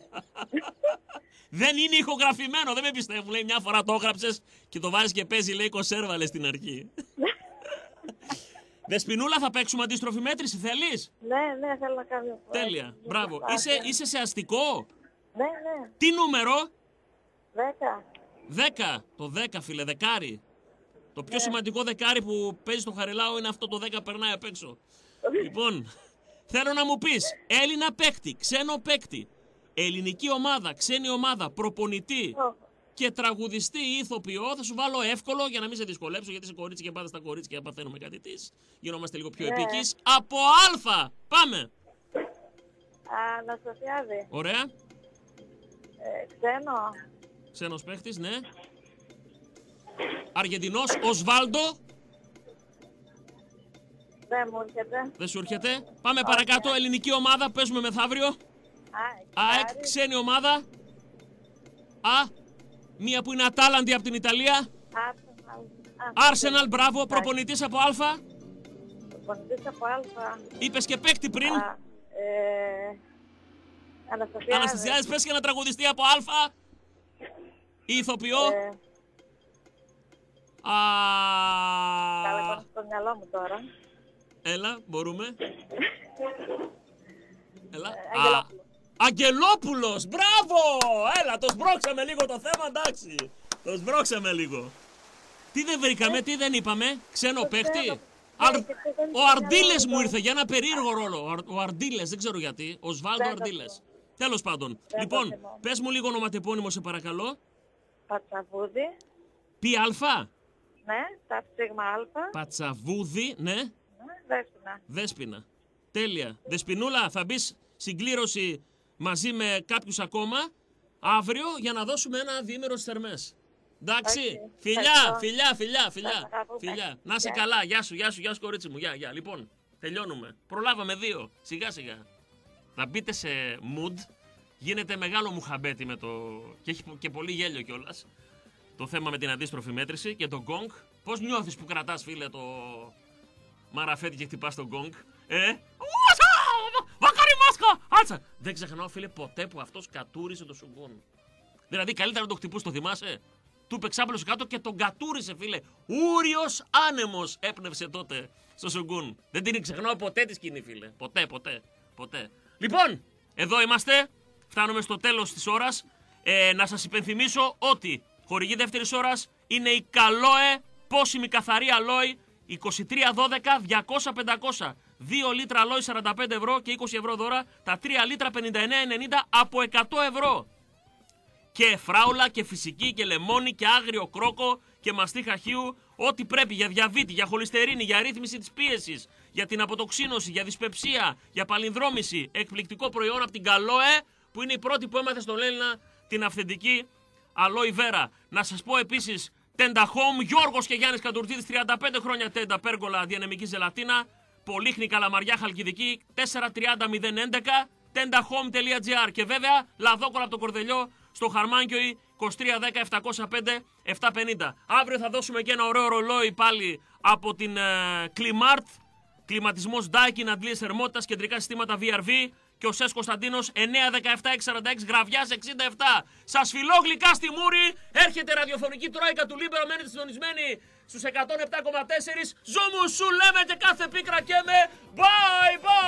Δεν είναι ηχογραφημένο, δεν με πιστεύουν. Λέει μια φορά το έγραψες και το βάζεις και παίζει, λέει κονσέρβα στην αρχή. Δεσποινούλα, θα παίξουμε αντίστροφη μέτρηση, θέλεις? Ναι, θέλω να κάνω. Τέλεια, μπράβο. Είσαι σε αστικό? Ναι. Τι νούμερο? 10. Το 10, φίλε, δεκάρι. Το πιο σημαντικό δεκάρι που παίζει στο Χαριλάου είναι αυτό, το 10 περνάει απ' έξω. Λοιπόν, θέλω να μου πεις Έλληνα παίκτη, ξένο παίκτη, ελληνική ομάδα, ξένη ομάδα, προπονητή και τραγουδιστή ή ηθοποιό. Θα σου βάλω εύκολο για να μην σε δυσκολέψω, γιατί είσαι κορίτσι και πάντα στα κορίτσια παθαίνουμε κάτι της. Γινόμαστε λίγο πιο επίκης. Από Α! Πάμε! Αναστασιάδη. Ωραία. Ξένο. Ξένος παίχτης, ναι. Αργεντινός, Οσβάλντο. Δεν μου έρχεται. Δεν σου έρχεται. Πάμε παρακάτω. Ελληνική ομάδα. Παίζουμε μεθαύριο. ΑΕΚ. Ξένη ομάδα. Μία που είναι Ατάλαντη από την Ιταλία. Arsenal, μπράβο. Προπονητής από Α. Προπονητής από Α. Είπες και παίκτη πριν. Αναστασιάδης. Πες και ένα τραγουδιστή από Α. Ή ηθοποιό. Καλά, στο μυαλό μου τώρα. Έλα, μπορούμε. Έλα. Αγγελόπουλος, μπράβο! Έλα, το σμπρώξαμε λίγο το θέμα, εντάξει. Το σμπρώξαμε λίγο. Τι δεν βρήκαμε, τι δεν είπαμε, ξένο παίχτη. Ο Αρντίλες μου ήρθε για ένα περίεργο ρόλο. Ο Αρντίλες, δεν ξέρω γιατί. Ο Σβάλντο Αρντίλες. Τέλος πάντων. Λοιπόν, πες μου λίγο ονοματεπώνυμο, σε παρακαλώ. Πατσαβούδη. Πι αλφα. Ναι, τα σίγμα αλφα. Πατσαβούδη, ναι. Δέσποινα. Δέσποινα. Τέλεια. Δεσποινούλα, θα μπεις συγκλήρωση μαζί με κάποιους ακόμα αύριο για να δώσουμε ένα διήμερο στις Θερμές. Εντάξει. Φιλιά. Να είσαι καλά. Γεια σου κορίτσι μου. Γεια. Λοιπόν, τελειώνουμε. Προλάβαμε 2. Σιγά σιγά. Να μπείτε σε mood. Γίνεται μεγάλο μουχαμπέτι με το... και έχει και πολύ γέλιο κιόλας. Το θέμα με την αντίστροφη μέτρηση και το γκόγκ. Πώς νιώθεις που κρατάς, φίλε, το μαραφέτη και χτυπάς το γκόγκ? Βακάρι μάσκα! Άτσα! Δεν ξεχνάω, φίλε, ποτέ που αυτός κατούρισε το σουγκούν. Δηλαδή, καλύτερα να το χτυπούς, το θυμάσαι? Του πεξάπλωσε κάτω και τον κατούρισε, φίλε. Ούριος άνεμος έπνευσε τότε στο σουγκούν. Δεν την ξεχνάω ποτέ τη σκηνή, φίλε. Ποτέ. Λοιπόν, εδώ είμαστε. Φτάνουμε στο τέλος της ώρας. Να σας υπενθυμίσω ότι χορηγή δεύτερης ώρας είναι η Καλόε πόσιμη καθαρή αλόη 2312-200-500. 2 λίτρα αλόη 45 ευρώ και 20 ευρώ δώρα. Τα 3 λίτρα 59,90 από 100 ευρώ. Και φράουλα και φυσική και λεμόνι και άγριο κρόκο και μαστί χαχείου. Ό,τι πρέπει για διαβήτη, για χολυστερίνη, για ρύθμιση της πίεσης, για την αποτοξίνωση, για δυσπεψία, για παλινδρόμηση. Εκπληκτικό προϊόν από την Καλόε, που είναι η πρώτη που έμαθε στον Έλληνα την αυθεντική αλόη βέρα. Να σας πω επίσης, Tenda Home, Γιώργος και Γιάννης Καντουρτίδης, 35 χρόνια Tenda, πέργολα, διανεμική ζελατίνα, Πολύχνη, Καλαμαριά, Χαλκιδική, 430-011, tendahome.gr και βέβαια Λαδόκολα από το Κορδελιό στο Χαρμάνκιοι 2310-705-750. Αύριο θα δώσουμε και ένα ωραίο ρολόι πάλι από την Κλιμάρτ, κλιματισμός Daikin, αντλίες θερμότητας, κεντρικά συστήματα VRV. Και ο Σες Κωνσταντίνος 917-646 Γραβιάς 67. Σας φιλώ γλυκά στη μούρη. Έρχεται ραδιοφωνική τρόικα του Λίμπερο. Μένετε συντονισμένοι στους 107,4. Ζω μου σου λέμε και κάθε πίκρα και με. Bye bye.